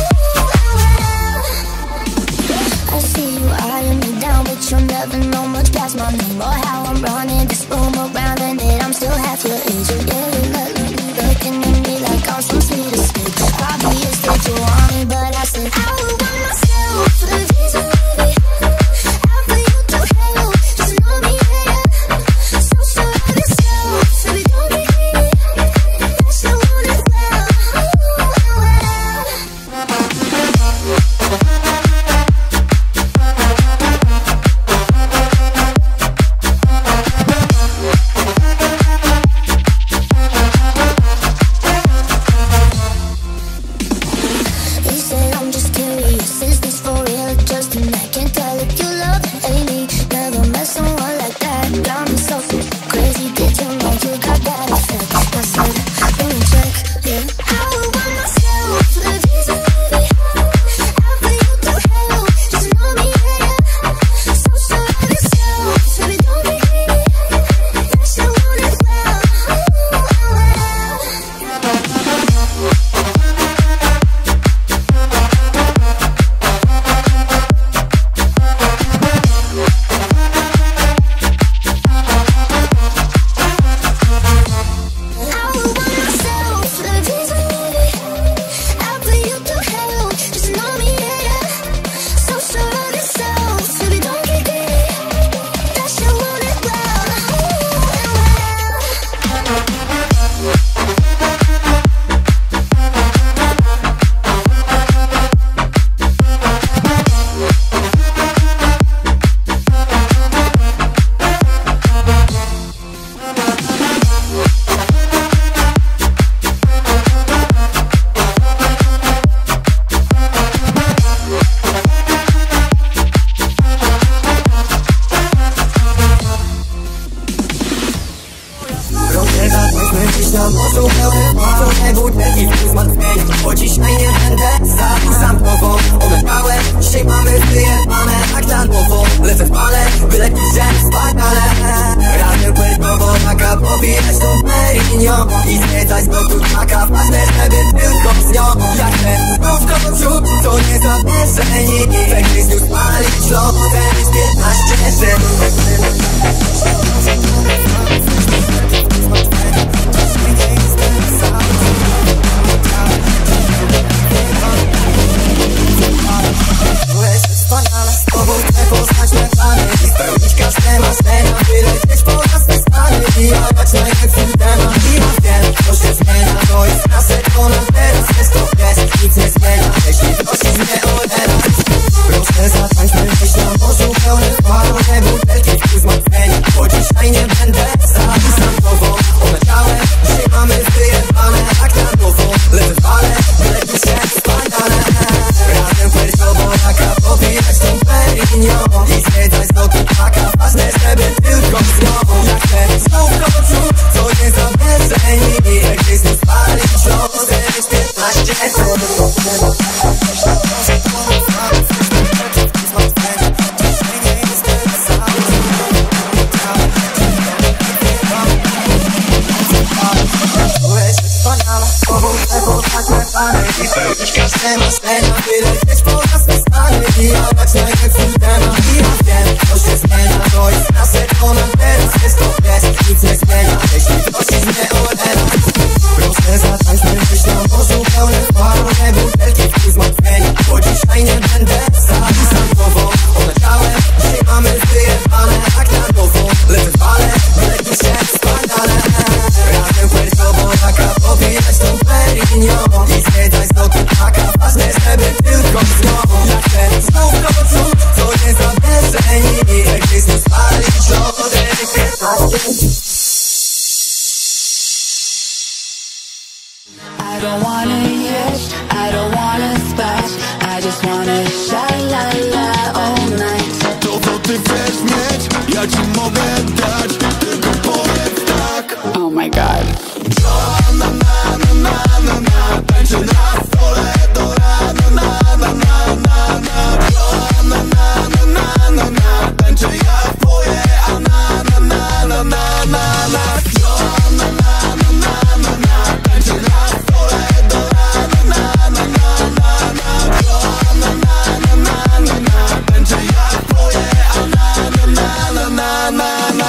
I see you eyeing me down, but you'll never know much past my name or how I'm running this room around, and that I'm still half your age. Yeah, you look, looking at me like I'm some sweet escape. Obvious that you want me, but I said I would want myself for the reason, baby. I'll put you through hell, just know me, yeah. So sure of yourself, baby, don't get greedy. Yes, I want it well. na morzu pełne pełne butelki w zmartwienia, bo dzisiaj nie będę sam tobą oblekałem. Dzisiaj mamy wyjebane tak na nowo. Lecę w pale, byle piszę wspaniale. Razem płytkowo taka pobijać tą Perignon i zwiedzać do tu taka ważne, żeby tylko z nią. Jak ten znów końcu, to nie zabierzeni. Węgry znów spalić lotem z piętnaście rzęd. Wspaniale, z tobą chcę poznać me plany i spełnić każde marzenia, wylecieć poza swe stany i jadać najlepszy temat. I ja wiem, to się zmienia, to jest nasze ponad teraz. Wiesz to wiesz, nic nie zmienia, jeśli prosisz mnie o teraz. Proszę zatańczmy gdzieś na morzu pełne pełne butelki w zmartwienia, bo dzisiaj nie będę sam sam tobą obleciałem. Dzisiaj mamy wyjebane tak na nowo. Lecę w pale, wylecił się wspaniale. Razem płytkowo taka pobijać tą Perignon i zwiedzać z boku taka ważne, żeby tylko z nią. Jak chcę znów koczu, co nie zabierzeni. Jak gdzieś nie spalić losem z piętnaście i spełnić każde marzenia, wylecieć poza swe stany i jadać najlepszy temat. I ja wiem, to się zmienia, to jest nasze ponad teraz. Wiesz to wiesz, nic nie zmienia, jeśli prosisz mnie o teraz. Proszę zatańczmy gdzieś na morzu pełne pełne butelki w zmartwienia, bo dzisiaj nie będę sam sam tobą obleciałem. Dzisiaj mamy wyjebane tak na nowo. Lecę w pale, wylecił się wspaniale. Razem płytkowo taka pobijać tą Perignon i zwiedzać z boku taka ważne, żeby tylko z nią. Jak chcę znów koczu, co nie zabierzeni. Jak gdzieś nie spalić lodem piętnaście. I don't wanna jeść, I don't wanna spać, I just wanna sha-la-la all night. To co ty chcesz mieć, ja ci mogę dać, tylko powiedz tak. Oh my god. Na na na na na na, tańczę na stole do rana. Na na na na na, na na na na na na, tańczę jak twoje, a na na na na na na na. Na na na na na na, tańczę na stole do rana. Na na na na na, na na na na na, tańczę jak twoje, a na na na na na na.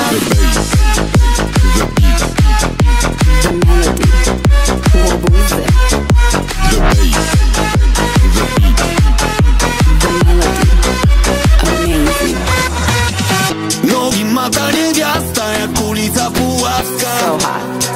The bass, the beat, the melody, łobuzy. The bass, the beat, the melody, amazing. nogi mata niewiasta, jak ulica Puławska. So hot.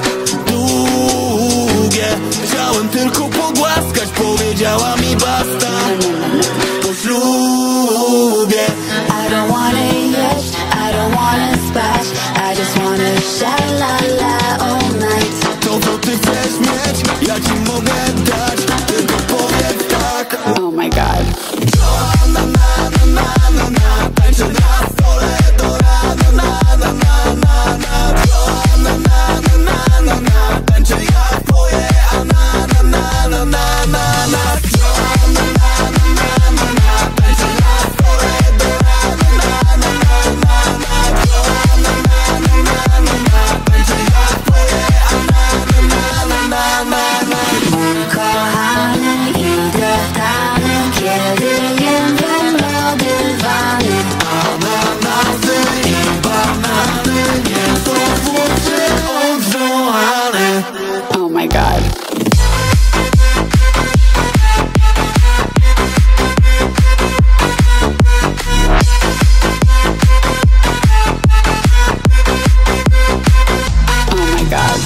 Długie, chciałem tylko pogłaskać, powiedziała mi basta. Po ślubie I don't wanna jeść, I don't wanna spać, I just wanna sha-la-la all night. to co ty chcesz mieć, ja ci mogę dać, tylko powiedz tak. Oh my god. Na na na na na na, tańczę na stole do rana. Na na na na na, na na na na na na, tańczę jak twoje, a na na na na na na na. Na na na na na na, tańczę na stole do rana. Na na na na na, na na na na na na, tańczę jak twoje, a na na na na na na. Kochany i dreptany, kiedy jem wymlodywany. Ananasy i banany, nie są słodsze od Joanny. Oh my god. Oh my god.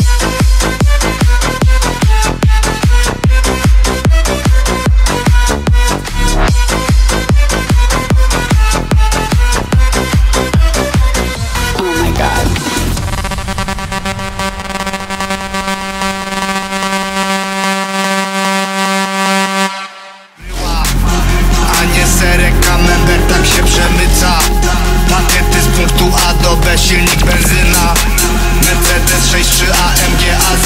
Oh my god. A nie serek camembert, tak się przemyca. Pakiety z punktu A do B, silnik benzyna. Mercedes sześć trzy A M G A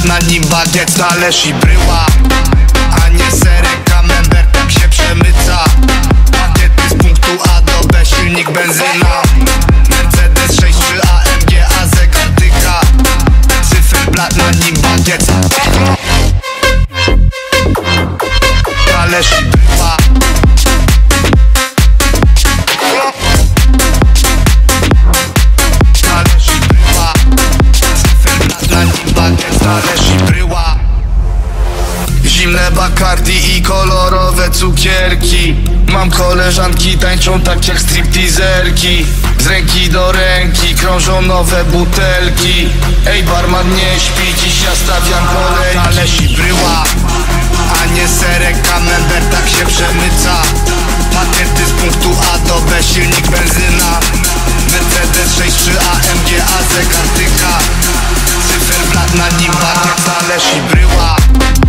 na nim bagiet, talerz i bryła, a nie serek, camembert, tak się przemyca. Pakiety z punktu A do B, silnik benzyna, Mercedes sześć trzy A M G, A zegartyka, cyferblat, na nim bagiet, talerz i bryła. Talerz i bryła, cyferblat, na nim bagiet, talerz i bryła. Zimne Bacardi i kolorowe cukierki. Mam koleżanki, tańczą tak jak stripteaserki. Z ręki do ręki krążą nowe butelki. Ej barman, nie śpi, dziś ja stawiam kolejki. Talerz i bryła, a nie serek, camembert, tak się przemyca. Pakiety z punktu A do B, silnik benzyna, Mercedes sześć trzy A M G, A zegartyka, cyferblat, na nim bagiet, talerz i bryła.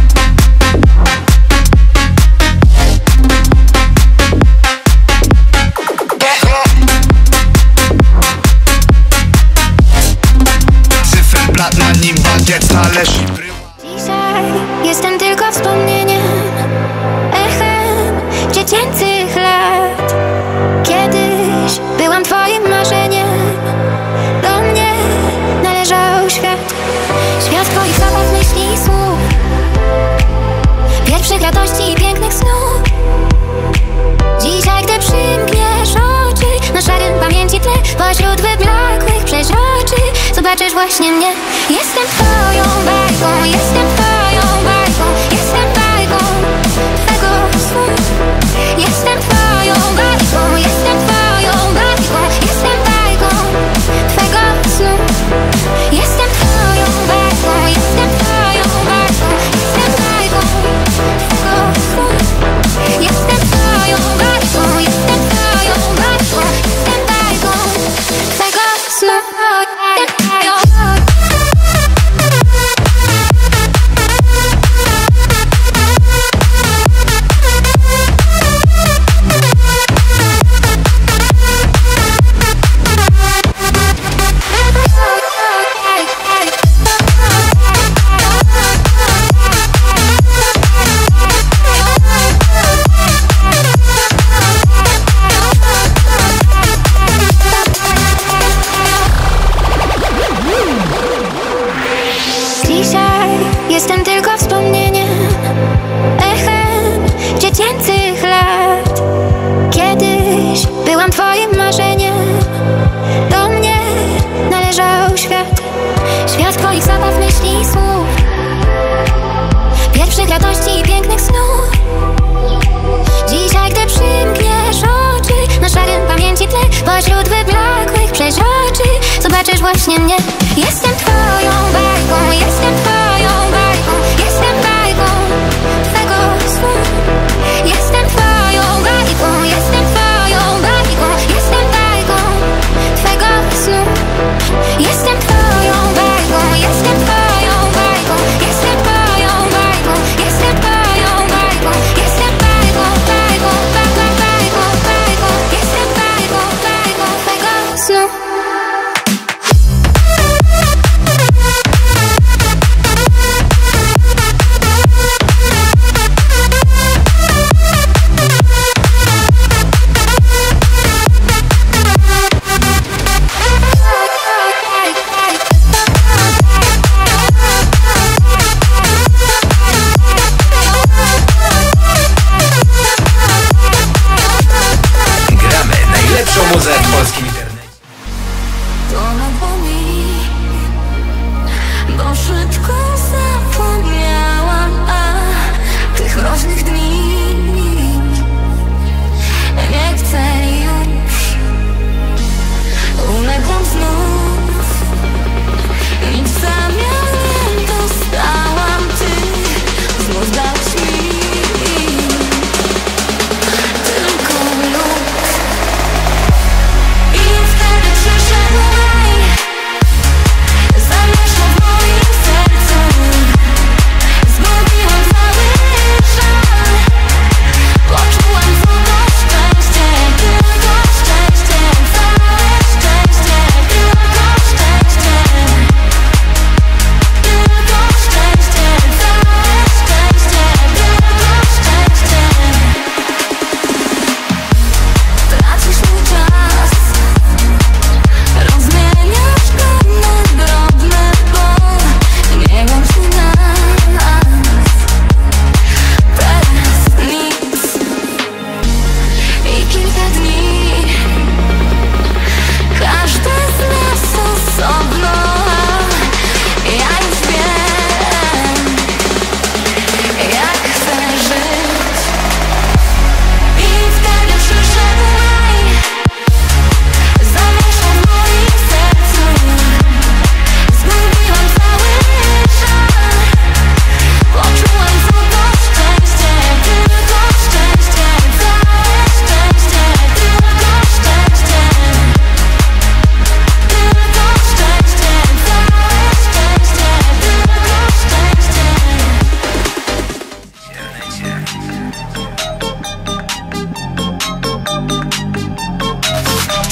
Cyferblat, na nim bagiet, talerz i bryła. Dzisiaj jestem tylko wspomnieniem, echem dziecięcych lat. Kiedyś byłam twoim marzeniem, do mnie należał świat. Świat twoich zabaw, myśli i słów, pierwszych radości i pięknych snów. Dzisiaj, gdy przymkniesz oczy na szarym pamięci tle, pośród wyblakłych przeźroczy zobaczysz właśnie mnie. Jestem twoją bajką, jestem twoją bajką, jestem bajką twego snu. Jestem twoją bajką, jestem twoją bajką, jestem bajką twego snu. Jestem twoją bajką, jestem twoją bajką, jestem bajką twego snu. Jestem twoją bajką, jestem twoją bajką, jestem bajką twego snu. Dzisiaj jestem tylko wspomnieniem, echem dziecięcych lat. Kiedyś byłam twoim marzeniem, do mnie należał świat. Świat twoich zabaw, myśli i słów, pierwszych radości i pięknych snów. Dzisiaj, gdy przymkniesz oczy na szarym pamięci tle, pośród wyblakłych przeźroczy zobaczysz właśnie mnie. Jestem twoją bajką, jestem twoją bajką, jestem bajką twego snu. Jestem twoją bajką, jestem twoją bajką, jestem bajką twego snu. Jestem twoją bajką, jestem twoją bajką, jestem twoją bajką, jestem twoją bajką, jestem bajką, bajką, bajką, bajką, bajką, jestem bajką, bajką twego snu. Gramy najlepszą muzę w polskim internecie. Pomogło mi, bo szybko zapomniałam a, tych mroźnych dni. Nie chcę już, uległam znów, nic w zamian nie dostałam. Ty znów dałeś mi tylko lód i w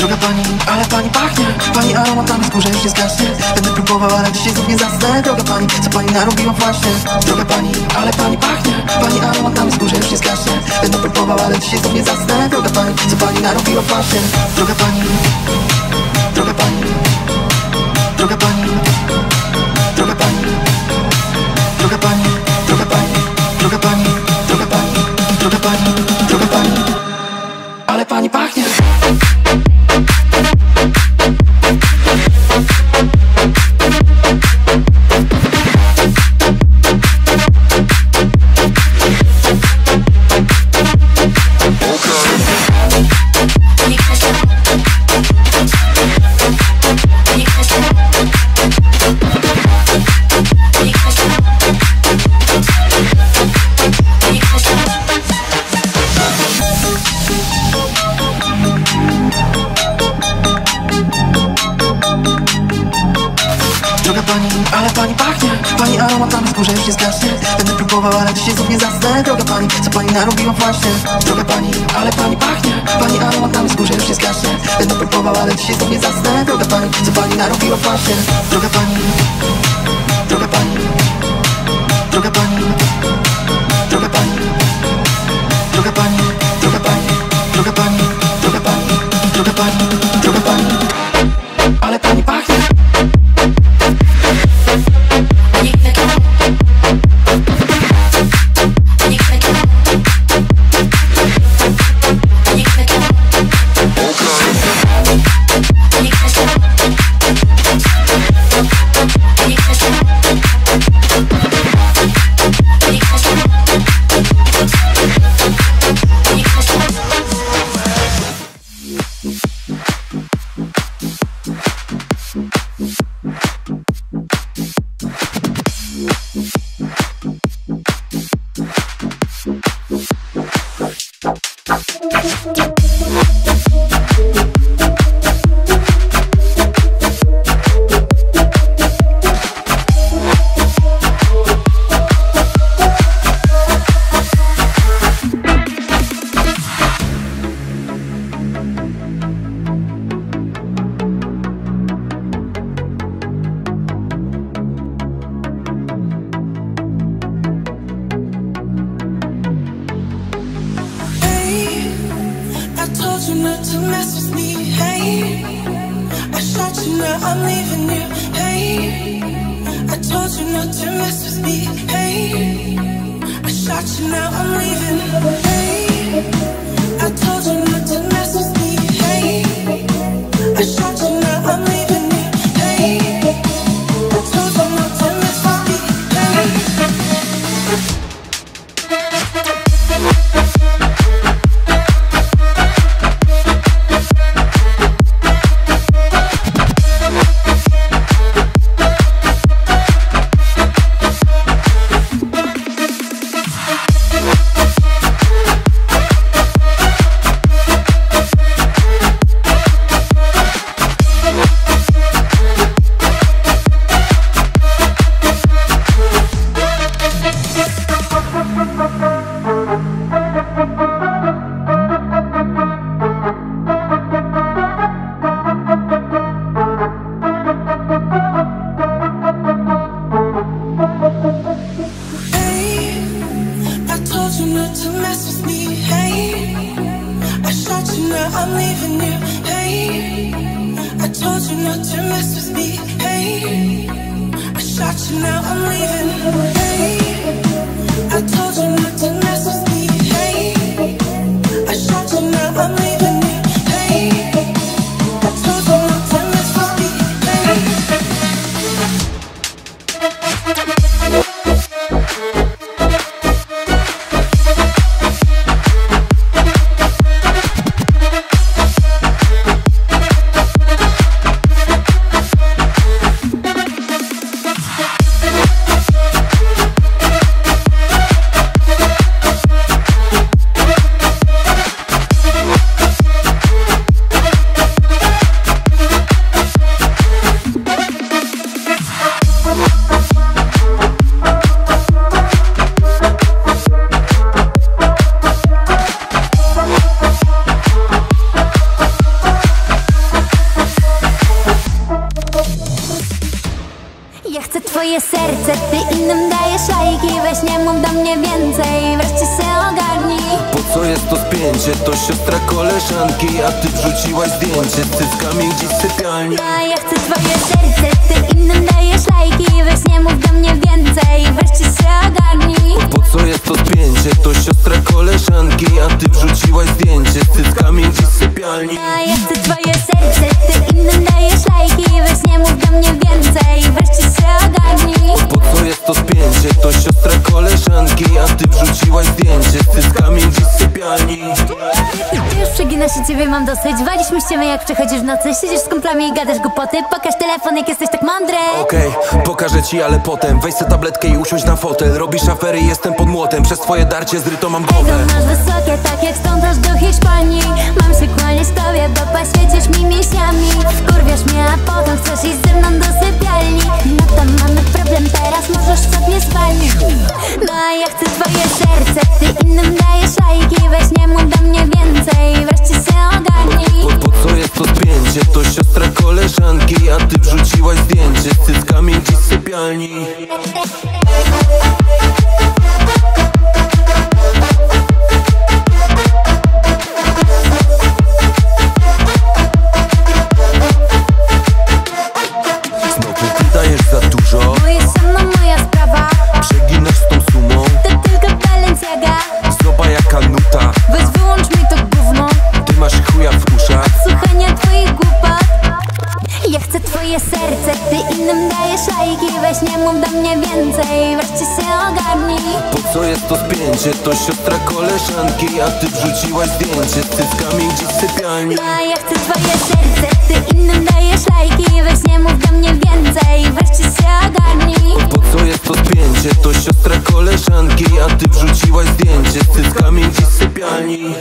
Droga pani, ale pani pachnie. Pani aromatami skórze już nie zgaśnie. Będę próbował, ale dzisiaj znów nie zasnę. Droga pani, co pani narobiła właśnie. Droga pani, ale pani pachnie. Pani aromatami skórze już nie zgaśnie. Będę próbował, ale dzisiaj znów nie zasnę. Droga pani, co pani narobiła właśnie. Droga pani, droga pani, droga pani, droga pani, droga pani, droga pani, droga pani, droga pani, droga pani, droga pani, ale pani pachnie. Ale pani pachnie. Pani aromatami skórze już nie zgaśnie. Będę próbował, ale dzisiaj znów nie zasnę. Droga pani, co pani narobiła właśnie. Droga pani, ale pani pachnie. Pani aromatami skórze już nie zgaśnie. Będę próbował, ale dzisiaj znów nie zasnę. Droga pani, co pani narobiła właśnie. Droga pani, droga pani, droga pani, droga pani, droga pani, droga pani, droga pani, droga pani, droga pani, droga pani, ale pani pachnie. innym dajesz lajki. Weź nie mów do mnie więcej, wreszcie się ogarnij. Po co jest to spięcie? To siostra koleżanki, a ty wrzuciłaś zdjęcie z cyckami gdzieś w sypialni. A ja chcę twoje serce, ty innym dajesz lajki. Weź nie mów do mnie więcej, wreszcie się ogarnij. Po co jest to spięcie? To siostra koleżanki, a ty wrzuciłaś zdjęcie z cyckami gdzieś w sypialni. A ja chcę twoje serce, ty innym dajesz lajki. Weź nie mów do mnie więcej, wreszcie się ogarnij. Po co jest to spięcie? To siostra koleżanki, a ty wrzuciłaś zdjęcie z cyckami gdzieś w sypialni. Ty już przegina się, ciebie mam dosyć. Waliśmy ściemy jak przechodzisz w nocy. Siedzisz z kumplami i gadasz głupoty. Pokaż telefon jak jesteś tak mądry. Okej, okay, pokażę ci, ale potem weź se tabletkę i usiądź na fotel. Robisz afery, jestem pod młotem. Przez twoje darcie zryto mam głowę. Ego masz wysokie, tak jak stąd aż do Hiszpanii. Mam się kłaniać tobie, bo poświecisz mi mięśniami. Wkurwiasz mnie, a potem chcesz iść ze mną do sypialni. No to mamy problem, teraz możesz sobie spalnić. No a ja chcę twoje serce, ty innym dajesz lajki. Weź nie mów do mnie więcej, wreszcie się ogarnij. Po, po co jest to spięcie? To siostra koleżanki, a ty wrzuciłaś zdjęcie z cyckami gdzieś w sypialni. Znowu wydajesz za dużo. No jest ze mną moja sprawa. Przeginasz z tą sumą. To tylko Balenciaga. Zobacz jaka nuta. Weź wyłącz mi to gówno. Ty masz chuja w uszach. Słuchania twoich głupot. Ja chcę twoje serce, ty innym dajesz lajki. Weź nie mów do mnie więcej, wreszcie się ogarnij. Po co jest to spięcie? To siostra koleżanki, a ty wrzuciłaś zdjęcie z cyckami gdzieś w sypialni. No a ja chcę twoje serce, ty innym dajesz lajki. Weź nie mów do mnie więcej, wreszcie się ogarnij. Po co jest to spięcie? To siostra koleżanki, a ty wrzuciłaś zdjęcie z cyckami gdzieś w sypialni.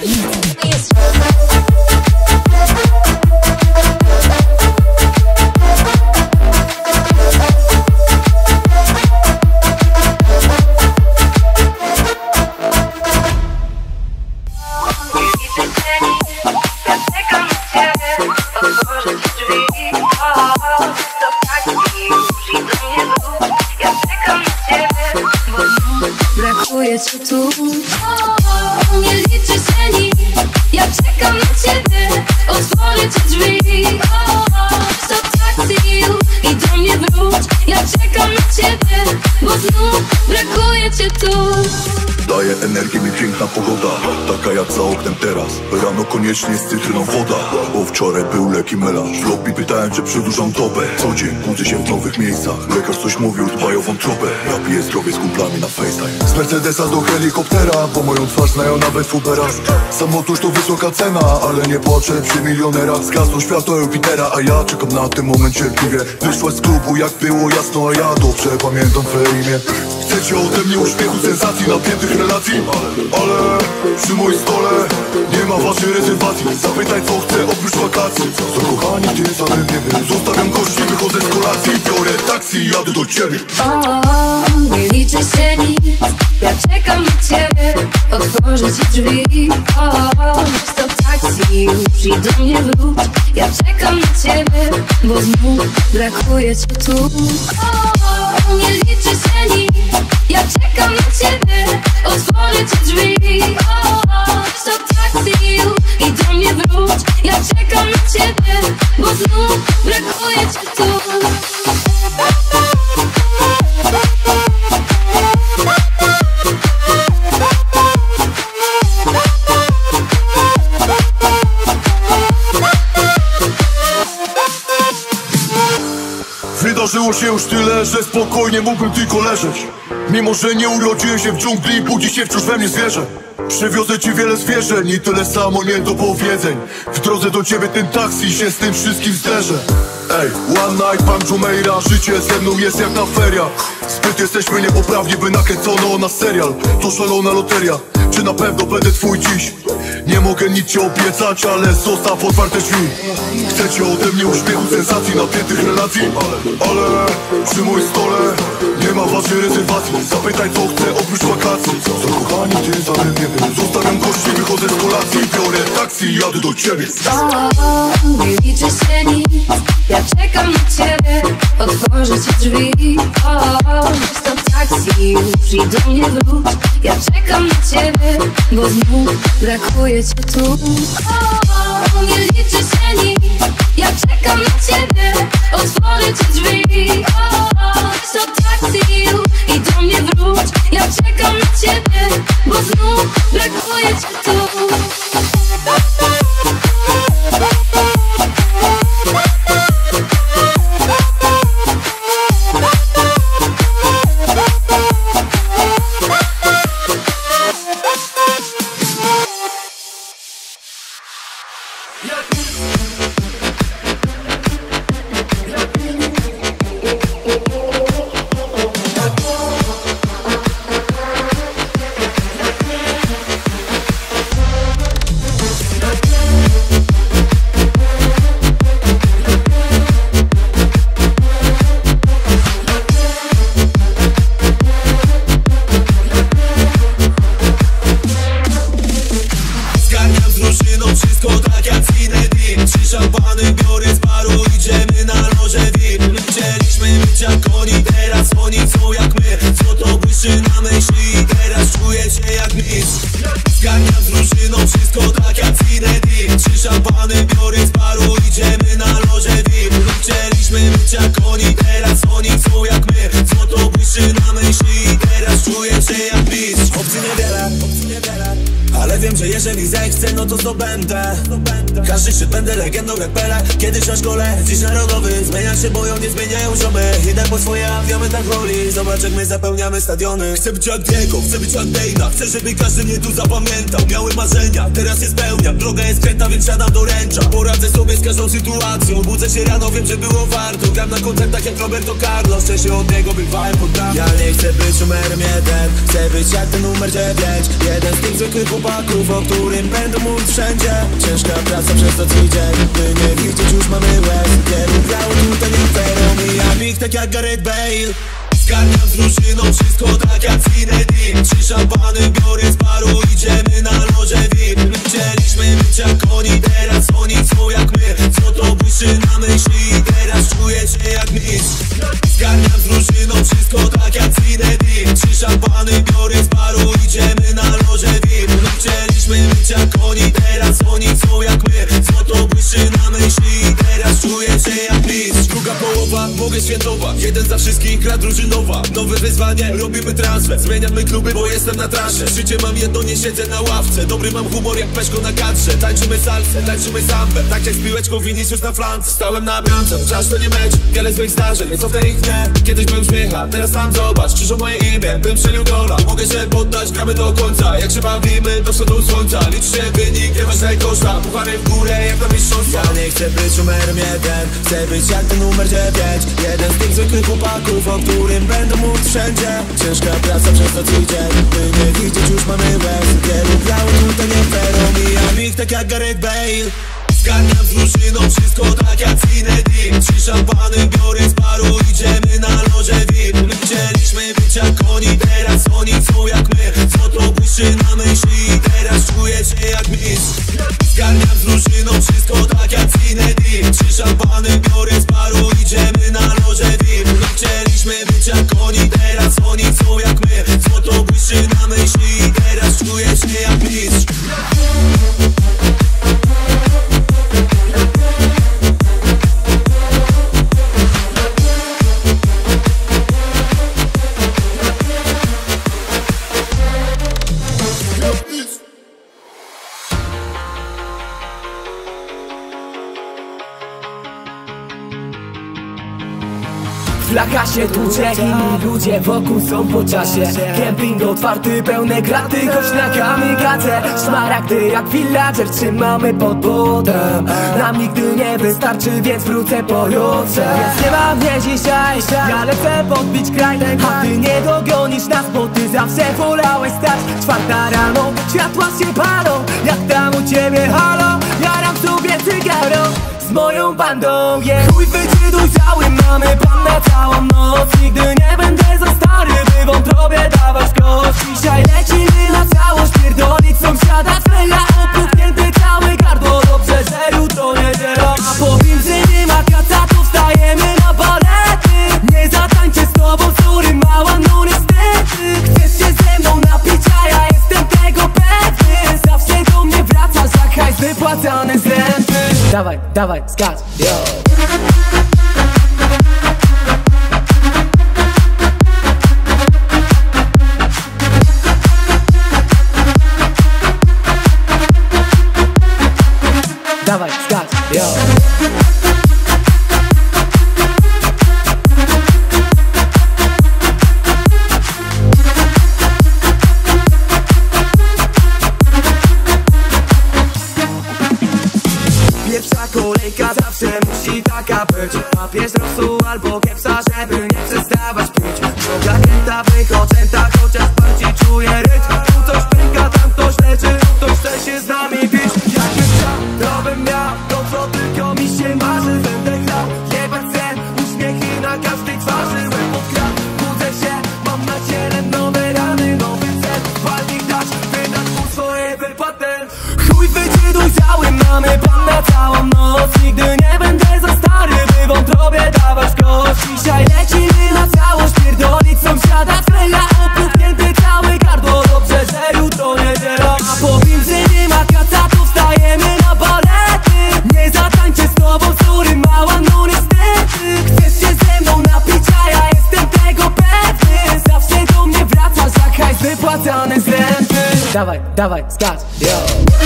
Brakuje cię tu. O, nie liczy się nic. Ja czekam na ciebie. Otworzę ci drzwi. O, stop taxi i do mnie wróć. Ja czekam na ciebie, bo znów brakuje cię tu. Daje energię mi piękna pogoda, taka jak za oknem teraz. Rano koniecznie z cytryną woda, bo wczoraj był leki melanż. W lobby pytałem, czy przedłużam dobę. Co dzień budzę się w nowych miejscach. Lekarz coś mówił, dbaj o wątrobę. Ja piję zdrowie z kumplami na FaceTime. Z Mercedesa do helikoptera, bo moją twarz znają nawet w Uberach. Samotuż to wysoka cena, ale nie płaczę przy milionerach. Zgasło światło Jupitera, a ja czekam na ten moment cierpliwie. Wyszłaś z klubu jak było jasno, a ja dobrze pamiętam twoje imię. Chcecie ode mnie uśmiechu, sensacji, napiętych relacji, ale, ale przy moim stole nie ma waszej rezerwacji. Zapytaj co chcę oprócz wakacji. Zakochani ty za mnie, zostawiam gości, wychodzę z kolacji. Biorę taksi, jadę do ciebie. O, nie liczy się nic. Ja czekam na ciebie. Otworzę ci drzwi. O, stop taksi, już i do mnie wróć. Ja czekam na ciebie, bo znów brakuje cię tu. O, nie liczy się nic. Ja czekam na ciebie. Otworzę ci drzwi. O, stop taksi, i do mnie wróć. Ja czekam na ciebie, bo znów brakuje cię tu. Wydarzyło się już tyle, że spokojnie mógłbym tylko leżeć. Mimo że nie urodziłem się w dżungli, budzi się wciąż we mnie zwierzę. Przywiozę ci wiele zwierzeń i tyle samo nie do powiedzeń. W drodze do ciebie ten taksi się z tym wszystkim zderzę. Ej, one night, pan Jumeirah, życie ze mną jest jak na feriach. Zbyt jesteśmy niepoprawni, by nakręcono na serial. To szalona loteria, czy na pewno będę twój dziś? Nie mogę nic ci obiecać, ale zostaw otwarte drzwi. Chcecie ode mnie uśmiechu, sensacji, napiętych relacji, ale, ale przy moim stole nie ma waszej rezerwacji. Zapytaj co chcę oprócz wakacji. Zakochani ty za mnie, zostawiam gości, wychodzę z kolacji. Biorę taksi, jadę do ciebie. O, nie liczy się nic. Ja czekam na ciebie. Otworzę ci drzwi. O, stop taksi już i do mnie wróć. Ja czekam na ciebie, bo znów brakuje cię tu. O, nie liczy się nic, ja czekam na ciebie, otworzę ci drzwi. O, weź to taksi już i do mnie wróć. Ja czekam na ciebie, bo znów brakuje cię tu. Każdy szczyt będę legendą jak Pele. Kiedyś na szkole, dziś narodowy. Zmieniać się boją, nie zmieniają ziomy. Idę po swoje, a wiemy tak woli. Zobacz jak my zapełniamy stadiony. Chcę być jak Diego, chcę być jak Dejna. Chcę, żeby każdy mnie tu zapamiętał. Miałem marzenia, teraz je spełniam. Droga jest kręta, więc siadam do ręcza. Poradzę sobie z każdą sytuacją. Budzę się rano, wiem, że było warto. Gram na koncertach jak Roberto Carlos. Wcześniej od niego bywałem pod bramą. Ja nie chcę być numerem jeden, chcę być jak ten numer dziewięć. Jeden z tych zwykłych chłopaków, o którym będę mówić wszędzie. Ciężka praca przez to tydzień, by nie widzieć już mamy łez. Wielu grało tutaj nie fair, mijam ich tak jak Gareth Bale. Zgarniam z drużyną wszystko tak jak Zinedine. Trzy szampany biorę z baru, idziemy na loże V I P. Chcieliśmy być jak oni, teraz oni są jak my. Co to błyszczy na myśli i teraz czuję się jak mistrz. Zgarniam z drużyną wszystko tak jak Zinedine. Trzy szampany biorę z baru, idziemy na loże V I P. Chcieliśmy być jak oni, teraz oni są jak my. Co to błyszczy na myśli i teraz czuję się jak mistrz. Druga połowa, mogę świętować. Jeden za wszystkich, gra drużynowa. Nowe wyzwanie, robimy transfer. Zmieniamy kluby, bo jestem na trasie. Życie mam jedno, nie siedzę na ławce. Dobry mam humor jak Peszko na kadrze. Tańczymy salsę, tańczymy sambę. Tak jak z piłeczką Vinicius na flance. Stałem na bramce, czas to nie mecz. Wiele złych zdarzeń, nie cofnę ich nie. Kiedyś byłem śmiecha, teraz sam zobacz. Krzyżą moje imię, bym strzelił gola. Mogę się poddać, gramy do końca. Jak się bawimy, do wschodu słońca. Liczy się wynik, nie ważne koszta. Puchary w górę, jak na mistrzostwa. Ja nie chcę być numerem jeden, chcę być jak ten numer dziewięć. Jeden z tych zwykłych chłopaków, o którym będę mówić wszędzie. Ciężka praca przez to tydzień, by nie widzieć już mamy łez. Wielu grało tutaj nie fair, mijam ich tak jak Gareth Bale. Zgarniam z drużyną wszystko tak jak Zinedine. Trzy szampany biorę z baru, idziemy na loże V I P. Chcieliśmy być jak oni, teraz oni są jak my. Co to błyszczy na myśli i teraz czuję się jak mistrz. Zgarniam z drużyną wszystko tak jak Zinedine. Trzy szampany biorę z baru, idziemy na loże V I P. Chcieliśmy być jak oni, teraz oni są jak my. Co to błyszczy na myśli i teraz czuję się jak mistrz. Flaga się tłucze, inni ludzie wokół są po czasie. Kemping otwarty, pełne kraty, choć na kamikadze. Szmaragdy jak villager trzymamy pod butem. Nam nigdy nie wystarczy, więc wrócę pojutrze. Więc nie mam mnie dzisiaj, ja lecę podbić kraj. A ty nie dogonisz nas, bo ty zawsze wolałeś stać. Czwarta rano, światła się palą, jak tam u ciebie halo. Jaram sobie cygaro z moją bandą, yeah. Chuj wycie dojrzały, mamy plan na całą noc. Nigdy nie będę za stary, by wątrobie dawać kość. Dzisiaj lecimy na całość, pierdolić sąsiada streja. Opuchnięty całe gardło, dobrze, że jutro niedziela. A powiem, że nie ma kaca, to wstajemy na balety. Nie zatańczę z tobą, sorry mała, no niestety. dawaj, dawaj, skacz, yo. Dawaj, skacz, yo. Pierwsza kolejka zawsze musi taka być. Papież rosu albo kiepsa, żeby nie przestawać pić. Droga kręta, wychoczęta, chociaż bardziej czuję rytm. Tu coś pęka, tam ktoś leczy, tu ktoś chce się z nami bić. Jakbym chciał, to bym miał to, co tylko mi się marzy. Będę grał, jebać sen, uśmiechy na każdej twarzy. Łeb pod kran, budzę się, mam na ciele nowe rany, nowy cel. Walnik dać, wydać mu swoje wypłatę. Chuj wycie dojrzały, mamy plan na całą noc. Nigdy nie będę za stary, by wątrobie dawać kość. Dzisiaj lecimy na całość, pierdolić sąsiada Freja, opuchnięty cały gardło. Dobrze, że jutro niedziela, a po pimce nie ma kaca, to wstajemy na balety. Nie zatańczę z tobą, sorry mała, no niestety. Chcesz się ze mną napić, a ja jestem tego pewny. Zawsze do mnie wracasz, jak hajs wypłacany z renty. Dawaj, dawaj, skacz, yo.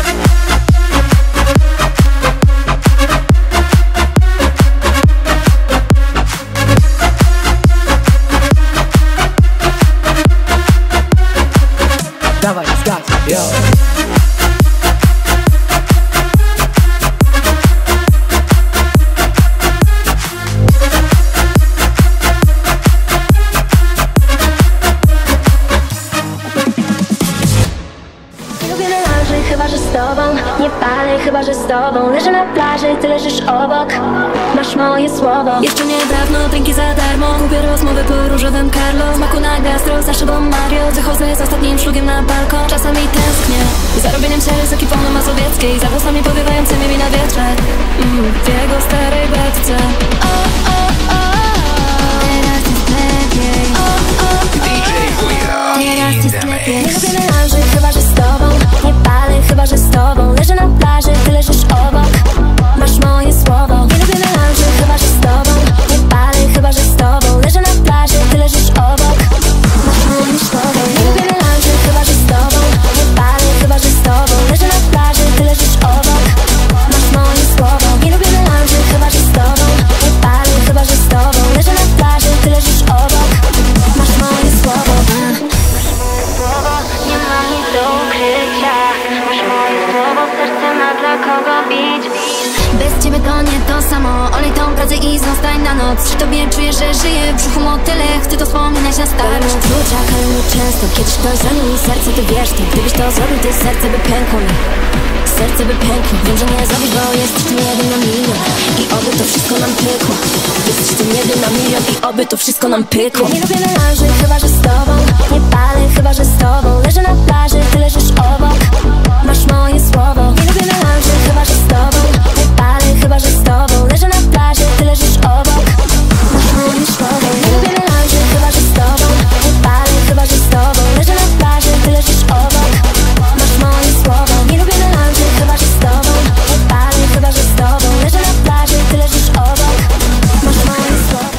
Dawaj, skacz, yo. Nie lubię melanży, chyba że z tobą. Nie palę, chyba że z tobą. Leżę na plaży, ty leżysz obok. Masz moje słowo. Jeszcze niedawno drinki za darmo. Kupię rozmowy po różowym Carlo. Smaku na gastro, za szybą Mario. Wychodzę z ostatnim szlugiem na balkon. Czasami tęsknię za robieniem się z ekipą na Mazowieckiej. Za włosami powiewającymi mi na wietrze, mm, w jego starej beczce. O, o, o, teraz jest lepiej. O, o, o, teraz jest lepiej. Nie lubię melanży, chyba że z tobą. Nie palę, chyba że z tobą. Leżę na plaży, ty leżysz obok. Masz moje słowo. Nie lubię melanży, chyba że z tobą. Nie palę, chyba że z tobą. Leżę na plaży, ty leżysz obok. Masz moje słowo. Nie lubię melanży, chyba że z tobą. Nie palę, chyba że z tobą. Leżę na plaży, ty leżysz obok. Masz moje słowo. Nie lubię melanży, chyba że z tobą. Nie palę, chyba że z tobą. Leżę na plaży, ty leżysz obok. Masz moje słowo. Nie mam nic do ukrycia. Masz moje słowo, serce ma dla kogo bić. Bez ciebie to nie to samo. Olej tą pracę i zostań na noc. Przy tobie czuję, że żyję w brzuchu motyle. Chcę to wspominać na starość. Kluczak, ale nie często. Kiedyś ktoś zranił mi serce, to wiesz to. Gdybyś to zrobił, to serce by pękło mi. Serce by pękło. Wiem, że nie zrobisz, bo jesteś tym jeden na milion. I oby to wszystko nam pykło. Jesteś tym jeden na milion. I oby to wszystko nam pykło. Ja nie lubię melanży, chyba że z tobą. Nie palę, chyba że z tobą. Leżę na plaży, ty leżysz obok. Masz moje słowo. Nie lubię melanży, chyba że z tobą. Nie palę, chyba że z tobą. Leżę na plaży, ty leżysz obok. Masz moje słowo. Nie lubię melanży, chyba że z tobą. Nie palę, chyba że z tobą. Leżę na plaży, ty leżysz obok. Masz moje słowo. Nie lubię melanży, chyba że z tobą. Nie palę, chyba że z tobą. Leżę na plaży, ty leżysz obok. Masz moje słowo.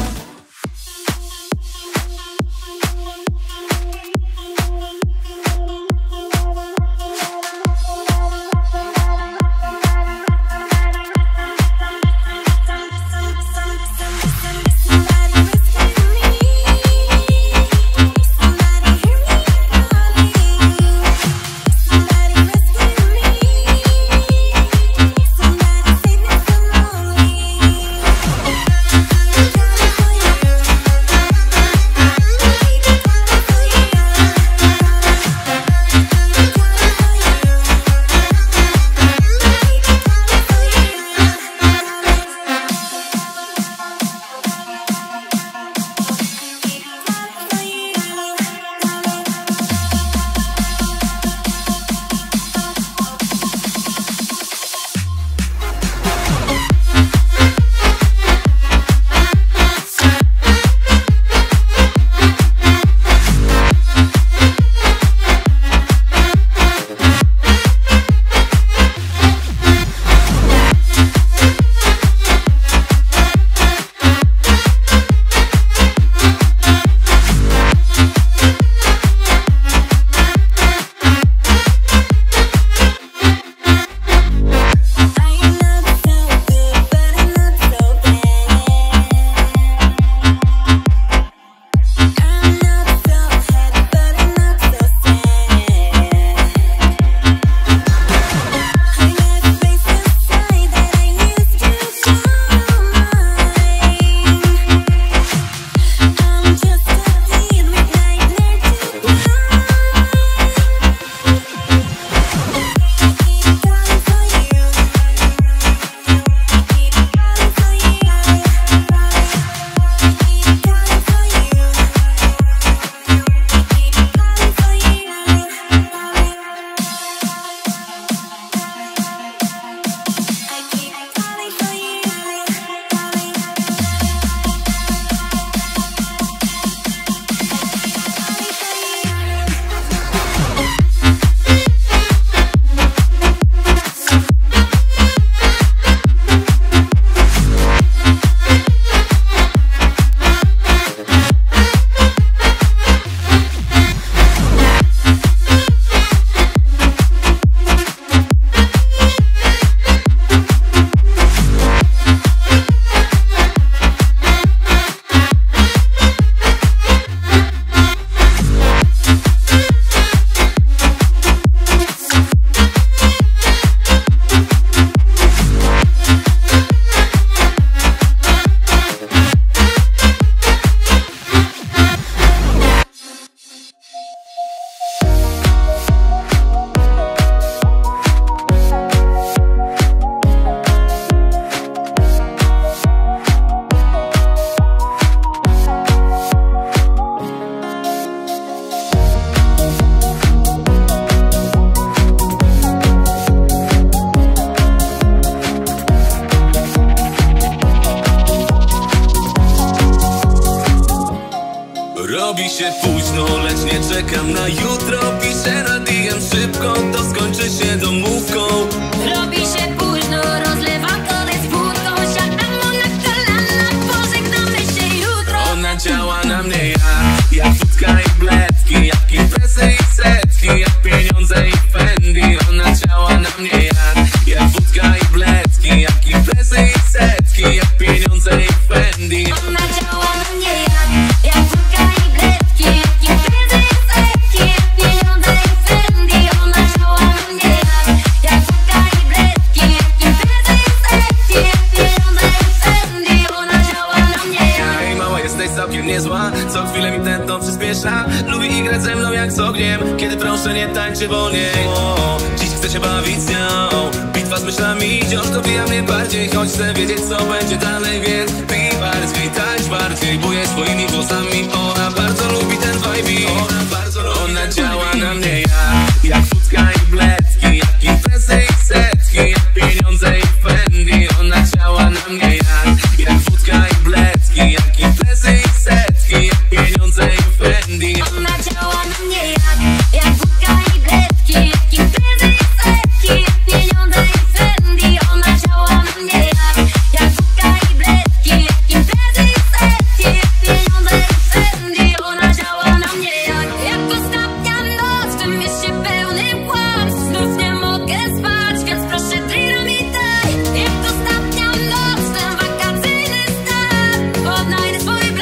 się późno, lecz nie czekam na jutro. Piszę na D M szybko, to skończy się domówką. Robi się późno, rozlewam kolej z wódką. Siadam mu na kolanach, pożegnamy się jutro. Ona działa na mnie jak, jak wódka i bledki, jak imprezy i setki, jak pieniądze i Fendi. Ona działa na mnie jak, jak wódka i bledki, jak imprezy i setki, jak pieniądze i Fendi. Ona działa na mnie jak, jak wódka i bledki, jak imprezy i setki, jak pieniądze i Fendi. Ona działa na mnie jak, jak wódka i bledki, jak imprezy i setki, jak pieniądze i Fendi. Ona działa na mnie jak. Hej mała, jesteś całkiem niezła, co chwilę mi tętno przyspiesza. Lubi igrać ze mną jak z ogniem, kiedy proszę nie tańczy wolniej. O, dziś chcę się bawić z nią, bitwa z myślami wciąż dobija mnie bardziej. Choć chcę wiedzieć co będzie dalej, więc pij bardziej, tańcz bardziej, buję swoimi włosami. Ona bardzo lubi ten vibe, ona bardzo lubi. Ona działa na mnie jak, jak wódka i bledki, jak imprezy i setki, jak pieniądze i Fendi. Ona działa na mnie jak, jak wódka i bledki, jak imprezy i setki, jak pieniądze i Fendi. Ona działa na mnie jak, jak wódka i bledki, jak imprezy i setki, jak pieniądze i Fendi. Ona działa na mnie jak, jak wódka i bledki, jak imprezy i setki, jak pieniądze i Fendi. Ona działa na mnie jak, jak ostatnia noc w tym mieście pełnym kłamstw. Znów nie mogę spać, więc proszę drina mi daj. Jak ostatnia noc, ten wakacyjny stan, odnajdę swój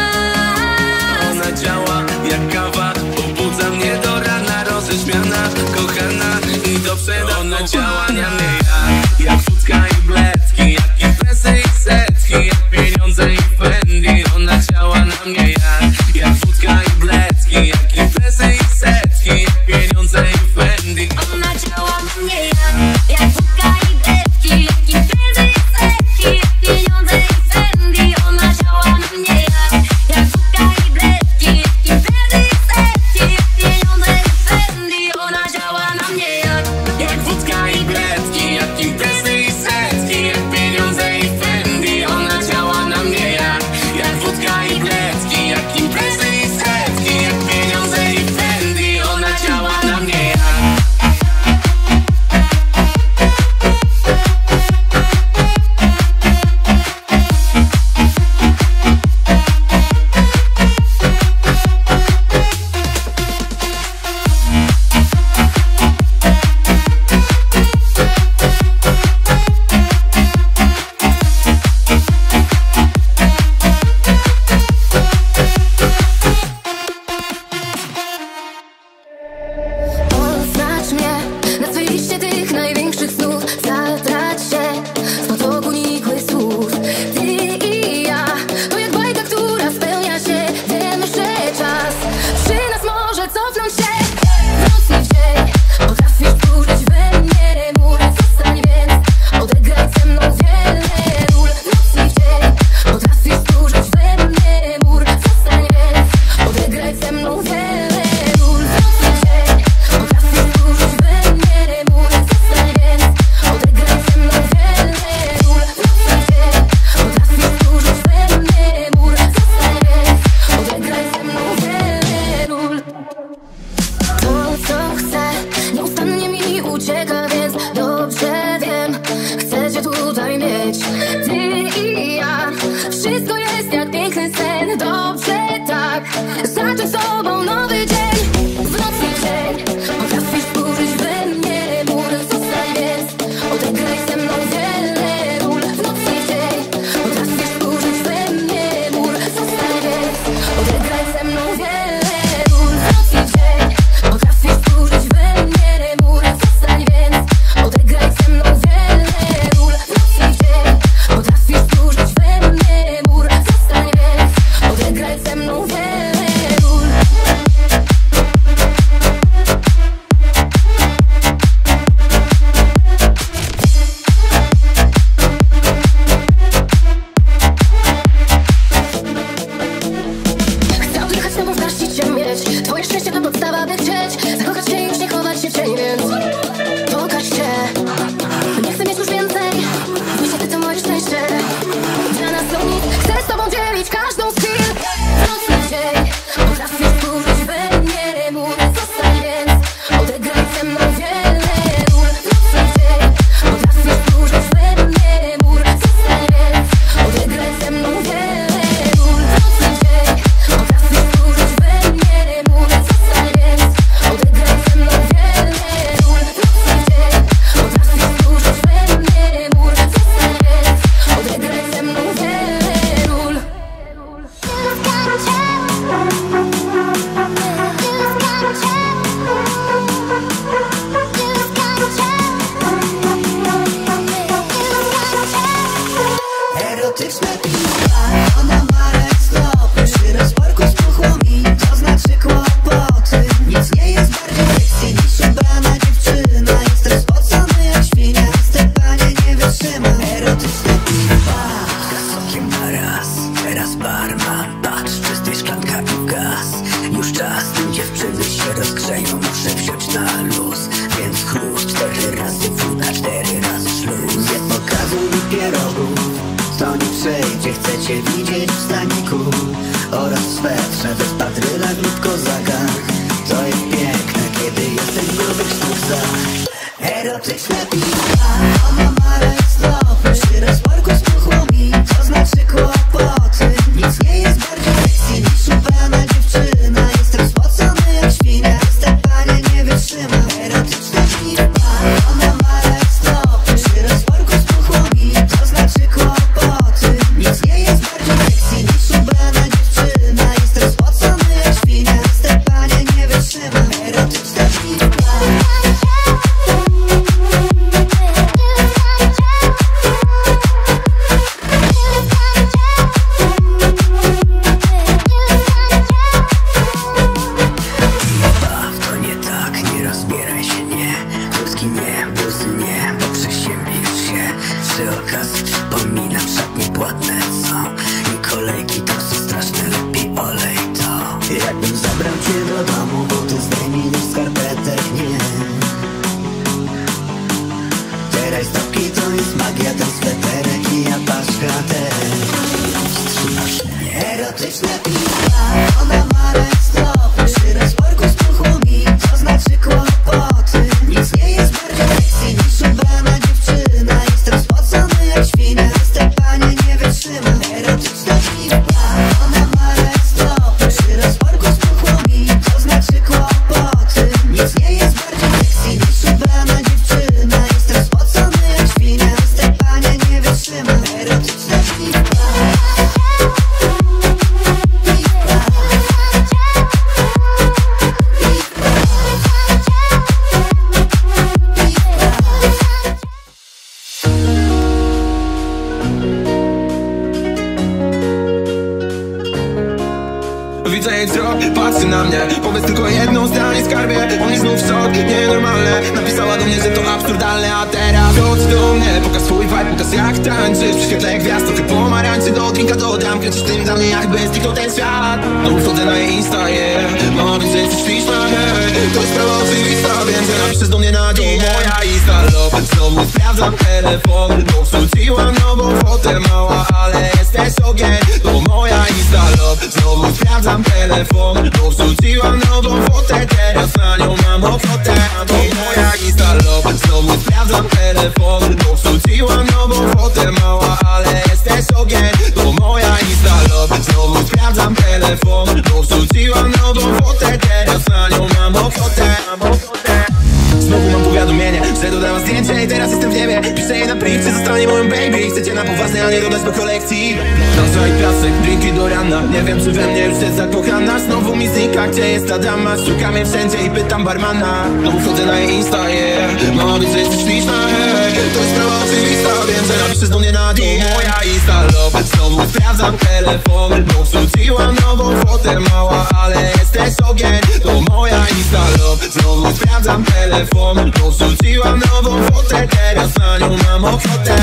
blask. Ona działa jak kawa, pobudza mnie do rana, roześmiana, kochana i do przedawna. Ona działa na mnie jak, jak wódka i bledki, jak imprezy i setki, jak pieniądze i Fendi. Ona działa na mnie jak, jak wódka i bledki, jak imprezy i setki, jak pieniądze i Fendi. Ona działa na mnie jak, jak wódka i bledki, jak imprezy i setki, jak pieniądze i Fendi. Ona działa na mnie jak, jak wódka i bledki, jak imprezy i setki, jak pieniądze i Fendi. Ona działa na mnie jak, Jak wódka i bledki, Erotyczne piwa, ona ma restop. Przy rozporku spuchło mi, to znaczy kłopoty. Nic nie jest bardziej sexy niż ubrana dziewczyna. Jestem spocony jak świnia, jestem panie nie wytrzymam. Erotyczne piwa, Sokiem na raz, teraz barman. Patrz, czysty szklanka i gaz. Już czas, tym dziewczyny się rozgrzeją. Muszę wziąć na luz, więc chlust. Cztery razy wóda, cztery razy śluz. nie pokazuj mi pierogów, to nie przejdzie. Chcecie widzieć w staniku oraz w swetrze, bez patrylach lub kozakach. To jest piękne, kiedy jesteś w grubych sztuczkach. Erotyczne piwa, ona ma restop. Przy rozporku spuchło mi, to znaczy kłopoty. Nic nie jest bardziej sexy niż ubrana dziewczyna. Jestem spocony jak świnia, jestem panie nie wytrzymam. Erotyczne piwa, ona ma restop. Przy rozporku spuchło mi, to znaczy kłopoty. Nic nie jest bardziej sexy niż ubrana dziewczyna. Jestem spocony jak świnia, jestem panie nie wytrzymam. Erotyczne piwa. To nie tak, nie rozbieraj się, nie. Kluski nie, bluzy nie, bo przeziębisz się. Przy okazji przypominam, szatnie płatne są i kolejki to są straszne, lepiej olej to. Jakbym zabrał cię do domu, bo ty zdejmij z skarpetek, nie. Teraz stopki to jest magia, ten sweterek i ja paczka też. Wstrzymasz mnie. Erotyczne piwa, ona ma restop. Przy rozporku spuchło mi, to znaczy kłopoty. Nic nie jest bardziej sexy niż ubrana dziewczyna. Jestem spocony jak świnia, jestem panie nie wytrzymam. Erotyczne piwa, ona ma restop. Przy rozporku spuchło mi, to znaczy kłopoty. Nic nie jest bardziej sexy niż ubrana dziewczyna. Jestem spocony jak świnia, jestem panie nie wytrzymam. Erotyczne piwa. Widzę jej wzrok, patrzy na mnie. Powiedz tylko jedno zdanie, skarbie. On jest znów szok, nienormalne. Napisała do mnie, że to absurdalne. A teraz chodź do mnie, pokaż swój vibe, pokaż jak tańczysz. Przy świetle gwiazd, trochę pomarańczy. Do drinka dodam, kręcisz tym dla mnie, jakby zniknął ten świat. No wchodzę na jej Insta, yeah. Mama wie, że jesteś śliczna, hej. To jest sprawa oczywista, więc napiszesz do mnie na dzień. Moja Insta love, znowu sprawdzam telefon. Bo wrzuciłam nową fotę, mała, ale jesteś ogień. To moja Insta love, znowu sprawdzam telefon. Bo wrzuciłam nową fotę, teraz na nią mam ochotę. To moja Insta love, znowu sprawdzam telefon. Bo wrzuciłam nową fotę, mała, ale jesteś ogień. To moja Insta love, znowu sprawdzam telefon. Bo wrzuciłam nową fotę, teraz na nią mam ochotę. Znowu mam powiadomienie, że dodałam zdjęcie i teraz jestem w niebie. Piszę jej na priv, czy zostanie moją baby. Chcecie na poważnie, a nie dodać do kolekcji. Plaża i piasek, drinki do rana. Nie wiem, czy we mnie już jest zakochana. Znowu mi znika, gdzie jest ta dama. Szukam jej wszędzie i pytam barmana. Znowu wchodzę na jej Insta, yeah. Mama wie, że jesteś śliczna, hej. To jest sprawa oczywista, wiem, że napiszesz do mnie na dzień. Moja Insta love, znowu sprawdzam telefon. Bo wrzuciłam nową fotę, mała, ale jesteś ogień. To moja Insta love, znowu sprawdzam telefon. Bo wrzuciłam nową fotę, teraz na nią mam ochotę.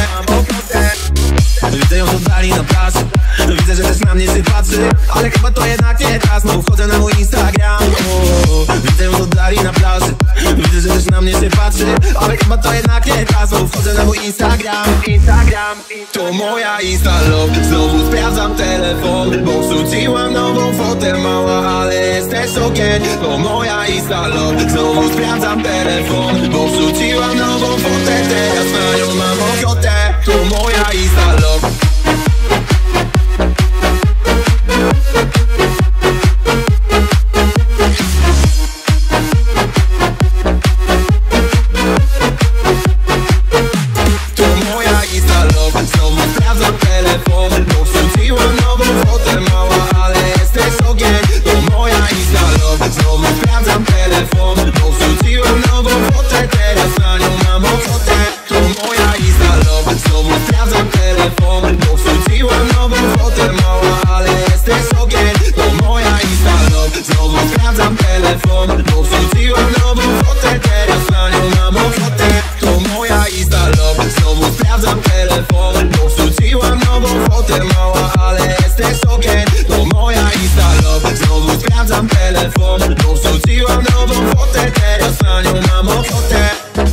Widzę ją z oddali na plaży. Widzę, że też na mnie się patrzy. Ale chyba to jednak nie ta. Znowu wchodzę na mój Instagram. O, widzę ją z oddali na plaży. Widzę, że też na mnie się patrzy. Ale chyba to jednak nie ta. Znowu wchodzę na mój Instagram. Instagram. To moja Insta love. Znowu sprawdzam telefon. Bo wrzuciłam nową fotę, mała, ale jesteś ogień. To moja Insta love. Znowu sprawdzam telefon. Bo wrzuciłam nową fotę, teraz na nią mam ochotę. To moja Insta love. To moja Insta love. Znowu sprawdzam telefon. Bo wrzuciłam nową fotę, mała, ale jesteś ogień. To moja Insta love. Znowu sprawdzam telefon. Bo wrzuciłam nową fotę, teraz na nią mam ochotę. To moja Insta love. Znowu sprawdzam telefon. Znowu sprawdzam telefon, bo wrzuciłam nową fotę. Teraz na nią mam ochotę. To moja Insta love. Znowu sprawdzam telefon, bo wrzuciłam nową fotę. Mała, ale jesteś okien. To moja Insta love. Znowu sprawdzam telefon, bo wrzuciłam nową fotę. Teraz na nią mam ochotę.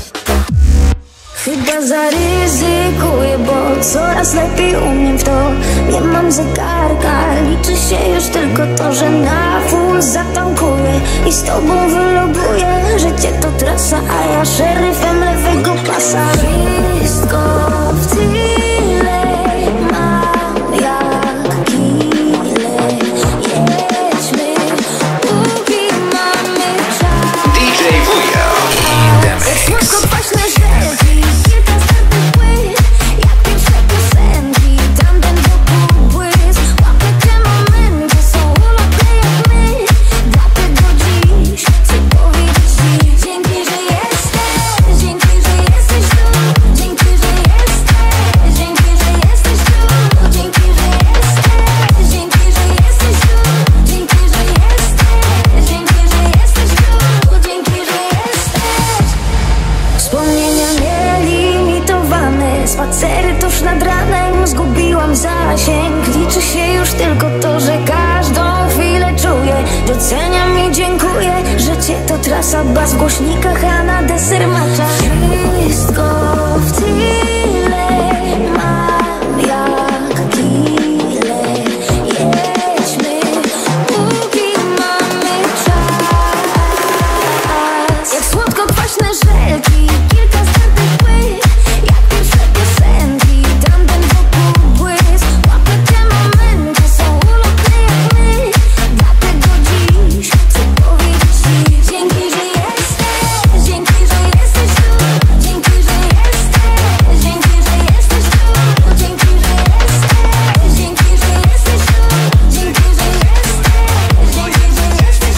Chyba zaryzykuję, bo coraz lepiej umiem w to. Nie mam zegarka, liczy się już tylko to, że na full zatankuję i z tobą wyloguję. Życie to trasa, a ja szeryfem lewego pasa. Wszystko w tyle mam jak kile. Jedźmy, póki mamy czas. D J Wuja in the mix. Słodko kwaśne rzeki, kilka startych płyt, jak pierwsze piosenki, tam ten wokół błysk. Łapie te momenty, są ulotne jak my. Dlatego dziś chcę powiedzieć ci dzięki, że jesteś, dzięki, że jesteś tu, dzięki, że jesteś, dzięki, że jesteś tu, dzięki, że jesteś, dzięki, że jesteś tu, dzięki, że jesteś, dzięki, że jesteś tu, dzięki, że jesteś. Wspomnienia nielimitowane, spacery tuż nad ranem, zgubiłam zasięg. Liczy się już tylko to, że każdą chwilę czuję. Doceniam i dziękuję. Życie to trasa, bas w głośnikach, a na deser macza. Wszystko w tyle mam jak kile. Jedźmy, póki mamy czas. Jak słodko kwaśne rzeki, kilka startych płyt, jak pierwsze piosenki, tam ten wokół błysk. Łapie te momenty, są ulotne jak my. Dlatego dziś chcę powiedzieć ci dzięki, że jesteś, dzięki, że jesteś tu, dzięki, że jesteś, dzięki, że jesteś tu, dzięki, że jesteś, dzięki, że jesteś tu, dzięki, że jesteś, dzięki, że jesteś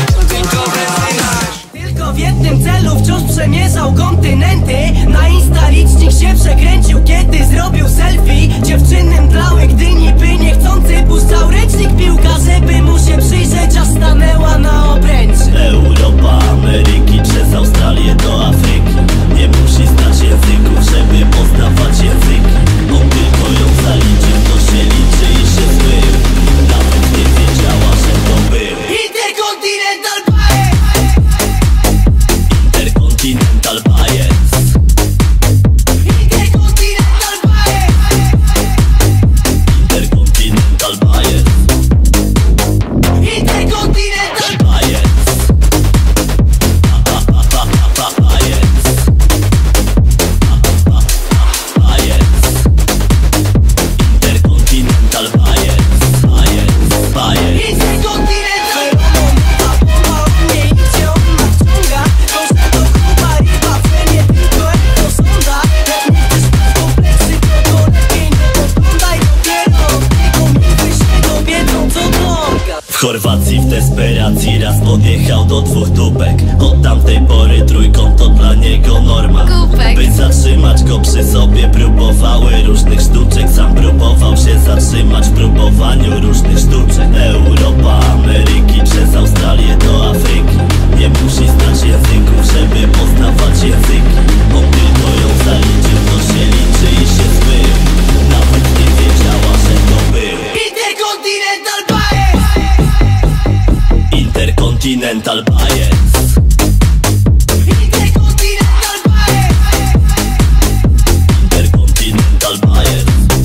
tu. Tylko w jednym celu wciąż przemierzał kontynenty. Na Insta licznik się przekręcił, kiedy zrobił selfie. Dziewczyny mdlały, gdy niby niechcący puszczał ręcznik piłka, żeby mu się przyjrzeć, aż stanęła na obręczy. Europa, Ameryki, przez Australię do Afryki. Nie musi znać języków, żeby poznawać języki. On tylko ją zaliczył, to się liczy i się zmył. Nawet nie wiedziała, że to był Intercontinental Bae. Intercontinental Bias. Intercontinental Bae. Intercontinental Bias. Intercontinental Bias. Pa, pa, pa, pa, pa, Bias. Pa, pa, pa, Bias. Intercontinental Bias. Bias. Bias. Intercontinental bomba, bomba, on nie idzie, on nadciąga. To, że to gruba ryba, we nie tylko jak to sonda. Jak nie chcesz bez kompleksy, to to lepiej nie podglądaj. Dopiero od niego mi wyślę kobietą, co droga. W Chorwacji w desperacji raz podjechał do dwóch dupek. Od tamtej pory trójkąt to dla niego norma. Głupek. By zatrzymać go przy sobie próbowały różnych sztuczek. Sam próbował się zatrzymać w próbowaniu różnych sztuczek. Europa, Ameryki, przez Australię do Afryki. Nie musi znać języków, żeby poznawać języki. On tylko ją zaliczył, to się liczy i się zmył. Nawet nie wiedziała, że to był Intercontinental Bae. Intercontinental Bias. Intercontinental Bae. Intercontinental Bias.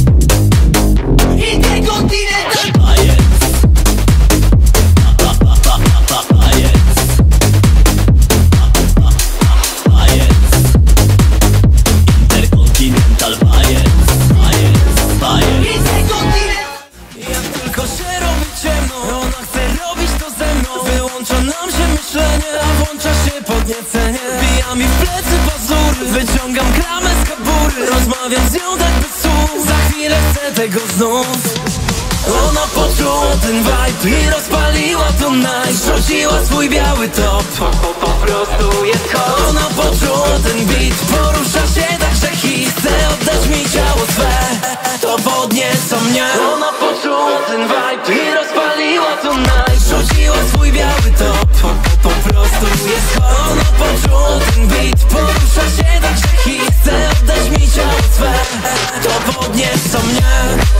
Intercontinental Bias. Pa, pa, pa, pa, pa, Bias. Pa, pa, pa, Bias. Intercontinental Bias. Bias. Bias. Intercontinental. Jak tylko się robi ciemno, ona chce robić to ze mną. Wyłącza nam się myślenie, a włącza się podniecenie. Bija mi w plecy pazury, wyciągam klamę z kabury. Rozmawiam z nią tak bez słów, za chwilę chcę tego znów. Ona poczuła ten vibe i rozpaliła to night. Rzuciła swój biały top, po, po, po prostu jest hot. Ona poczuła ten beat, porusza się tak, że hit. Chce oddać mi ciało swe, to podnieca mnie. Ona poczuła ten vibe i rozpaliła to night. Rzuciła swój podniecą mnie.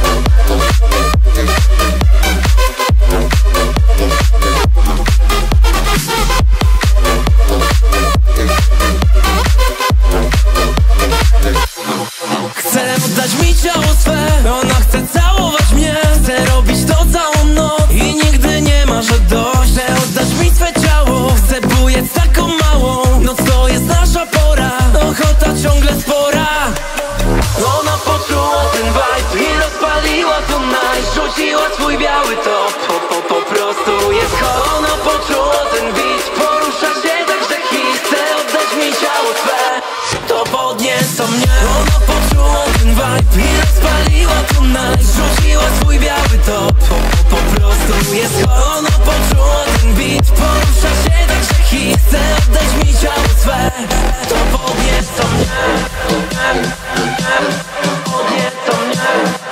Chcę oddać mi ciało swe, ona chce całować mnie. Chcę robić to całą noc i nigdy nie ma, że dość. Chcę oddać mi swe ciało, chcę bujeć taką małą. Noc to jest nasza pora, ochota ciągle spora. Ona poczuła ten vibe i rozpaliła to night. Rzuciła swój biały top, po, po, po prostu jest hot. Ona poczuła ten beat, porusza się tak, że hit. Chce oddać mi ciało swe, to podniecą mnie. Ona poczuła ten vibe i rozpaliła to night. Rzuciła swój biały top, po, po, po prostu jest hot. Ona poczuła ten beat, porusza się tak, że hit. Chce oddać mi ciało swe, to podniecą mnie. Podniecą mnie.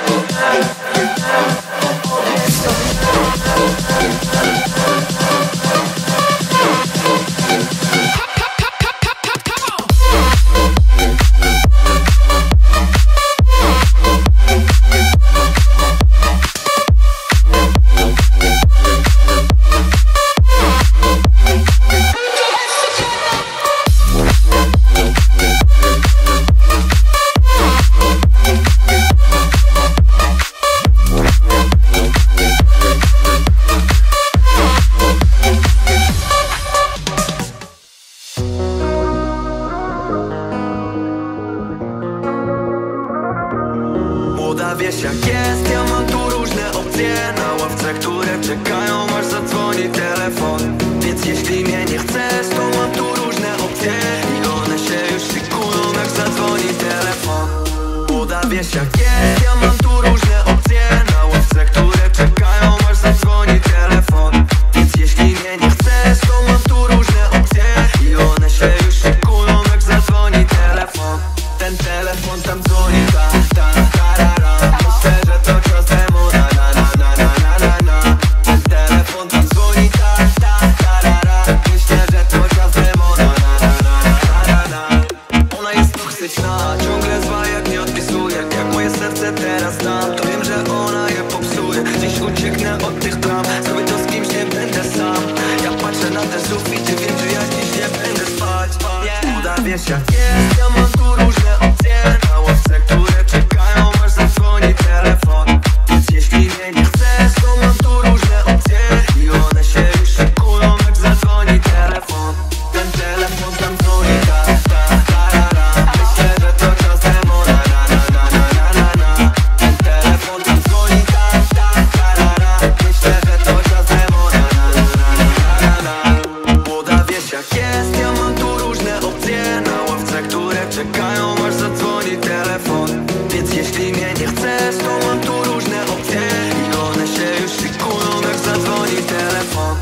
Młoda, wiesz jak jest, ja mam tu różne opcje na ławce, które czekają aż zadzwoni telefon. Więc jeśli mnie nie chcesz, to mam tu różne opcje i one się już szykują jak zadzwoni telefon. Młoda, wiesz jak jest, ja mam tu różne opcje na ławce, które czekają aż zadzwoni telefon. Więc jeśli mnie nie chcesz, to mam tu różne opcje i one się już szykują jak zadzwoni telefon. Ten telefon tam dzwoni, ta, ta, tarara. Myślę, że to czas temu, na, na, na, na, na, na, na. Ten telefon tam dzwoni, ta, ta, tarara. Myślę, że to czas temu, na, na, na, na, na, na. Ona jest toksyczna, ciągle zła jak nie odpisuje. Jak moje serce teraz znam, to wiem, że ona je popsuje. Dziś ucieknę od tych dram, zrobię to z kimś, nie będę sam. Ja patrzę na te sufity, wiem, że ja dziś nie będę spać. Uda, wiesz jak jest, ja mam tu różne opcje na ławce, które czekają aż zadzwoni telefon. Więc jeśli mnie nie chcesz, to mam tu różne opcje i one się już szykują jak zadzwoni telefon. Ten telefon tam dzwoni, ta, ta, tarara. Myślę, że to czas temu, na, na, na, na, na, na, na. Ten telefon tam dzwoni, ta, ta, tarara. Myślę, że to czas temu, na, na, na, na, na, na. Młoda, wiesz jak jest, ja mam tu różne opcje na ławce, które czekają aż zadzwoni telefon. Więc jeśli mnie nie chcesz, to mam tu różne opcje i one się już szykują jak zadzwoni telefon.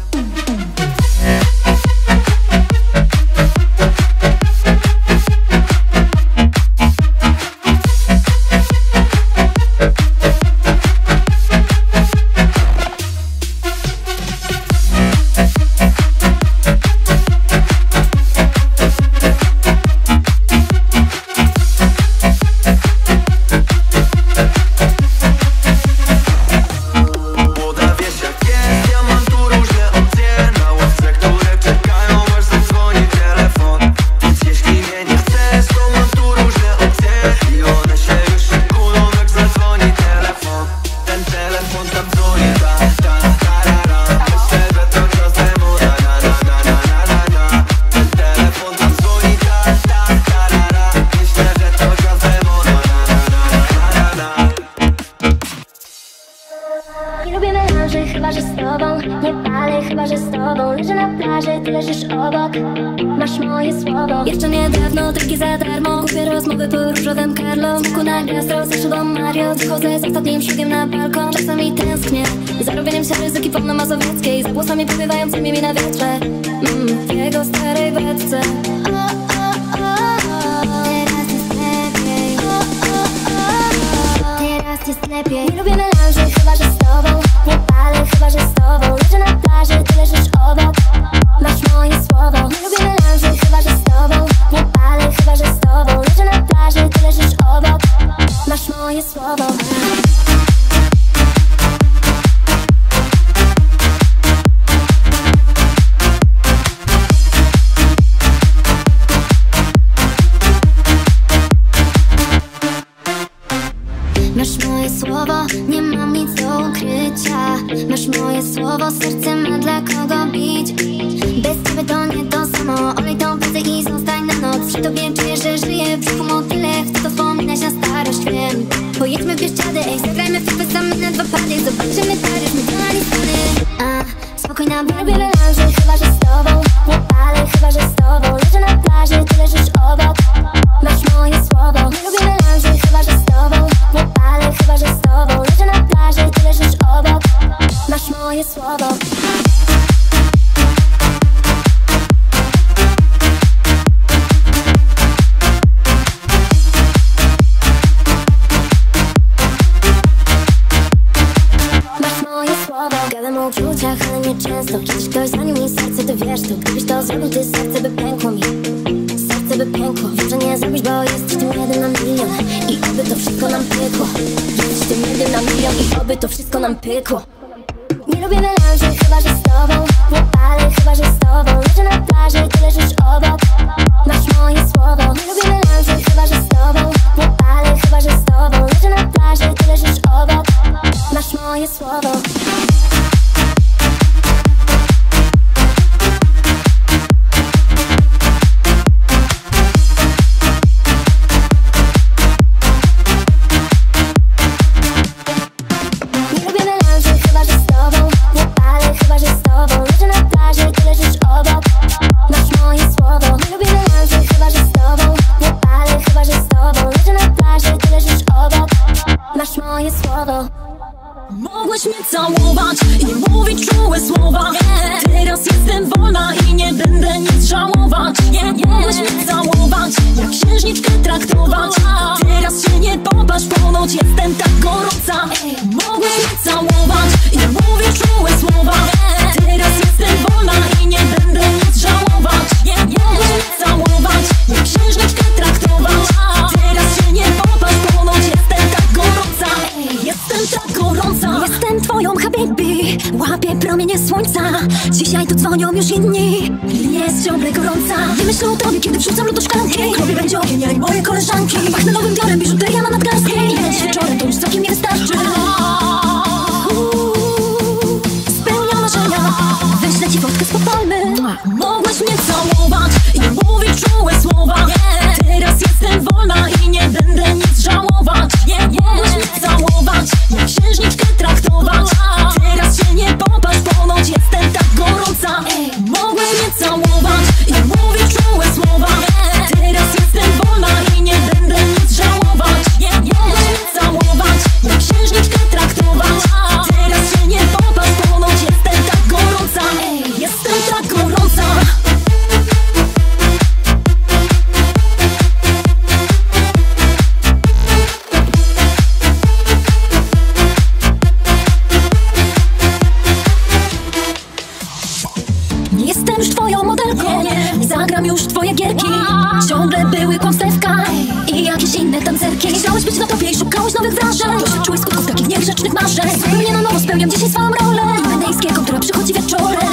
Młoda, wiesz jak jest, ja mam tu różne opcje na ławce, które czekają aż zadzwoni telefon. Więc jeśli mnie nie chcesz, to mam tu różne opcje i one się już szykują jak zadzwoni telefon. Ten telefon tam dzwoni, ta, ta, tarara. Myślę, że to czas temu, na, na, na, na, na, na, na. Ten telefon tam dzwoni, ta, ta, tarara. Myślę, że to czas temu, na, na, na, na, na, na, na. Nie lubię melanży, chyba że z tobą. Nie palę, chyba że z tobą. Leżę na plaży, ty leżysz obok. Masz moje słowo. Jeszcze niedawno, drogi za darmo. Kupię rozmowy po różowym Carlo. Smaku na gastro, za szybą Mario. Wychodzę z ostatnim szlugiem na balkon. Czasami tęsknię za robieniem się ryzyki po mazowieckiej. Za włosami powiewającymi mi na wiatrze. mm, W jego starej beczce. O, o, o, o. Teraz jest lepiej. O, o, o, o. Teraz jest lepiej. Nie lubię melanży, chyba że z tobą. Nie palę, chyba że z tobą. Leżę na plaży, ty leżysz obok. Masz moje słowo. Nie lubię melanży, chyba że z tobą. Nie palę, chyba że z tobą. Leżę na plaży, ty leżysz obok. Masz moje życia. Masz moje słowo, serce ma dla kogo bić. Bez ciebie to nie to samo. Olej tą pracę i zostań na noc. Przy tobie czuję, że żyję w brzuchu motyle. Chcę to wspominać na starość, wiem. Pojedźmy w Bieszczady, ej, zagrajmy w FIFA same na dwa pady. Zobaczymy Paryż, my dali stany. A, spokojna, bo lubię melanży. Chyba, że z tobą nie palę, chyba, że z tobą leżę na plaży, ty leżysz obok. Masz moje słowo. Nie lubię melanży, chyba, że z tobą nie palę, chyba, że z tobą leżę na plaży, ty leżysz obok. Masz moje słowo. Gadam o uczuciach, ale nie często. Kiedyś ktoś zranił mi serce, ty wiesz to. Gdybyś to zrobił, ty serce by pękło mi. Serce by pękło. Wiem, że nie zrobisz, bo jesteś tym jeden na milion. I oby to wszystko nam pykło. Jesteś tym jeden na milion. I oby to wszystko nam pykło. Nie lubię melanży, chyba, że z tobą nie palę, chyba, że z tobą leżę na plaży, ty leżysz obok. Masz moje słowo. Nie lubię melanży, chyba, że z tobą nie palę, chyba, że z tobą leżę na plaży, ty leżysz obok. Masz moje słowo. Mogłeś mnie całować i mówić czułe słowa. Teraz jestem wolna i nie będę nic żałować. Mogłeś mnie całować, jak księżniczkę traktować. Teraz się nie popatrz, ponoć jestem tak gorąca. Mogłeś mnie całować i mówić czułe słowa. Teraz jestem wolna i nie będę nic żałować. Mogłeś mnie całować, jak księżniczkę traktować. Teraz się nie popatrz, ponoć jestem tak gorąca. Jestem tak gorąca. Jestem twoją habibi, łapię promienie słońca. Dzisiaj tu dzwonią już inni. Jest ciągle gorąca. Nie myślę o tobie, kiedy wrzucam lód do szklanki. Krowie będzie ogień, ja i moje koleżanki. Pachnę nowym diorem, biżuteria na nadgarstki. Dziś wieczorem to już całkiem nie wystarczy. Spełnia marzenia, wyślę ci fotkę spod palmy. Mogłeś mnie całować i mówić czułe słowa. Teraz jestem wolna i nie będę nic żałować. Mogłeś mnie całować, jak księżniczkę traktować. Teraz się nie popatrz, ponoć jestem tak gorąca. Mogłeś mnie całować i mówić czułe słowa. Teraz jestem wolna i nie będę nic żałować. Mogłeś mnie całować, jak księżniczkę traktować. Teraz się nie popatrz, ponoć jestem tak gorąca. Jestem tak gorąca. Jestem już twoją modelką, zagram już twoje gierki. Ciągle były kłamstewka i jakieś inne tancerki. Chciałeś być na topie i szukałeś nowych wrażeń. Doświadczyłeś skutków takich niegrzecznych marzeń. Zupełnie na nowo spełniam dzisiaj swoją rolę Menejskiego, która przychodzi wieczorem.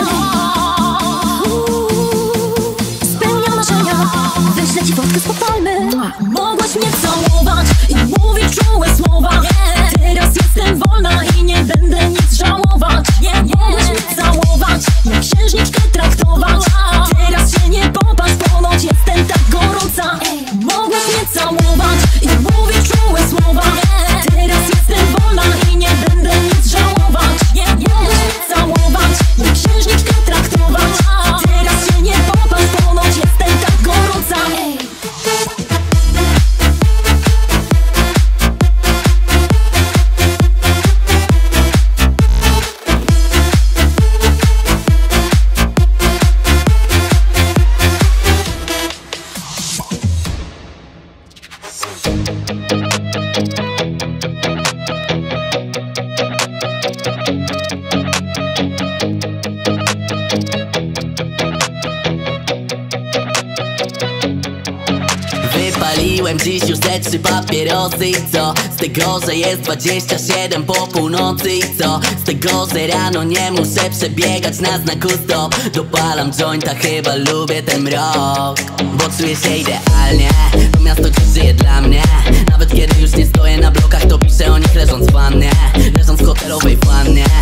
Spełniam marzenia, wyślę ci fotkę spod palmy. Mogłaś mnie całować i mówić czułe słowa. Teraz jestem wolna i nie będę nic żałować. Mogłaś mnie całować, jak księżniczkę traktować. Teraz się nie popatrz, ponoć jestem tak gorąca. Mogłaś mnie całować i mówić czułe słowa. Teraz jestem wolna i nie będę nic żałować. Mogłaś mnie całować, jak księżniczkę traktować. Teraz się nie popatrz, ponoć jestem tak gorąca. Wypaliłem dziś już ze trzy papierosy i co? Z tego, że jest dwadzieścia siedem po północy i co? Z tego, że rano nie muszę przebiegać na znaku stop. Dopalam jointa, chyba lubię ten mrok, bo czuję się idealnie. To miasto dziś żyje dla mnie. Nawet kiedy już nie stoję na blokach, to piszę o nich leżąc w wannie. Leżąc w hotelowej wannie.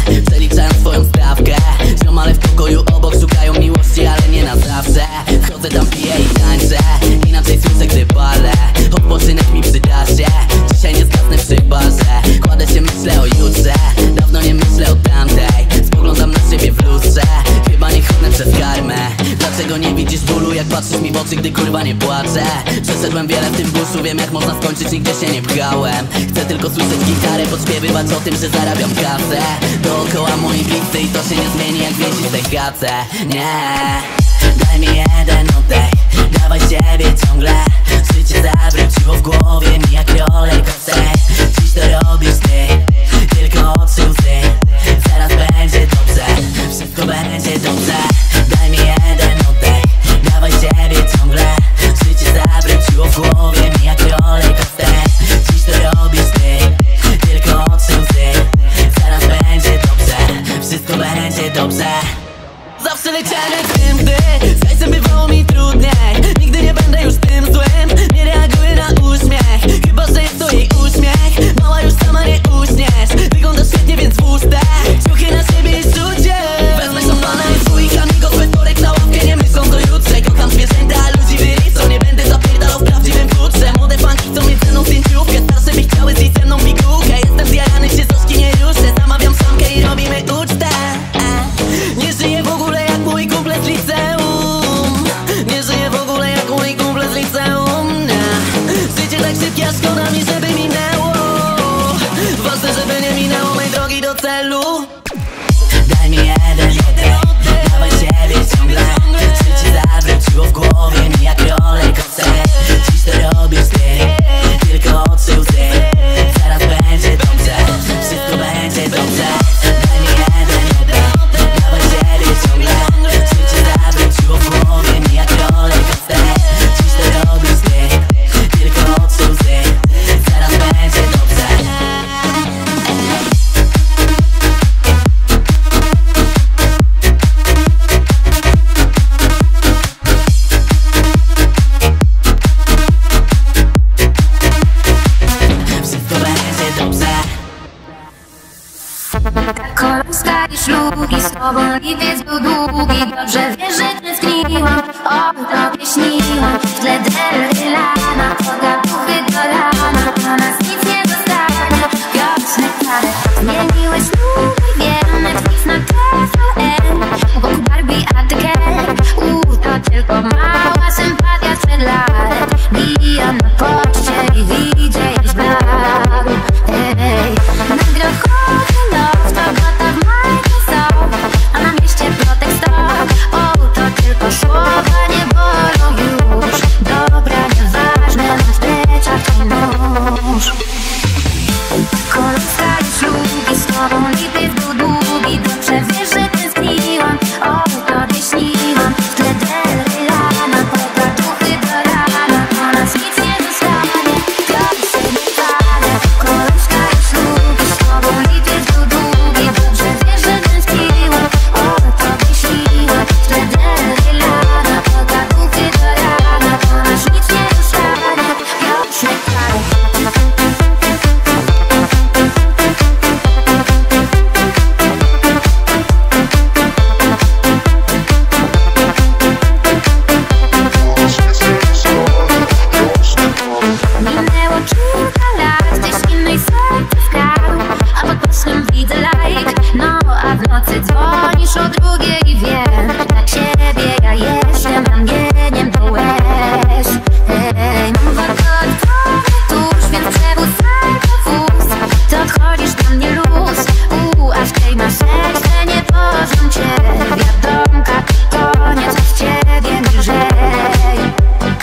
chyba nie płaczę. Przeszedłem wiele w tym buszu, wiem jak można skończyć, nigdzie się nie pchałem. Chcę tylko słyszeć gitarę, podśpiewywać o tym, że zarabiam kasę. Dookoła moi bliscy i to się nie zmieni jak wiesi w tej kace. Nie, daj mi jeden oddech, dawaj siebie ciągle. Życie zawróciło w głowie mi jak rollercoaster. Dziś to robisz ty, tylko oczy łzy. Zaraz będzie dobrze, wszystko będzie dobrze. Daj mi jeden oddech, dawaj siebie ciągle. Życie zawróciło w głowie mi jak rollercoaster. Dziś to robisz ty, tylko oczy łzy. Zaraz będzie dobrze, wszystko będzie dobrze. Zawsze leciałem w tym, gdy z hajsem bywało mi trudniej. Nigdy nie będę już tym złym, nie reaguję na uśmiech. Chyba, że jest to jej uśmiech. Mała już sama nie uśniesz, wyglądasz świetnie, więc włóż te ciuchy na siebie i rzuć je. Wezmę szampana i dwójka, amigos we wtorek na ławkę, nie myślą do jutrze. Kocham zwierzęta, a ludzi wyliczą. Nie będę zapierdalał w prawdziwym futrze. Młode panki chcą mieć ze mną zdjęciówkę, starsze by chciały zjeść ze mną pigułkę. Jestem zjarany, się zoszki nie ruszę. Zamawiam szamkę i robimy ucztę. Nie żyję w ogóle jak mój kumple z liceum. Nie żyję w ogóle jak mój kumple z liceum. Nie. Życie tak szybkie, a szkoda mi, żeby minęło. Ważne, żeby nie minęło mej drogi do celu. Daj mi jeden oddech, dawaj siebie ciągle. Życie zawróciło w głowie mi jak rollercoaster. Dziś to robisz ty, tylko oczy łzy. Zaraz będzie dobrze, wszystko będzie dobrze. Daj mi jeden oddech, dawaj siebie ciągle. Życie zawróciło w głowie mi jak rollercoaster. Dziś to robisz ty, tylko oczy łzy. Zaraz będzie dobrze. Wszystko będzie dobrze. Kolorska i szlugi, z tobą lipiec był długi. Dobrze wiesz, że tęskniłam, o tobie śniłam. W tle Del Lana, pogaduchy do rana. A nas nic nie dostanie, wiosny parę. Zmieniłeś numer, wiem, Netflix na T V N. Obok Barbie a The Ken. U, to tylko mała sympatia sprzed lat. Bijam na poczcie i widzę już brak. Ej, nagrokowy los, bogata w Microsoft. A na mieście plotek stop. O, to tylko słowa nie bolą już. Dobra, nieważne, na pleciach twój nóż. Kolorska i szlugi, z tobą lipiec był długi. Dobrze wiesz, że tęskniłam, o tobie śniłam. W tle Del Lana, pogaduchy do rana. A nas nic nie dostanie, ja się nie palę. Kolorska i szlugi, z tobą lipiec był długi. Dobrze wiesz, że tęskniłam, o tobie śniłam. W tle Del Lana, pogaduchy do rana. A nas nic nie dostanie, ja się nie palę. Minęło kilka lat, gdzieś innej serce skradł. A pod posłem widzę like, no a w nocy dzwonisz o drugiej i wiem, dla ciebie ja jestem ramieniem do łez. Hej, mam warto tuż, więc przewóz wóz. Ty odchodzisz dla mnie luz, u, a w tej na serce nie poznam cię. Wiadomka, koniec, bez ciebie mi lżej.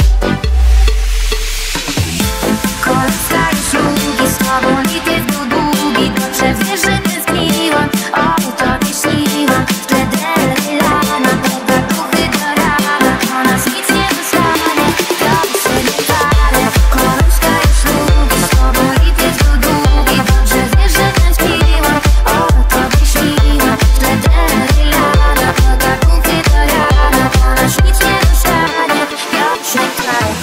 Kolorska i szlugi, z tobą lipiec był długi. Dobrze wiesz, że tęskniłam, o tobie śniłam. W tle Del Lana, pogaduchy do rana. A nas nic nie dostanie, ja się nie palę. Kolorska i szlugi, z tobą lipiec był długi. Dobrze wiesz, że tęskniłam, o tobie śniłam. W tle Del Lana, pogaduchy do rana. A nas nic nie dostanie, ja się nie palę.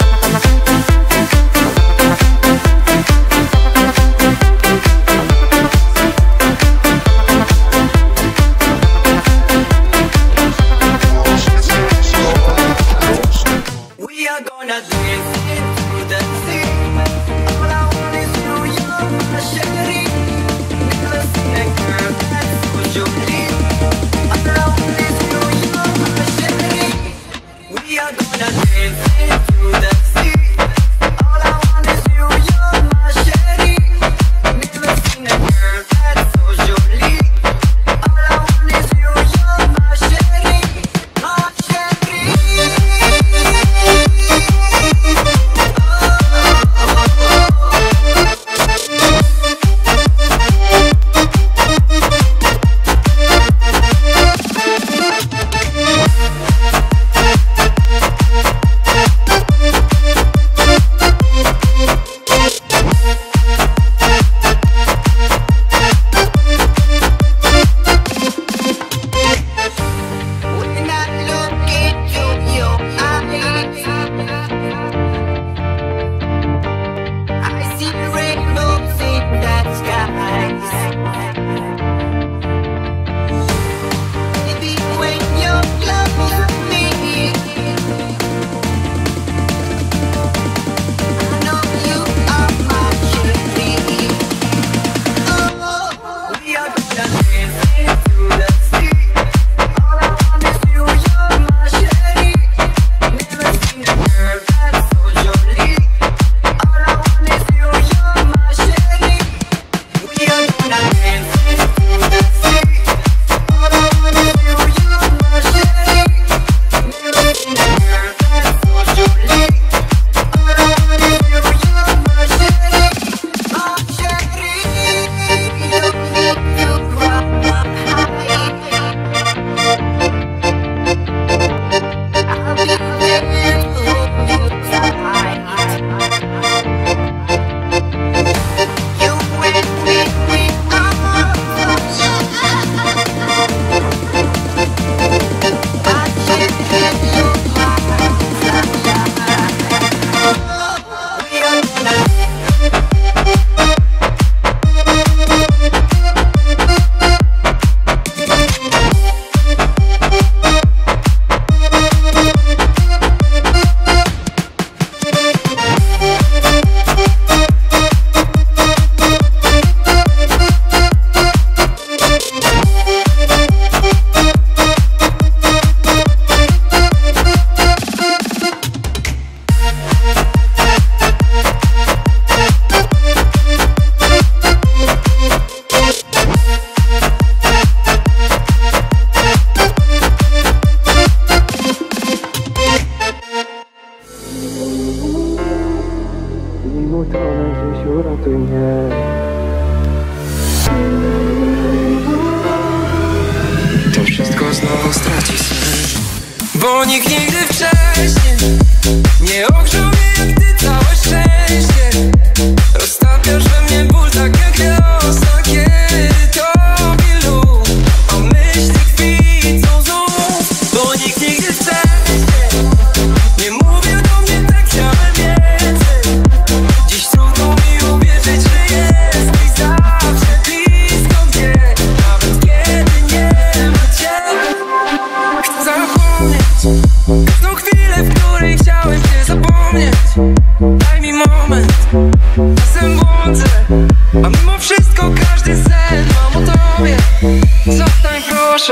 nikt nigdy wcześniej nie ogrzał mnie jak ty całe szczęście. Roztapiasz we mnie ból tak jak wiosna, kiedy tobie lód, a myśli kwicą znów. Bo nikt nigdy wcześniej nie mówił do mnie tak, chciałem więcej. Dziś trudno mi uwierzyć, że jesteś zawsze blisko mnie, nawet kiedy nie ma cię. Chcę zapomnieć każdą chwilę, w której chciałem cię zapomnieć. Daj mi moment, czasem błądzę, a mimo wszystko każdy sen mam o tobie. Zostań proszę.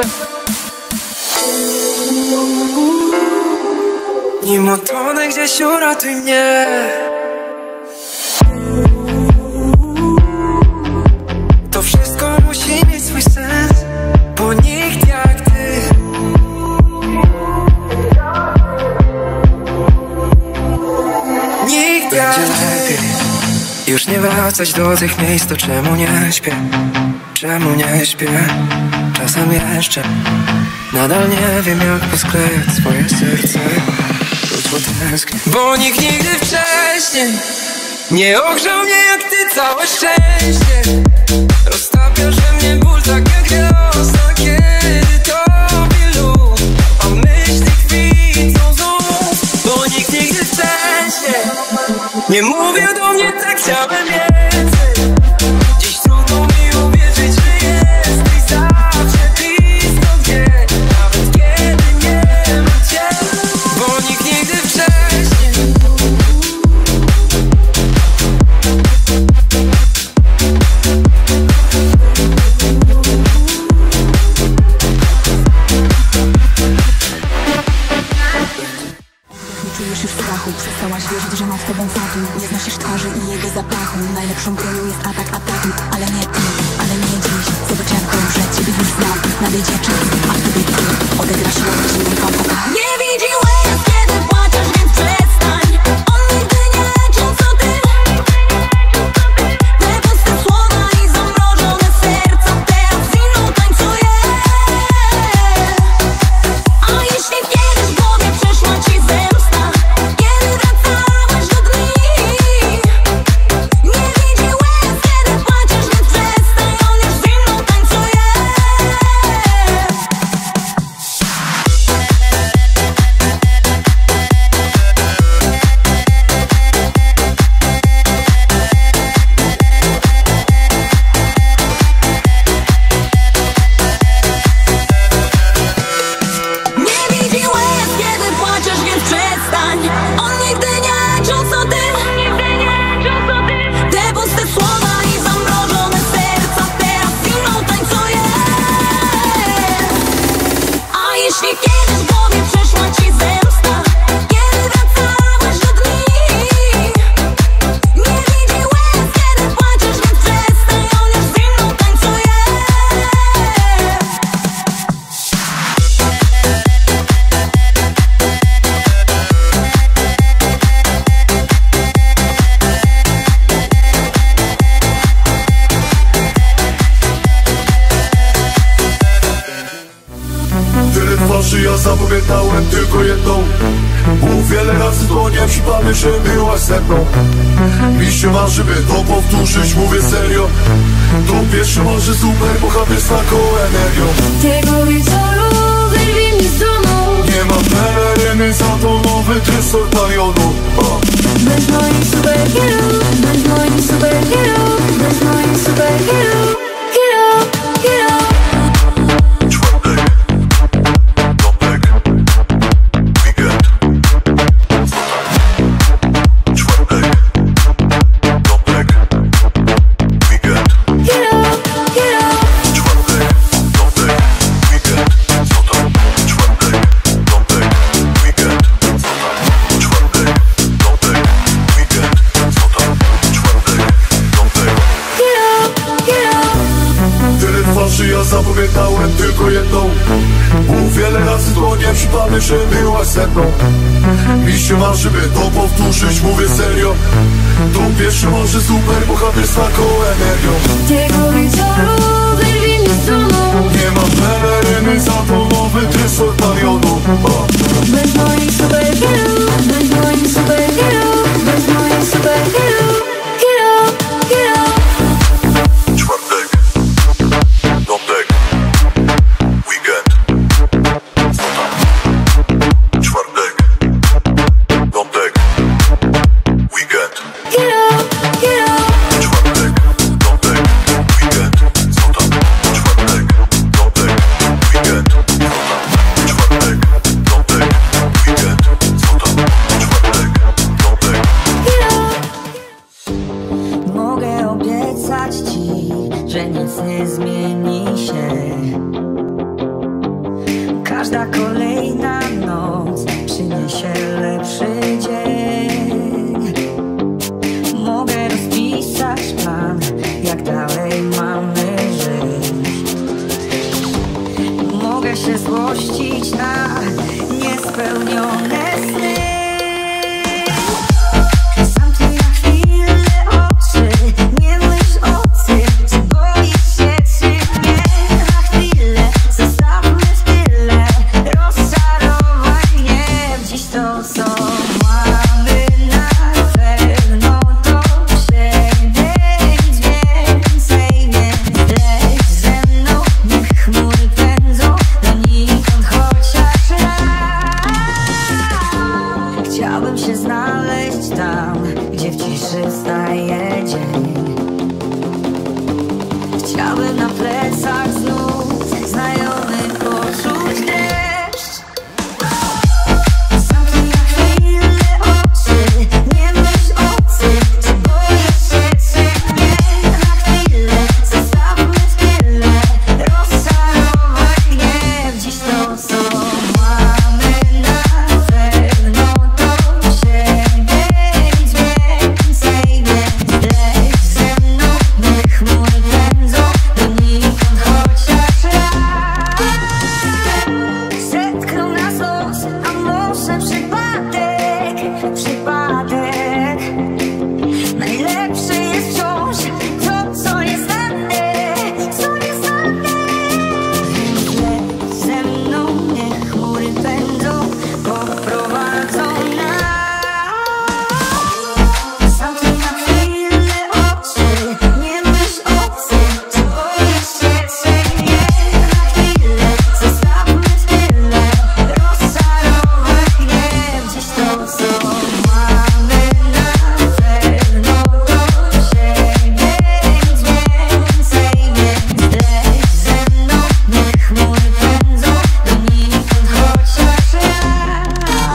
Nim utonę gdzieś, uratuj mnie. To wszystko musi mieć swój sens, bo nikt jak ty. Nikt jak ty. Już nie wracać do tych miejsc, to czemu nie śpię? Czemu nie śpię? Czasem jeszcze nadal nie wiem, jak posklejać swoje serce. Bo tęsknię. Bo nikt nigdy wcześniej nie ogrzał mnie jak ty całe szczęście. Roztapiasz we mnie ból tak jak wiosna, kiedy tobie lód, a myśli kwicą znów. Bo nikt nigdy wcześniej nie mówił do mnie tak, chciałem więcej. Dziś trudno mi uwierzyć, że jesteś zawsze blisko mnie, nawet kiedy nie ma cię. Bo nikt nigdy wcześniej czujesz już strachu, przestałaś wierzyć, że mam z tobą fatu. Nie znosisz twarzy i jego zapachu. Najlepszą bronią jest atak atatu. Ale nie ty, ale nie dziś. Zobacz jak dobrze ciebie już znam. Nadejdzie czas, a wtedy ty odegrasz rolę zimnej kompota. Nie widzi łez, kiedy płaczesz, więc przestań. On nigdy nie czuł co ty. Te puste słowa i zamrożone serca teraz z inną tańcuje. A jeśli kiedyś w głowie przeszła ci zemsta, kiedy wracałeś do dni, nie widzi łez, kiedy płaczesz, więc przestań. On już z inną tańcuje. Nie widzi łez, kiedy płaczesz, więc przestań. On nigdy nie czuł co ty. Te puste słowa i zamrożone serca teraz z inną tańcuje. A jeśli kiedyś w głowie przeszła ci zemsta, kiedy wracałeś do dni, nie widzi łez, kiedy płaczesz, więc przestań. On już z inną tańcuje. Tyle twarzy, ja zapamiętałem tylko jedną. Bo wiele razy to nie przypadnie, że byłaś ze mną. Mi się marzy, by to powtórzyć, mówię serio. To pierwszy marzy super bohater z taką energią. Tego wieczoru wyrwij mnie z domu. Nie ma peleryny, za to nowy tresor palionu. O. Bądź moim superhero, bądź moim superhero, bądź moim superhero. Hero, hero. Ja zapamiętałem tylko jedną. Bo wiele razy to nie przypadnie, że byłaś ze mną. Mi się marzy, by to powtórzyć, mówię serio. To pierwszy może super bohater z taką energią. Tego wieczoru wyrwij mnie z domu. Nie ma peleryny, za to nowy tresor palionu. O. Każda kolejna noc przyniesie lepszy dzień. Mogę rozpisać plan, jak dalej mamy żyć. Mogę się złościć na niespełnione sny. Zamknij na chwilę oczy, nie myśl o tym, czy boisz się, czy nie. Na chwilę zostawmy w tyle rozczarowań, nie. Dziś to, co mamy, na pewno to siebie nic więcej, więc leć ze mną, niech chmury pędzą donikąd chociaż raz. Chciałbym się znaleźć tam, gdzie w ciszy wstaje dzień. Chciałbym na plecach znów znajomy poczuć deszcz. Zamknij na chwilę oczy, nie myśl o tym, czy boisz się, czy nie. Na chwilę zostawmy w tyle rozczarowań, nie. Dziś to, co mamy, na pewno to siebie nic więcej, więc leć ze mną, niech chmury pędzą donikąd chociaż raz. Zetknął nas los, a może przypadek, przypadek. Najlepsze jest wciąż to, co nieznane, co nieznane. Więc leć ze mną, niech chmury pędzą, poprowadzą nas. Zamknij na chwilę oczy, nie myśl o tym, czy boisz się, czy nie. Na chwilę zostawmy w tyle rozczarowań, nie. Dziś to, co mamy, na pewno to siebie nic więcej, więc leć ze mną, niech chmury pędzą donikąd chociaż raz.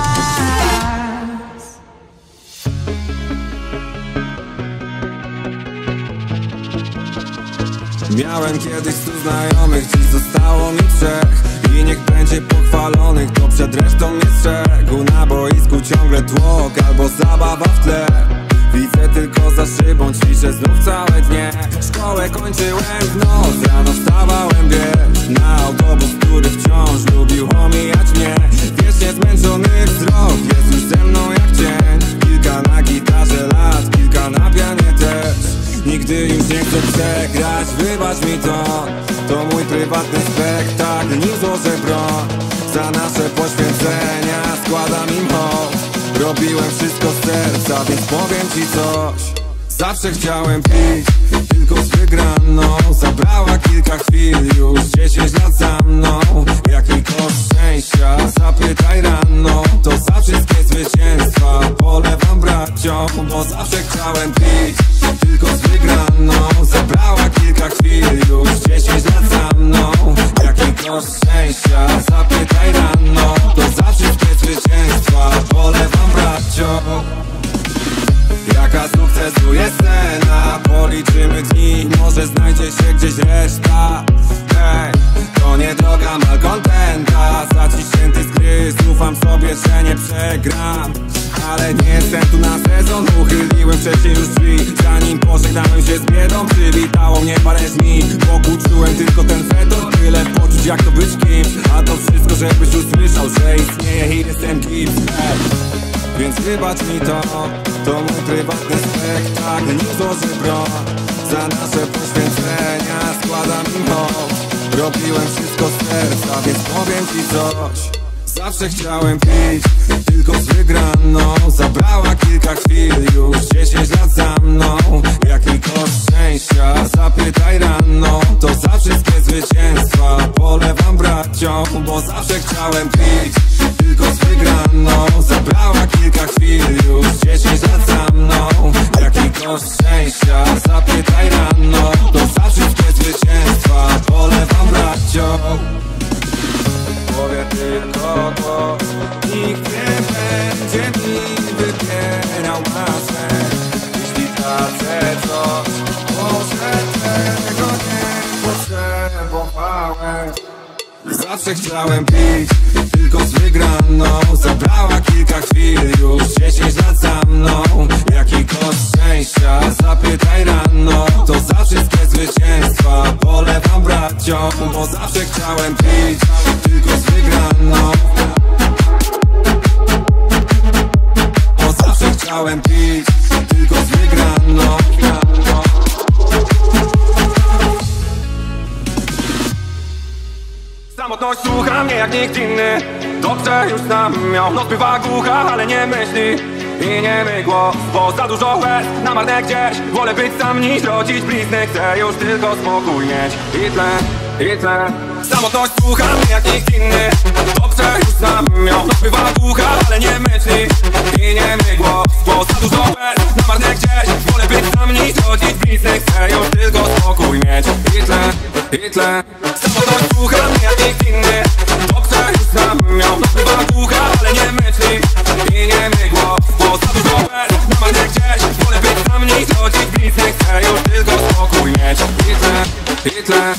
Miałem kiedyś stu znajomych, dziś zostało mi trzech. I niech będzie pochwalonych, to przed resztą nie strzegł. Na boisku ciągle tłok albo zabawa w tle. Widzę tylko za szybą, ćwiczę znów całe dnie. Szkołę kończyłem w noc, rano wstawałem wiesz. Na autobus, który wciąż lubił omijać mnie. Wiecznie zmęczony wzrok jest już ze mną jak cień. Kilka na gitarze lat, kilka na pianie też. Nigdy już nie chcę przegrać, wybacz mi to. To mój prywatny spektakl, nim złożę broń. Za nasze poświęcenia składam im hołd. Robiłem wszystko z serca, więc powiem ci coś. Zawsze chciałem pić, tylko z wygraną. Zabrała kilka chwil, już dziesięć lat za mną. Jaki koszt szczęścia, zapytaj rano. To za wszystkie zwycięstwa polewam braciom, bo zawsze chciałem pić, tylko z wygraną. Zabrała kilka chwil, już dziesięć lat za mną. Jaki koszt szczęścia, zapytaj rano. To za wszystkie zwycięstwa polewam braciom. Jaka sukcesu jest cena? Policzymy dni, może znajdzie się gdzieś reszta. Hej, to nie droga malkontenta. Zaciśnięty z gry, ufam sobie, że nie przegram. Ale nie jestem tu na sezon, uchyliłem wcześniej już drzwi. Zanim pożegnałem się z biedą, przywitało mnie parę dni. Wokół czułem tylko ten fetor, tyle poczuć jak to być kimś. A to wszystko, żebyś usłyszał, że istnieje i jestem kimś. Hey. Więc wybacz mi to, to mój prywatny spektakl, nim złożę broń. Za nasze poświęcenia składam im hołd. Robiłem wszystko z serca, więc powiem ci coś. Zawsze chciałem pić, tylko z wygraną. Zabrała kilka chwil, już dziesięć lat za mną. Jaki koszt szczęścia, zapytaj rano. To za wszystkie zwycięstwa polewam braciom, bo zawsze chciałem pić, tylko z wygraną. Zabrała kilka chwil, już dziesięć lat za mną. Jaki koszt szczęścia, zapytaj rano. To za wszystkie zwycięstwa polewam braciom. Powiem tylko to, nikt nie będzie mi wybierał marzeń. Jeśli tracę coś, może tego nie potrzebowałem. Zawsze chciałem pić, tylko z wygraną. Zabrała kilka chwil, już dziesięć lat za mną. Jaki koszt szczęścia, zapytaj rano. To za wszystkie zwycięstwa polewam braciom. Bo zawsze chciałem pić, tylko z wygraną. Bo zawsze chciałem pić, tylko z wygraną. Samotność słucha mnie jak nikt inny. Dobrze już sam miał. Noc bywa głucha, ale nie myśli i nie my głos, bo za dużo łez na marne gdzieś. Wolę być sam niż rodzić blizny. Chcę już tylko spokój mieć i tle, i tle. Samotność słucha mnie jak nikt inny. Dobrze już sam miał. Noc bywa głucha, ale nie myśli i nie my głos, bo za dużo łez na marne gdzieś. Wolę być sam niż rodzić blizny. Chcę już tylko spokój mieć i tle, i tle. Samotność słucha mnie jak nikt inny. Dobrze już sam miał. Noc bywa głucha, ale nie myśli i nie my głos, bo za dużo łez na marne gdzieś. Wolę być sam niż rodzić blizny. Chcę już tylko spokój mieć i tle, i tle.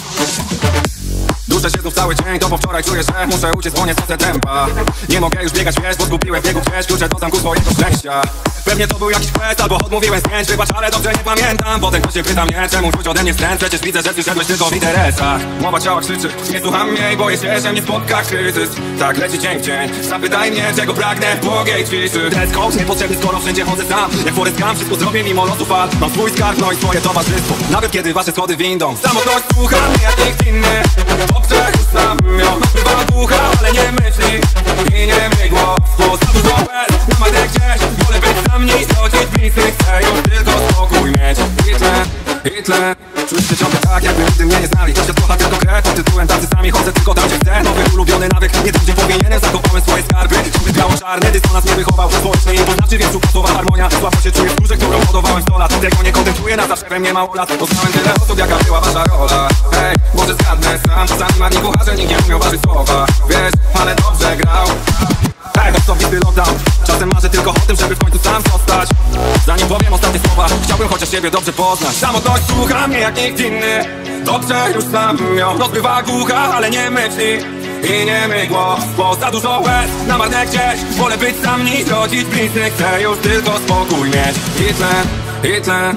Duszę się znów cały dzień, to po wczoraj czuję, że muszę uciec, bo nie stracę tempa. Nie mogę już biegać, wiesz, bo zgubiłem w biegu gdzieś klucze do zamku swojego szczęścia. Pewnie to był jakiś quest, albo odmówiłem zdjęć, wybacz, ale dobrze nie pamiętam. Potem ktoś się pyta mnie, czemu czuć ode mnie wstręt. Przecież widzę, że przyszedłeś tylko w interesach. Mowa ciała krzyczy, nie słucham mnie i boję się, że mnie spotka kryzys. Tak leci dzień w dzień, zapytaj mnie, czego pragnę w błogiej ciszy. Dress code niepotrzebny, skoro wszędzie chodzę sam. Jak Forrest Gump, wszystko zrobię mimo losu fal. Mam swój skarb, no i swoje towarzystwo, nawet kiedy wasze schody windą. Samotność słucha mnie jak nikt inny. Dobrze już sam miał. Noc bywa głucha, ale nie myśli i nie my głos, bo za dużo łez na marne gdzieś. Wolę być sam niż rodzić blizny. Chcę już tylko spokój mieć i tle, i tle. Czuję się ciągle tak, jakby nigdy mnie nie znali. Świat kocha tylko krew, pod tytułem tacy sami. Chodzę tylko tam, gdzie chcę. Nowy ulubiony nawyk, nie tam, gdzie powinienem. Zakopałem swoje skarby, ciągle biało-czarny dysonans mnie wychował. Społeczny i poznaczy, więc upasowa harmonia. Słabo się czuję w skórze, którą hodowałem sto lat. Tego nie kontempluję, na zawsze we mnie mało lat. Poznałem tyle osób, jaka była wasza rola. Hej, może zgadnę sam. Czasami marni kucharze, nikt nie umiał ważyć słowa. Wiesz, ale dobrze grał. Hej, osobisty lockdown. Czasem marzę tylko o tym, żeby w końcu sam zostać. Zanim powiem ostatnie słowa, chciałbym chociaż siebie dobrze poznać. Samotność słucha mnie jak nikt inny. Dobrze już sam miał. Noc bywa głucha, ale nie myśli i nie my głos, bo za dużo łez na marne gdzieś. Wolę być sam niż rodzić blizny. Chcę już tylko spokój mieć i tle, i tle.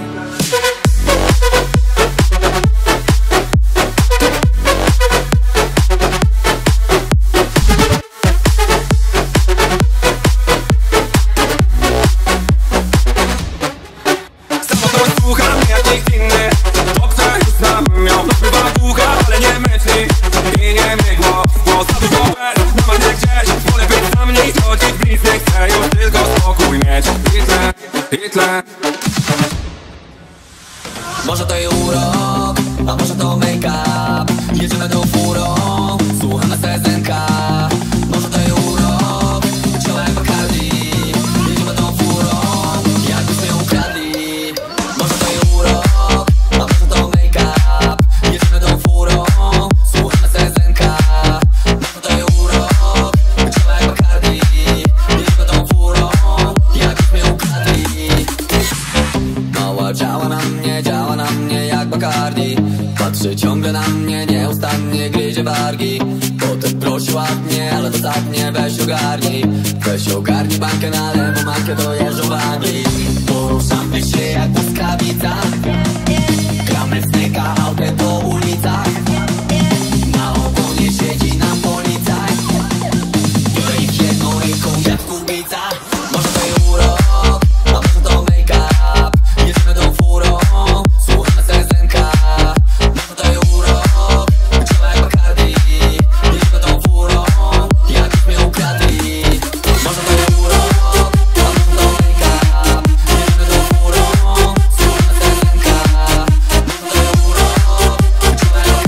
Może to i urok, a może to make-up. Jedziemy tą furą, słuchamy S N K. Może to i urok, ciała jak Bacardi. Jedziemy tą furą, jakbyśmy ją ukradli. Może to i urok, a może to make-up. Jedziemy tą furą, słuchamy S N K. Może to i urok, ciała jak Bacardi. Jedziemy tą furą, jakbyśmy ją ukradli. Mała działa na mnie, działa na mnie jak Bacardi. Patrzy ciągle na mnie, nieustannie gryzie wargi. Potem prosi ładnie, ale dosadnie weź ogarnij. Weź ogarnij bankę na lewo, matkę dojeżdżą w Anglii. Poruszamy się jak błyskawica. Gramy w sneka, autem po ulicach. Na ogonie siedzi nam policaj. Biorę ich jedną ręką jak kubica. Może to i urok, a może to make-up. Jedziemy tą furą, słuchamy S N K. Może to i urok, ciała jak Bacardi. Jedziemy tą furą, jakbyśmy ją ukradli. Może to i urok, a może to make-up. Jedziemy tą furą, słuchamy S N K. Może to i urok, ciała jak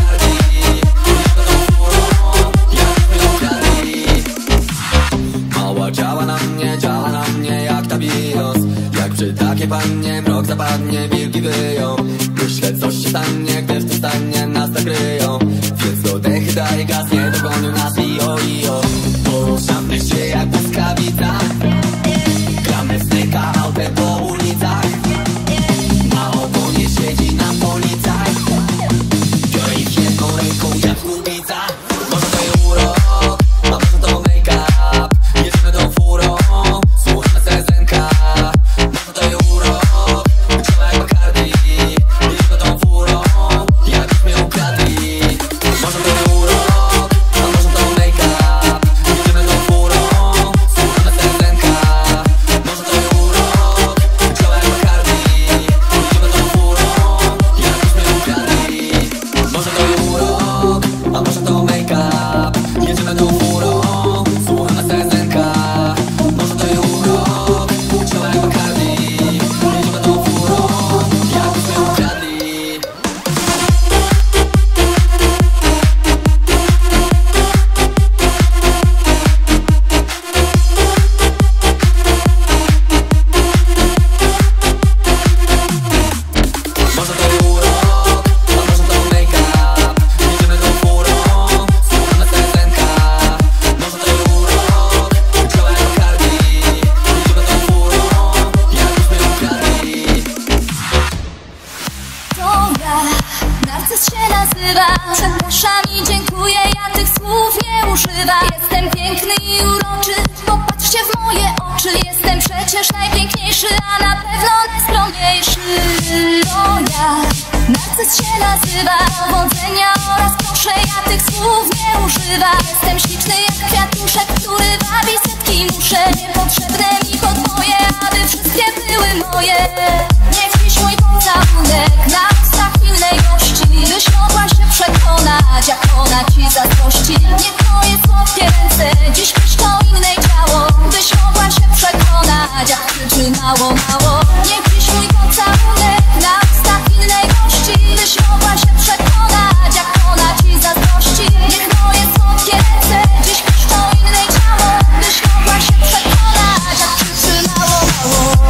Przepraszam i dziękuję, ja tych słów nie używam. Jestem piękny i uroczy, popatrzcie w moje oczy. Jestem przecież najpiękniejszy, a na pewno najskromniejszy. To ja, narcyz się nazywa. Powodzenia oraz proszę, ja tych słów nie używam. Jestem śliczny jak kwiatuszek, który wabi setki muszę. Niepotrzebne mi podwoje, aby wszystkie były moje. Niech dziś mój pocałunek na ustach innej gości, byś mogła się przekonać, jak ona ci zazdrości. Niech moje słodkie ręce dziś piszczą innej ciało, byś mogła się przekonać, jak krzyczy mało, mało. Niech dziś mój pocałunek na ustach innej gości, byś mogła się przekonać, jak ona ci zazdrości. Niech moje słodkie ręce dziś piszczą innej ciało, byś mogła się przekonać, jak krzyczy mało, mało.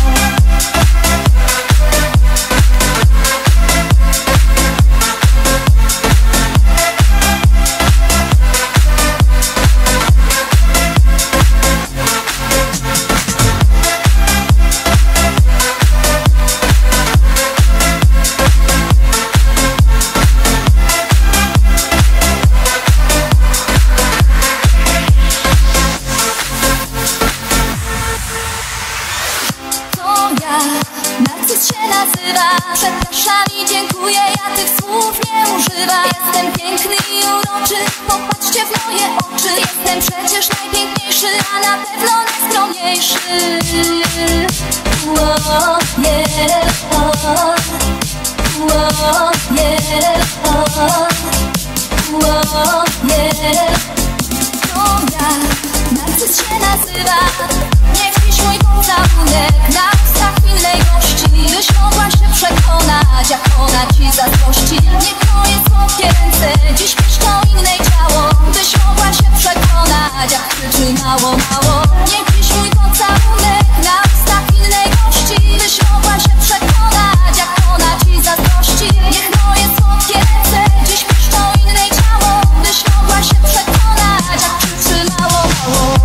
Narcyz się nazywa. Przepraszam i dziękuję, ja tych słów nie używam. Jestem piękny i uroczy, popatrzcie w moje oczy. Jestem przecież najpiękniejszy, a na pewno najskromniejszy. Wow, yeah, oh. Wow, yeah, oh. Wow, yeah. To ja, narcyz się nazywa. Niech dziś mój pocałunek na ustach innej gości, byś mogła się przekonać, jak ona ci zazdrości. Niech moje słodkie ręce dziś piszczą innej ciało, byś mogła się przekonać, jak krzyczy mało, mało. Niech dziś mój pocałunek na ustach innej gości, byś mogła się przekonać, jak ona ci zazdrości. Niech moje słodkie ręce dziś piszczą innej ciało, byś mogła się przekonać, jak krzyczy mało, mało.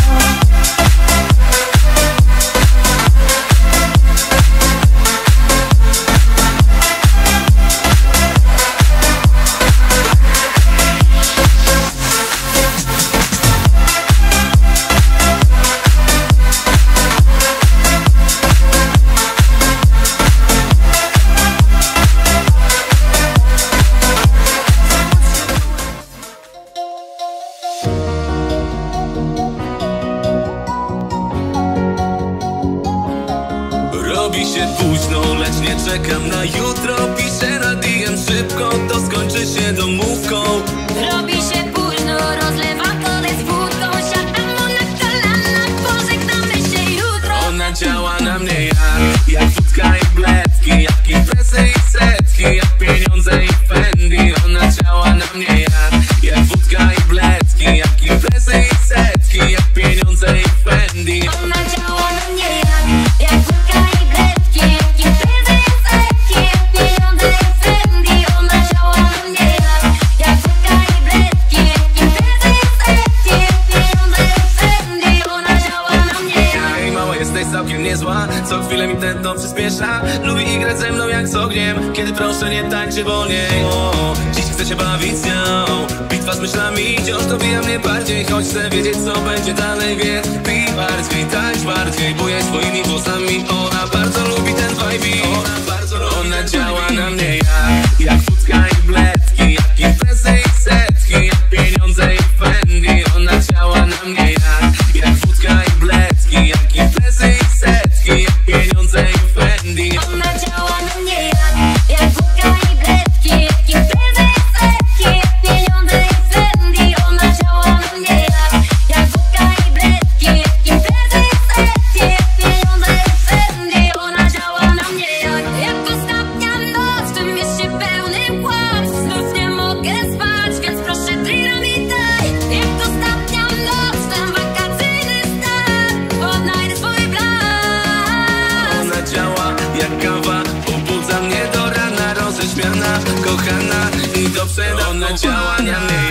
Robi się późno, lecz nie czekam na jutro. Piszę na D M szybko, to skończy się domówką. Robi się późno, rozlewam kolę z wódką. Siadam mu na kolanach, pożegnamy się jutro. Ona działa na mnie jak, jak wódka i bledki, jak imprezy i setki, jak pieniądze i Fendi. Ona działa na mnie jak, jak wódka i bledki, jak imprezy i setki, jak pieniądze i Fendi. Ona działa na mnie jak, jak wódka i bledki, jak imprezy i setki, jak pieniądze i Fendi. Ona działa na mnie jak, jak wódka i bledki, jak imprezy i setki, jak pieniądze i Fendi. Ona działa na mnie jak. Ej, mała, jesteś całkiem niezła, co chwilę mi tętno przyspiesza. Lubi igrać ze mną jak z ogniem, kiedy proszę nie tańczy wolniej. O, dziś chcę się bawić z nią, bitwa z myślami wciąż dobija mnie bardziej. Choć chcę wiedzieć co będzie dalej, więc pij bardziej, tańcz bardziej, bujaj swoimi włosami. Ona bardzo lubi ten vibe. Ona bardzo lubi. Ona działa na mnie jak, jak wódka i bledki, jak imprezy i setki, jak pieniądze i Fendi. Ona działa na mnie jak, jak wódka i bledki, jak imprezy i setki, jak pieniądze i Fendi. Ona działa na mnie jak, jak wódka i bledki, jak imprezy i setki, jak pieniądze i Fendi. Ona działa na mnie jak, jak wódka i bledki, jak imprezy i setki, jak pieniądze i Fendi. Ona działa na mnie jak, jak ostatnia noc w tym mieście pełnym kłamstw. Znów nie mogę spać, więc proszę drina mi daj. Jak ostatnia noc w ten wakacyjny stan, odnajdę swój plan. Ona działa jak kawa, pobudza mnie do rana, roześmiana, kochana i dobrze. Ona działa na mnie